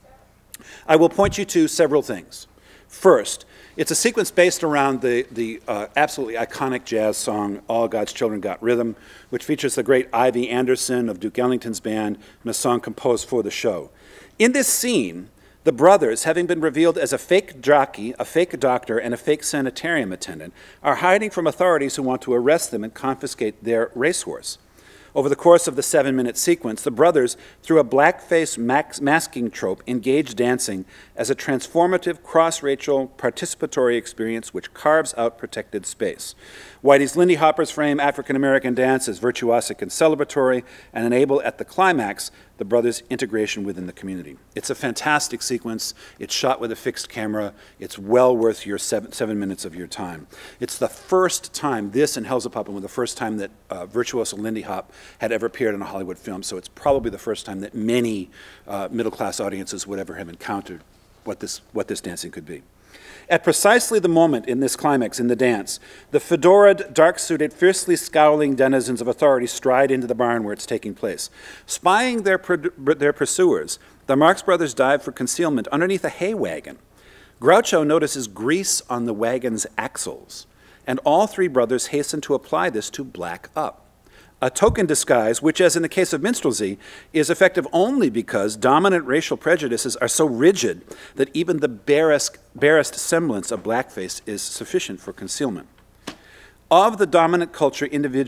I will point you to several things. First, it's a sequence based around the absolutely iconic jazz song, All God's Children Got Rhythm, which features the great Ivy Anderson of Duke Ellington's band and a song composed for the show. In this scene, the brothers, having been revealed as a fake jockey, a fake doctor, and a fake sanitarium attendant, are hiding from authorities who want to arrest them and confiscate their racehorse. Over the course of the 7-minute sequence, the brothers, through a blackface masking trope, engage dancing as a transformative, cross-racial, participatory experience which carves out protected space. Whitey's Lindy Hoppers frame African-American dance as virtuosic and celebratory and enable, at the climax, the brothers' integration within the community. It's a fantastic sequence. It's shot with a fixed camera. It's well worth your 7 minutes of your time. It's the first time, this and Hell's a Poppin' were the first time that virtuoso Lindy Hop had ever appeared in a Hollywood film, so it's probably the first time that many middle-class audiences would ever have encountered what this dancing could be. At precisely the moment in this climax, in the dance, the fedoraed, dark-suited, fiercely scowling denizens of authority stride into the barn where it's taking place. Spying their pursuers, the Marx Brothers dive for concealment underneath a hay wagon. Groucho notices grease on the wagon's axles, and all three brothers hasten to apply this to black up. A token disguise, which, as in the case of minstrelsy, is effective only because dominant racial prejudices are so rigid that even the barest semblance of blackface is sufficient for concealment. Of the dominant culture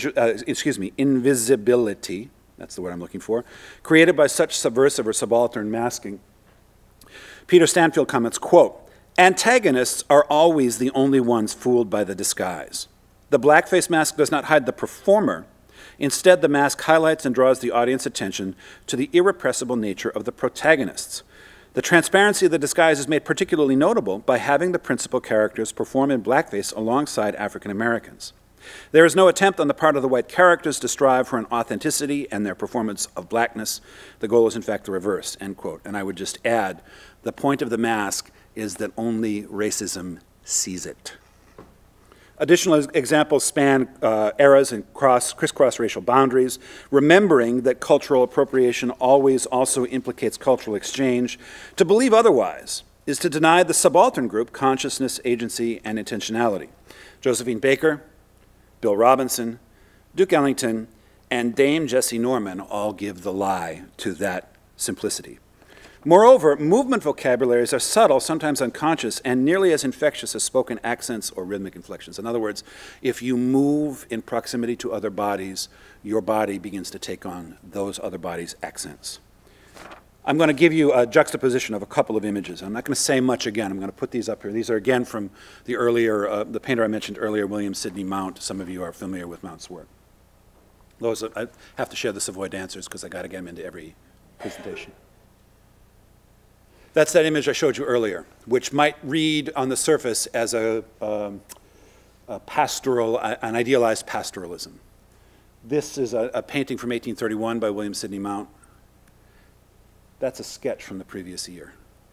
invisibility, that's the word I'm looking for, created by such subversive or subaltern masking, Peter Stanfield comments, quote, "Antagonists are always the only ones fooled by the disguise. The blackface mask does not hide the performer, Instead, the mask highlights and draws the audience attention to the irrepressible nature of the protagonists. The transparency of the disguise is made particularly notable by having the principal characters perform in blackface alongside African Americans. There is no attempt on the part of the white characters to strive for an authenticity and their performance of blackness. The goal is in fact the reverse, end quote. And I would just add, the point of the mask is that only racism sees it. Additional examples span eras and crisscross racial boundaries, remembering that cultural appropriation always also implicates cultural exchange. To believe otherwise is to deny the subaltern group consciousness, agency, and intentionality. Josephine Baker, Bill Robinson, Duke Ellington, and Dame Jessie Norman all give the lie to that simplicity. Moreover, movement vocabularies are subtle, sometimes unconscious, and nearly as infectious as spoken accents or rhythmic inflections. In other words, if you move in proximity to other bodies, your body begins to take on those other bodies' accents. I'm going to give you a juxtaposition of a couple of images. I'm not going to say much again. I'm going to put these up here. These are again from the earlier, the painter I mentioned earlier, William Sidney Mount. Some of you are familiar with Mount's work. Those I have to share the Savoy dancers because I got to get them into every presentation. That's that image I showed you earlier, which might read on the surface as a pastoral, an idealized pastoralism. This is a painting from 1831 by William Sidney Mount. That's a sketch from the previous year.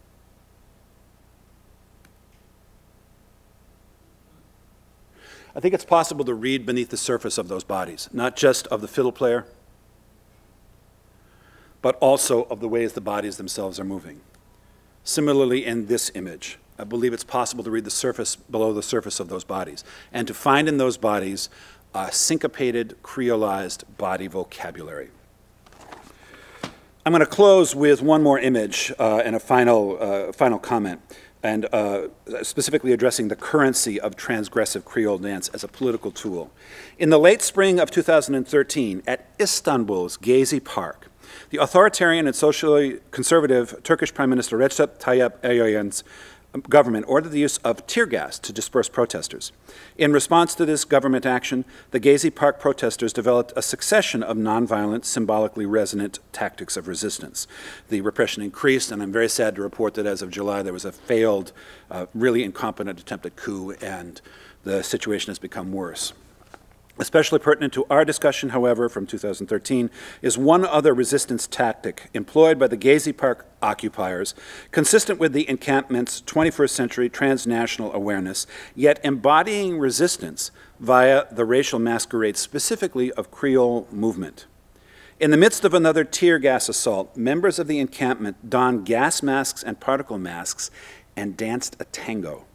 I think it's possible to read beneath the surface of those bodies, not just of the fiddle player, but also of the ways the bodies themselves are moving. Similarly, in this image, I believe it's possible to read the surface below the surface of those bodies and to find in those bodies a syncopated, creolized body vocabulary. I'm going to close with one more image and a final comment, and specifically addressing the currency of transgressive Creole dance as a political tool. In the late spring of 2013, at Istanbul's Gezi Park, the authoritarian and socially conservative Turkish Prime Minister Recep Tayyip Erdogan's government ordered the use of tear gas to disperse protesters. In response to this government action, the Gezi Park protesters developed a succession of nonviolent, symbolically resonant tactics of resistance. The repression increased, and I'm very sad to report that as of July there was a failed, really incompetent attempted coup, and the situation has become worse. Especially pertinent to our discussion, however, from 2013, is one other resistance tactic employed by the Gezi Park occupiers, consistent with the encampment's 21st century transnational awareness, yet embodying resistance via the racial masquerade, specifically of Creole movement. In the midst of another tear gas assault, members of the encampment donned gas masks and particle masks and danced a tango.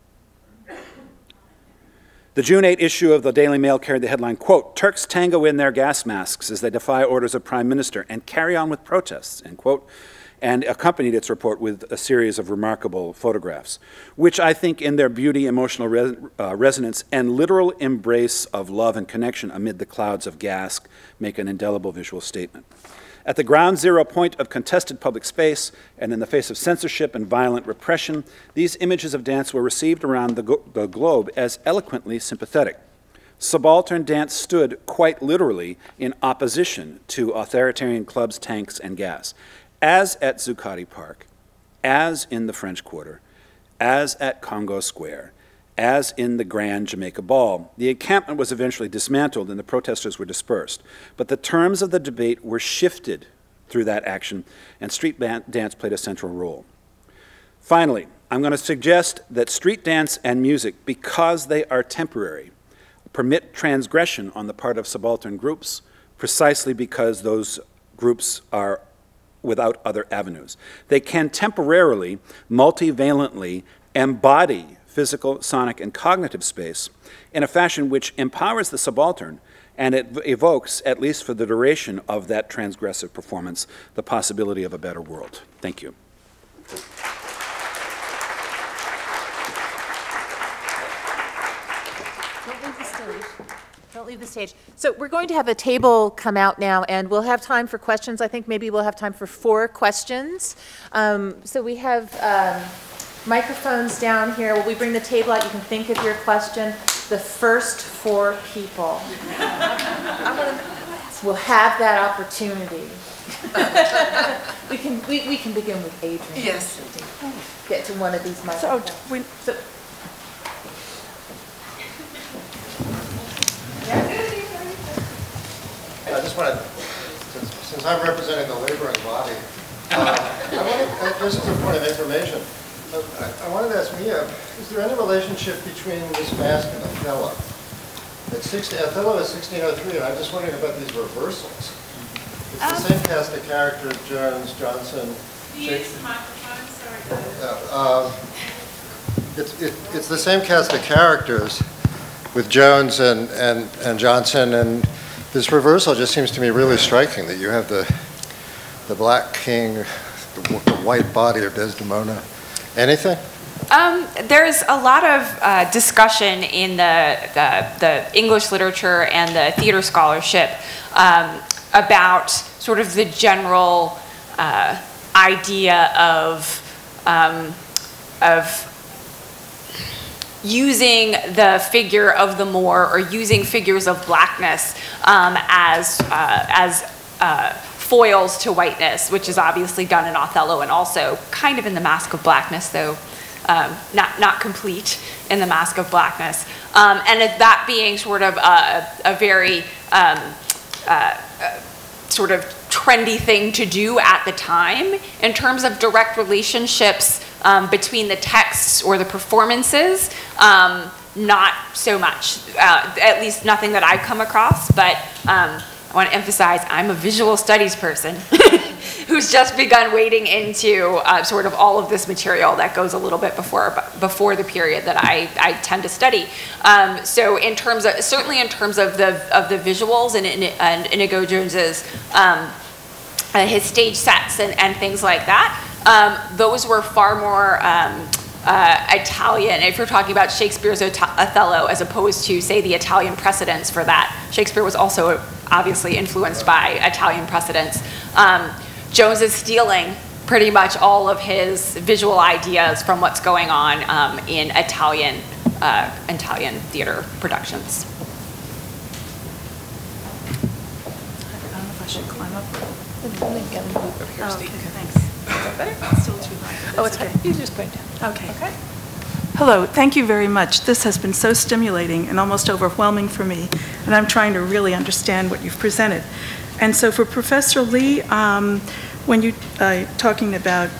The June 8 issue of the Daily Mail carried the headline, quote, "Turks tango in their gas masks as they defy orders of Prime Minister and carry on with protests," end quote, and accompanied its report with a series of remarkable photographs, which I think in their beauty, emotional resonance, and literal embrace of love and connection amid the clouds of gas make an indelible visual statement. At the ground zero point of contested public space, and in the face of censorship and violent repression, these images of dance were received around the globe as eloquently sympathetic. Subaltern dance stood quite literally in opposition to authoritarian clubs, tanks, and gas, as at Zuccotti Park, as in the French Quarter, as at Congo Square, as in the Grand Jamaica Ball. The encampment was eventually dismantled and the protesters were dispersed. But the terms of the debate were shifted through that action, and street dance played a central role. Finally, I'm going to suggest that street dance and music, because they are temporary, permit transgression on the part of subaltern groups, precisely because those groups are without other avenues. They can temporarily, multivalently embody physical, sonic, and cognitive space in a fashion which empowers the subaltern, and it evokes, at least for the duration of that transgressive performance, the possibility of a better world. Thank you. Don't leave the stage. Don't leave the stage. So we're going to have a table come out now, and we'll have time for questions. I think maybe we'll have time for 4 questions. So we have microphones down here. Will we bring the table out? You can think of your question. The first 4 people. I'm gonna will have that opportunity. we can begin with Adrian. Yes. Get to one of these microphones. I just want to, since I'm representing the laboring body, this is a point of information. I wanted to ask Mia, is there any relationship between this Masque and Othello? Othello is 1603, and I'm just wondering about these reversals. It's the same cast of characters, Jones, Johnson. It's the same cast of characters with Jones and Johnson, and this reversal just seems to me really striking, that you have the black king, the white body of Desdemona. Anything? There's a lot of discussion in the English literature and the theater scholarship about sort of the general idea of using the figure of the Moor or using figures of blackness as foils to whiteness, which is obviously done in Othello and also kind of in the Masque of Blackness, though not complete in the Masque of Blackness. And that being sort of a very sort of trendy thing to do at the time in terms of direct relationships between the texts or the performances. Not so much, at least nothing that I've come across, but I want to emphasize I'm a visual studies person who's just begun wading into sort of all of this material that goes a little bit before the period that I tend to study. So in terms of, certainly in terms of the visuals and Inigo Jones's his stage sets and things like that, those were far more Italian, if you're talking about Shakespeare's Othello as opposed to, say, the Italian precedents for that. Shakespeare was also obviously influenced by Italian precedents. Jones is stealing pretty much all of his visual ideas from what's going on in Italian theater productions. I don't know if I should climb up. Oh, okay, thanks. Is that better? It's still too high. Oh, it's okay. You just put it down. Okay. Hello, thank you very much. This has been so stimulating and almost overwhelming for me, and I'm trying to really understand what you've presented. And so for Professor Lee, when you talking about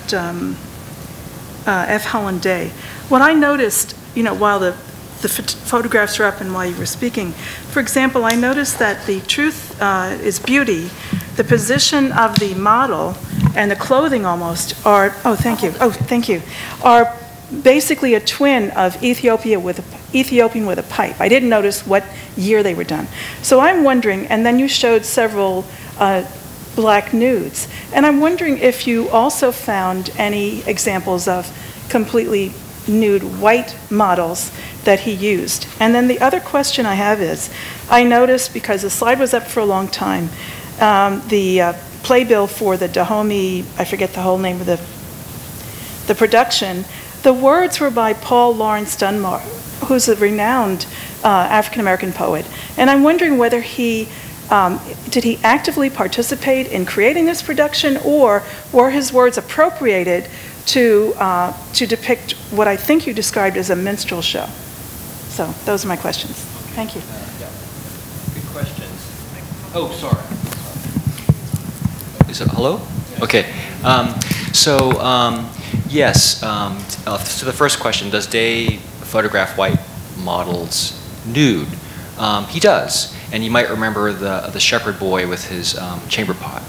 F. Holland Day, what I noticed, while the photographs are up and while you were speaking, for example, I noticed that the truth is beauty, the position of the model and the clothing almost are, are basically a twin of Ethiopian with a pipe. I didn't notice what year they were done. So I'm wondering, and then you showed several black nudes, and I'm wondering if you also found any examples of completely nude white models that he used. And then the other question I have is, I noticed, because the slide was up for a long time, the playbill for the Dahomey, I forget the whole name of the production, the words were by Paul Laurence Dunbar, who's a renowned African-American poet. And I'm wondering whether did he actively participate in creating this production, or were his words appropriated to depict what I think you described as a minstrel show? So those are my questions. Thank you. Good questions. Oh, sorry. Is it hello? Okay. Yes. So the first question: does Day photograph white models nude? He does, and you might remember the shepherd boy with his chamber pot.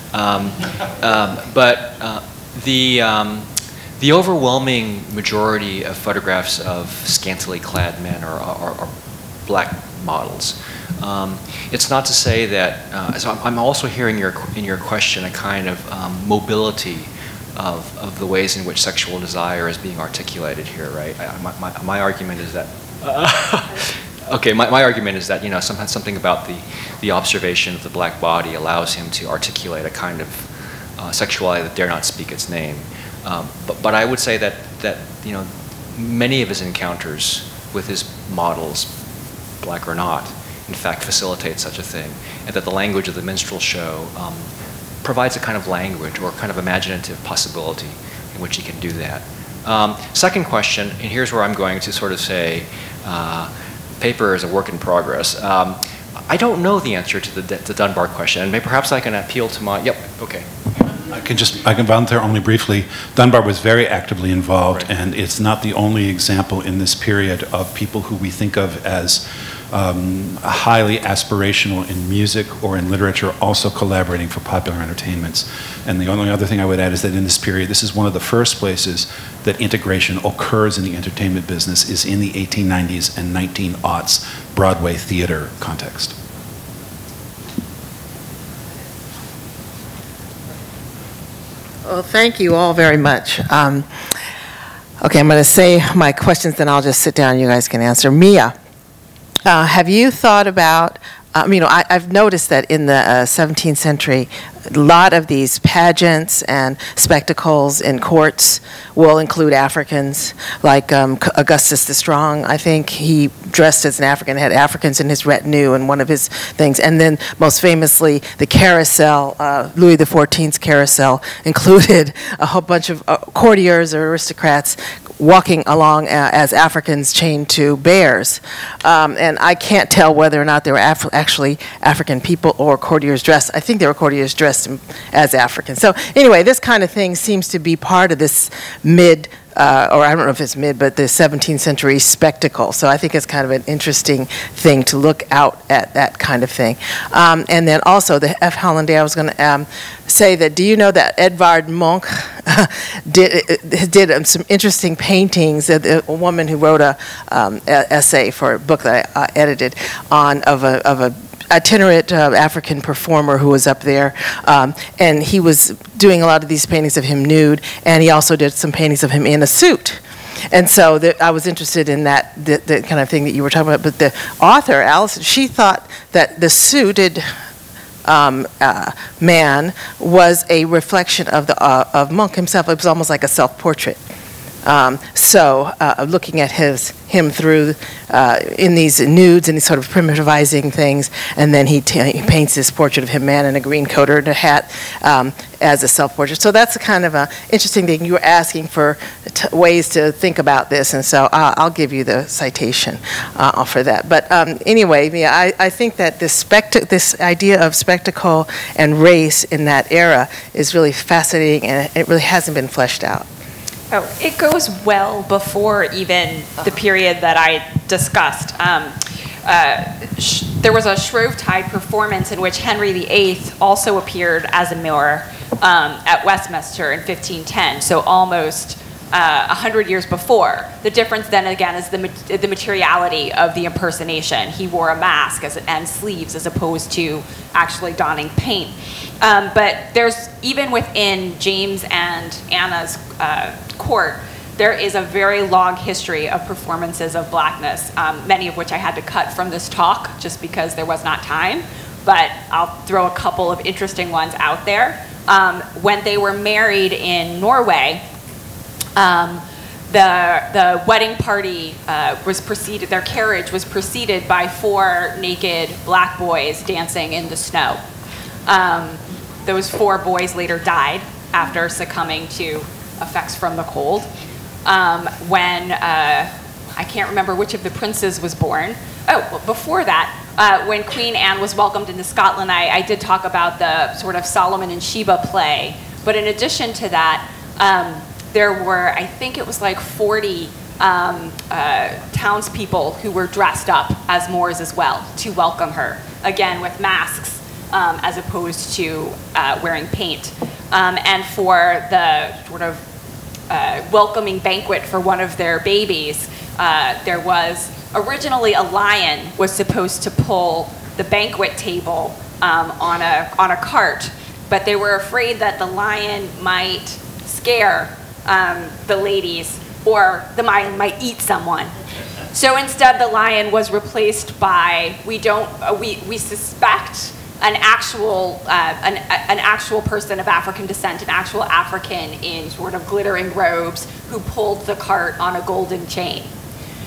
But the overwhelming majority of photographs of scantily clad men are black models. It's not to say that, so I'm also hearing in your question a kind of mobility of the ways in which sexual desire is being articulated here, right? My argument is that, okay, my argument is that, sometimes something about the observation of the black body allows him to articulate a kind of sexuality that dare not speak its name. But I would say that many of his encounters with his models, black or not, in fact, facilitate such a thing, and that the language of the minstrel show provides a kind of language or kind of imaginative possibility in which he can do that. Second question, and here's where I'm going to sort of say, paper is a work in progress. I don't know the answer to the Dunbar question, and maybe perhaps I can appeal to my, yep, okay. I can volunteer only briefly. Dunbar was very actively involved, right. And it's not the only example in this period of people who we think of as highly aspirational in music or in literature, also collaborating for popular entertainments. And the only other thing I would add is that in this period, this is one of the first places that integration occurs in the entertainment business is in the 1890s and 1900s Broadway theater context. Well, thank you all very much. Okay, I'm going to say my questions, then I'll just sit down and you guys can answer. Mia, have you thought about, I've noticed that in the 17th century, a lot of these pageants and spectacles in courts will include Africans, like Augustus the Strong. I think he dressed as an African, had Africans in his retinue and one of his things. And then most famously, the carousel, Louis XIV's carousel, included a whole bunch of courtiers or aristocrats walking along as Africans chained to bears. And I can't tell whether or not they were actually African people or courtiers dressed. I think they were courtiers dressed as Africans. So anyway, this kind of thing seems to be part of this or I don't know if it's but the 17th century spectacle. So I think it's kind of an interesting thing to look out at, that kind of thing. And then also the F. Hollanday, I was going to say that, do you know that Edvard Munch did some interesting paintings, a woman who wrote a essay for a book that I edited of a itinerant African performer who was up there, and he was doing a lot of these paintings of him nude, and he also did some paintings of him in a suit. And so I was interested in that the kind of thing that you were talking about. But the author, Alice, she thought that the suited man was a reflection of Munch himself. It was almost like a self-portrait. Looking at him through in these nudes and these sort of primitivizing things, and then he paints this portrait of him, man in a green coat or in a hat, as a self-portrait. So that's a kind of an interesting thing. You were asking for ways to think about this, and so I'll give you the citation for that. But anyway, yeah, I think that this idea of spectacle and race in that era is really fascinating, and it really hasn't been fleshed out. Oh, it goes well before even the period that I discussed. There was a Shrovetide performance in which Henry VIII also appeared as a mirror at Westminster in 1510, so almost 100 years before. The difference then again is the materiality of the impersonation. He wore a mask and sleeves as opposed to actually donning paint. But there's, even within James and Anna's court, there is a very long history of performances of blackness, many of which I had to cut from this talk just because there was not time, but I'll throw a couple of interesting ones out there. When they were married in Norway, the wedding party was preceded, their carriage was preceded by 4 naked black boys dancing in the snow. Those 4 boys later died after succumbing to effects from the cold. When, I can't remember which of the princes was born. Oh, well, before that, when Queen Anne was welcomed into Scotland, I did talk about the sort of Solomon and Sheba play. But in addition to that, there were, I think it was like 40 townspeople who were dressed up as Moors as well to welcome her, again with masks as opposed to wearing paint. And for the sort of welcoming banquet for one of their babies, there was originally a lion was supposed to pull the banquet table on a cart, but they were afraid that the lion might scare the ladies, or the lion might eat someone. So instead, the lion was replaced by, we suspect an actual person of African descent, an actual African in sort of glittering robes who pulled the cart on a golden chain.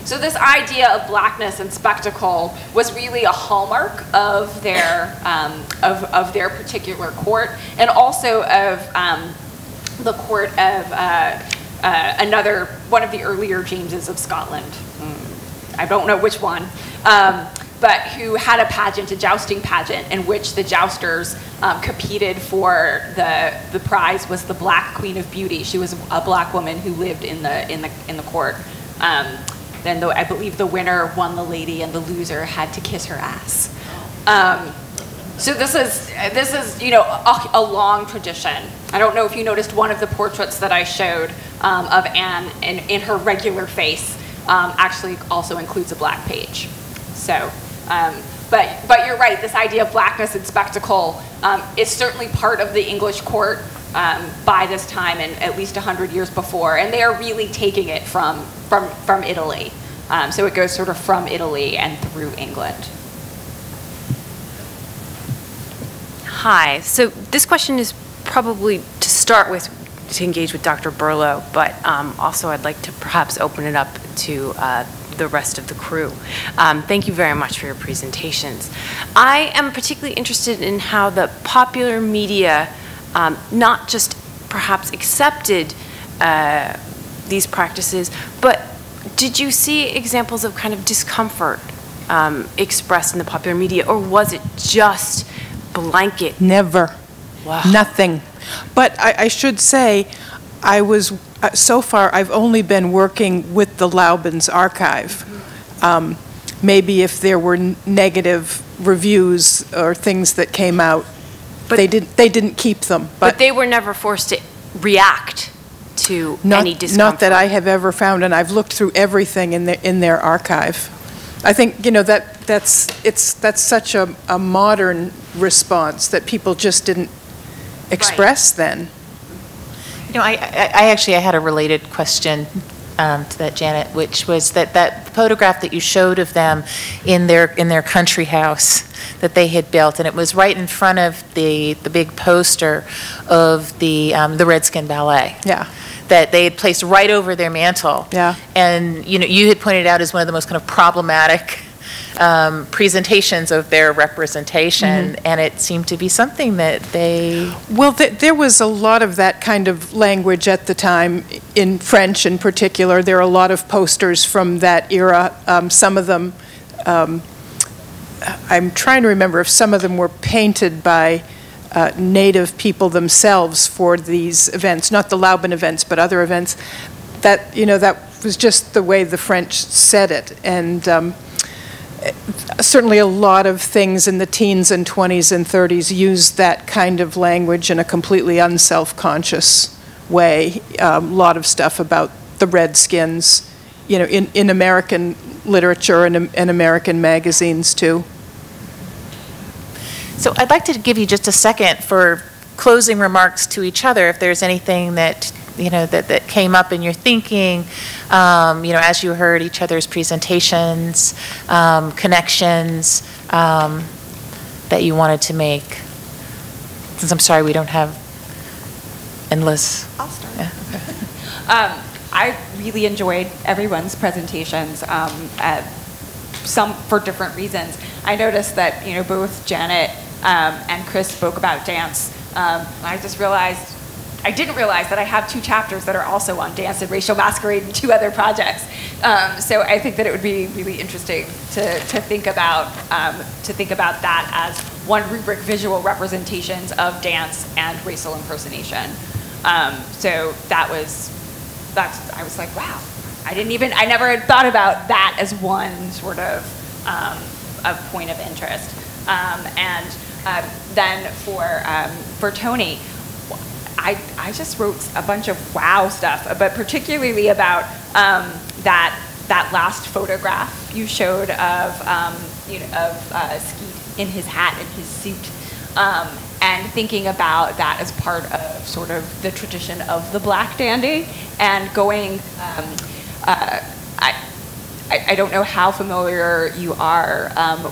So this idea of blackness and spectacle was really a hallmark of their particular court, and also of the court of one of the earlier Jameses of Scotland. I don't know which one, but who had a pageant, a jousting pageant, in which the jousters competed for the prize was the Black Queen of Beauty. She was a black woman who lived in the court. Then I believe the winner won the lady, and the loser had to kiss her ass. So this is a long tradition. I don't know if you noticed one of the portraits that I showed of Anne in her regular face actually also includes a black page. So, but you're right. This idea of blackness and spectacle is certainly part of the English court by this time, and at least 100 years before, and they are really taking it from Italy. So it goes sort of from Italy and through England. Hi. So this question is probably to start with to engage with Dr. Berlo, but also I'd like to perhaps open it up to the rest of the crew. Thank you very much for your presentations. I am particularly interested in how the popular media not just perhaps accepted these practices, but did you see examples of kind of discomfort expressed in the popular media, or was it just blanket? Never. Wow. Nothing. But I should say, so far I've only been working with the Laubin's archive. Maybe if there were negative reviews or things that came out, but they didn't keep them. But they were never forced to react to any discomfort. Not that I have ever found, and I've looked through everything in their archive. I think that's such a modern response that people just didn't express then. I actually had a related question to that, Janet, which was that photograph that you showed of them in their country house that they had built, and it was right in front of the big poster of the Redskin Ballet. Yeah. That they had placed right over their mantle. Yeah. And you had pointed out as one of the most kind of problematic presentations of their representation, and it seemed to be something that they... Well, there was a lot of that kind of language at the time, in French in particular. There are a lot of posters from that era. Some of them, I'm trying to remember if some of them were painted by native people themselves for these events, not the Laubin events, but other events. That was just the way the French said it. And certainly a lot of things in the teens and 20s and 30s used that kind of language in a completely unself-conscious way. A lot of stuff about the Redskins, in American literature and American magazines too. So I'd like to give you just a second for closing remarks to each other, if there's anything that that came up in your thinking, as you heard each other's presentations, connections that you wanted to make. Since I'm sorry we don't have endless. I'll start. Yeah, okay. I really enjoyed everyone's presentations, some for different reasons. I noticed that both Janet and Chris spoke about dance. I didn't realize that I have 2 chapters that are also on dance and racial masquerade and 2 other projects. So I think that it would be really interesting to think about that as one rubric: visual representations of dance and racial impersonation. So I was like, wow, I never had thought about that as one sort of point of interest. Then for Tony, I just wrote a bunch of wow stuff, but particularly about that last photograph you showed of Skeet in his hat and his suit, and thinking about that as part of sort of the tradition of the black dandy, and going. I don't know how familiar you are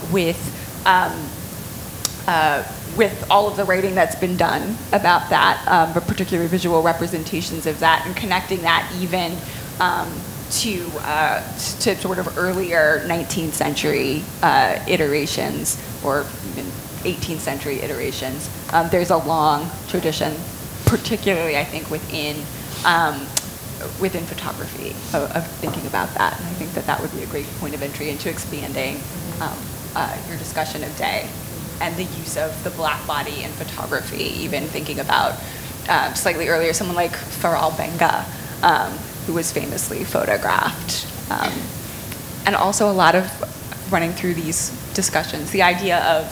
with all of the writing that's been done about that, but particularly visual representations of that, and connecting that even to sort of earlier 19th century iterations, or even 18th century iterations. There's a long tradition, particularly I think within photography, of thinking about that. And I think that would be a great point of entry into expanding your discussion of Day and the use of the black body in photography, even thinking about slightly earlier, someone like Farrell Benga, who was famously photographed. And also a lot of running through these discussions, the idea of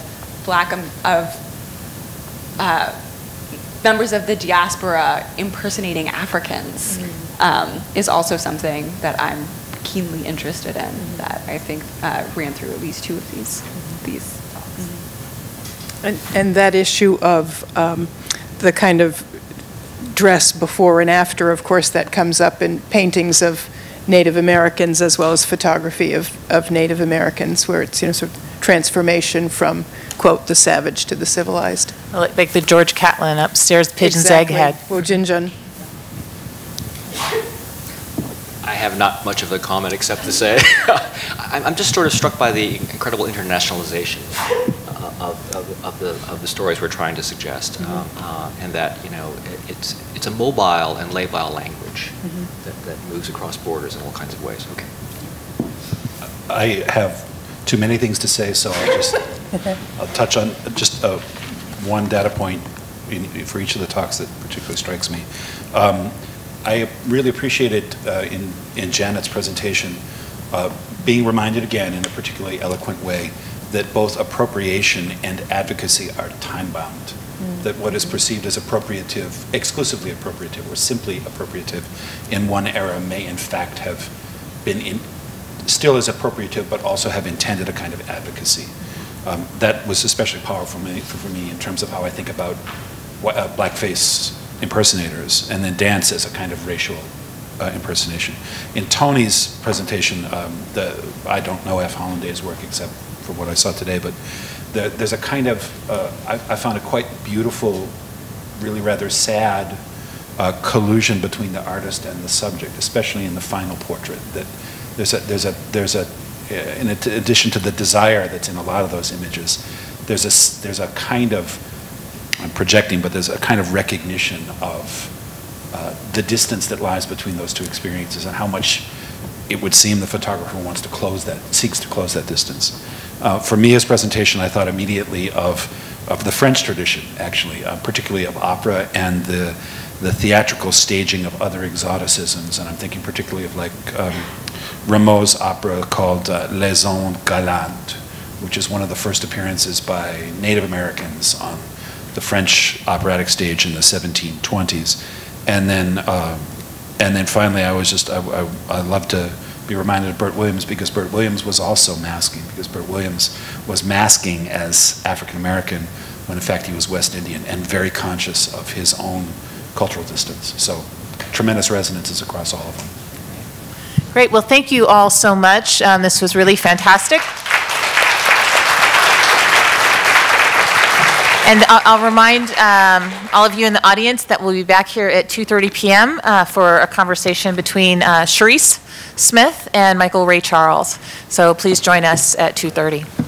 members of the diaspora impersonating Africans is also something that I'm keenly interested in, that I think ran through at least two of these talks. And that issue of the kind of dress before and after, of course, that comes up in paintings of Native Americans as well as photography of Native Americans, where it's, sort of transformation from, quote, the savage to the civilized. Like the George Catlin upstairs pigeon's egg head. Wojinjan. I have not much of a comment except to say I'm just sort of struck by the incredible internationalization of the stories we're trying to suggest, and that it's a mobile and labile language that moves across borders in all kinds of ways. Okay. I have too many things to say, so I'll touch on just one data point for each of the talks that particularly strikes me. I really appreciated in Janet's presentation being reminded again in a particularly eloquent way that both appropriation and advocacy are time-bound. That what is perceived as appropriative, exclusively appropriative, or simply appropriative in one era may in fact have been still as appropriative, but also have intended a kind of advocacy. That was especially powerful for me in terms of how I think about blackface impersonators, and then dance as a kind of racial impersonation. In Tony's presentation, I don't know F. Hollanday's work except for what I saw today, but there's a kind of, I found a quite beautiful, really rather sad collusion between the artist and the subject, especially in the final portrait. That there's a in addition to the desire that's in a lot of those images, there's a kind of, I'm projecting, but there's a kind of recognition of the distance that lies between those two experiences and how much it would seem the photographer seeks to close that distance. For Mia's presentation, I thought immediately of the French tradition, actually, particularly of opera and the theatrical staging of other exoticisms, and I'm thinking particularly of like Rameau's opera called Les Ondes Galantes, which is one of the first appearances by Native Americans on the French operatic stage in the 1720s. And then finally, I love to be reminded of Bert Williams, because Bert Williams was also masking, because Bert Williams was masking as African American when in fact he was West Indian, and very conscious of his own cultural distance. So tremendous resonances across all of them. Great, well thank you all so much. This was really fantastic. And I'll remind all of you in the audience that we'll be back here at 2:30 p.m. For a conversation between Charisse Smith and Michael Ray Charles. So please join us at 2:30.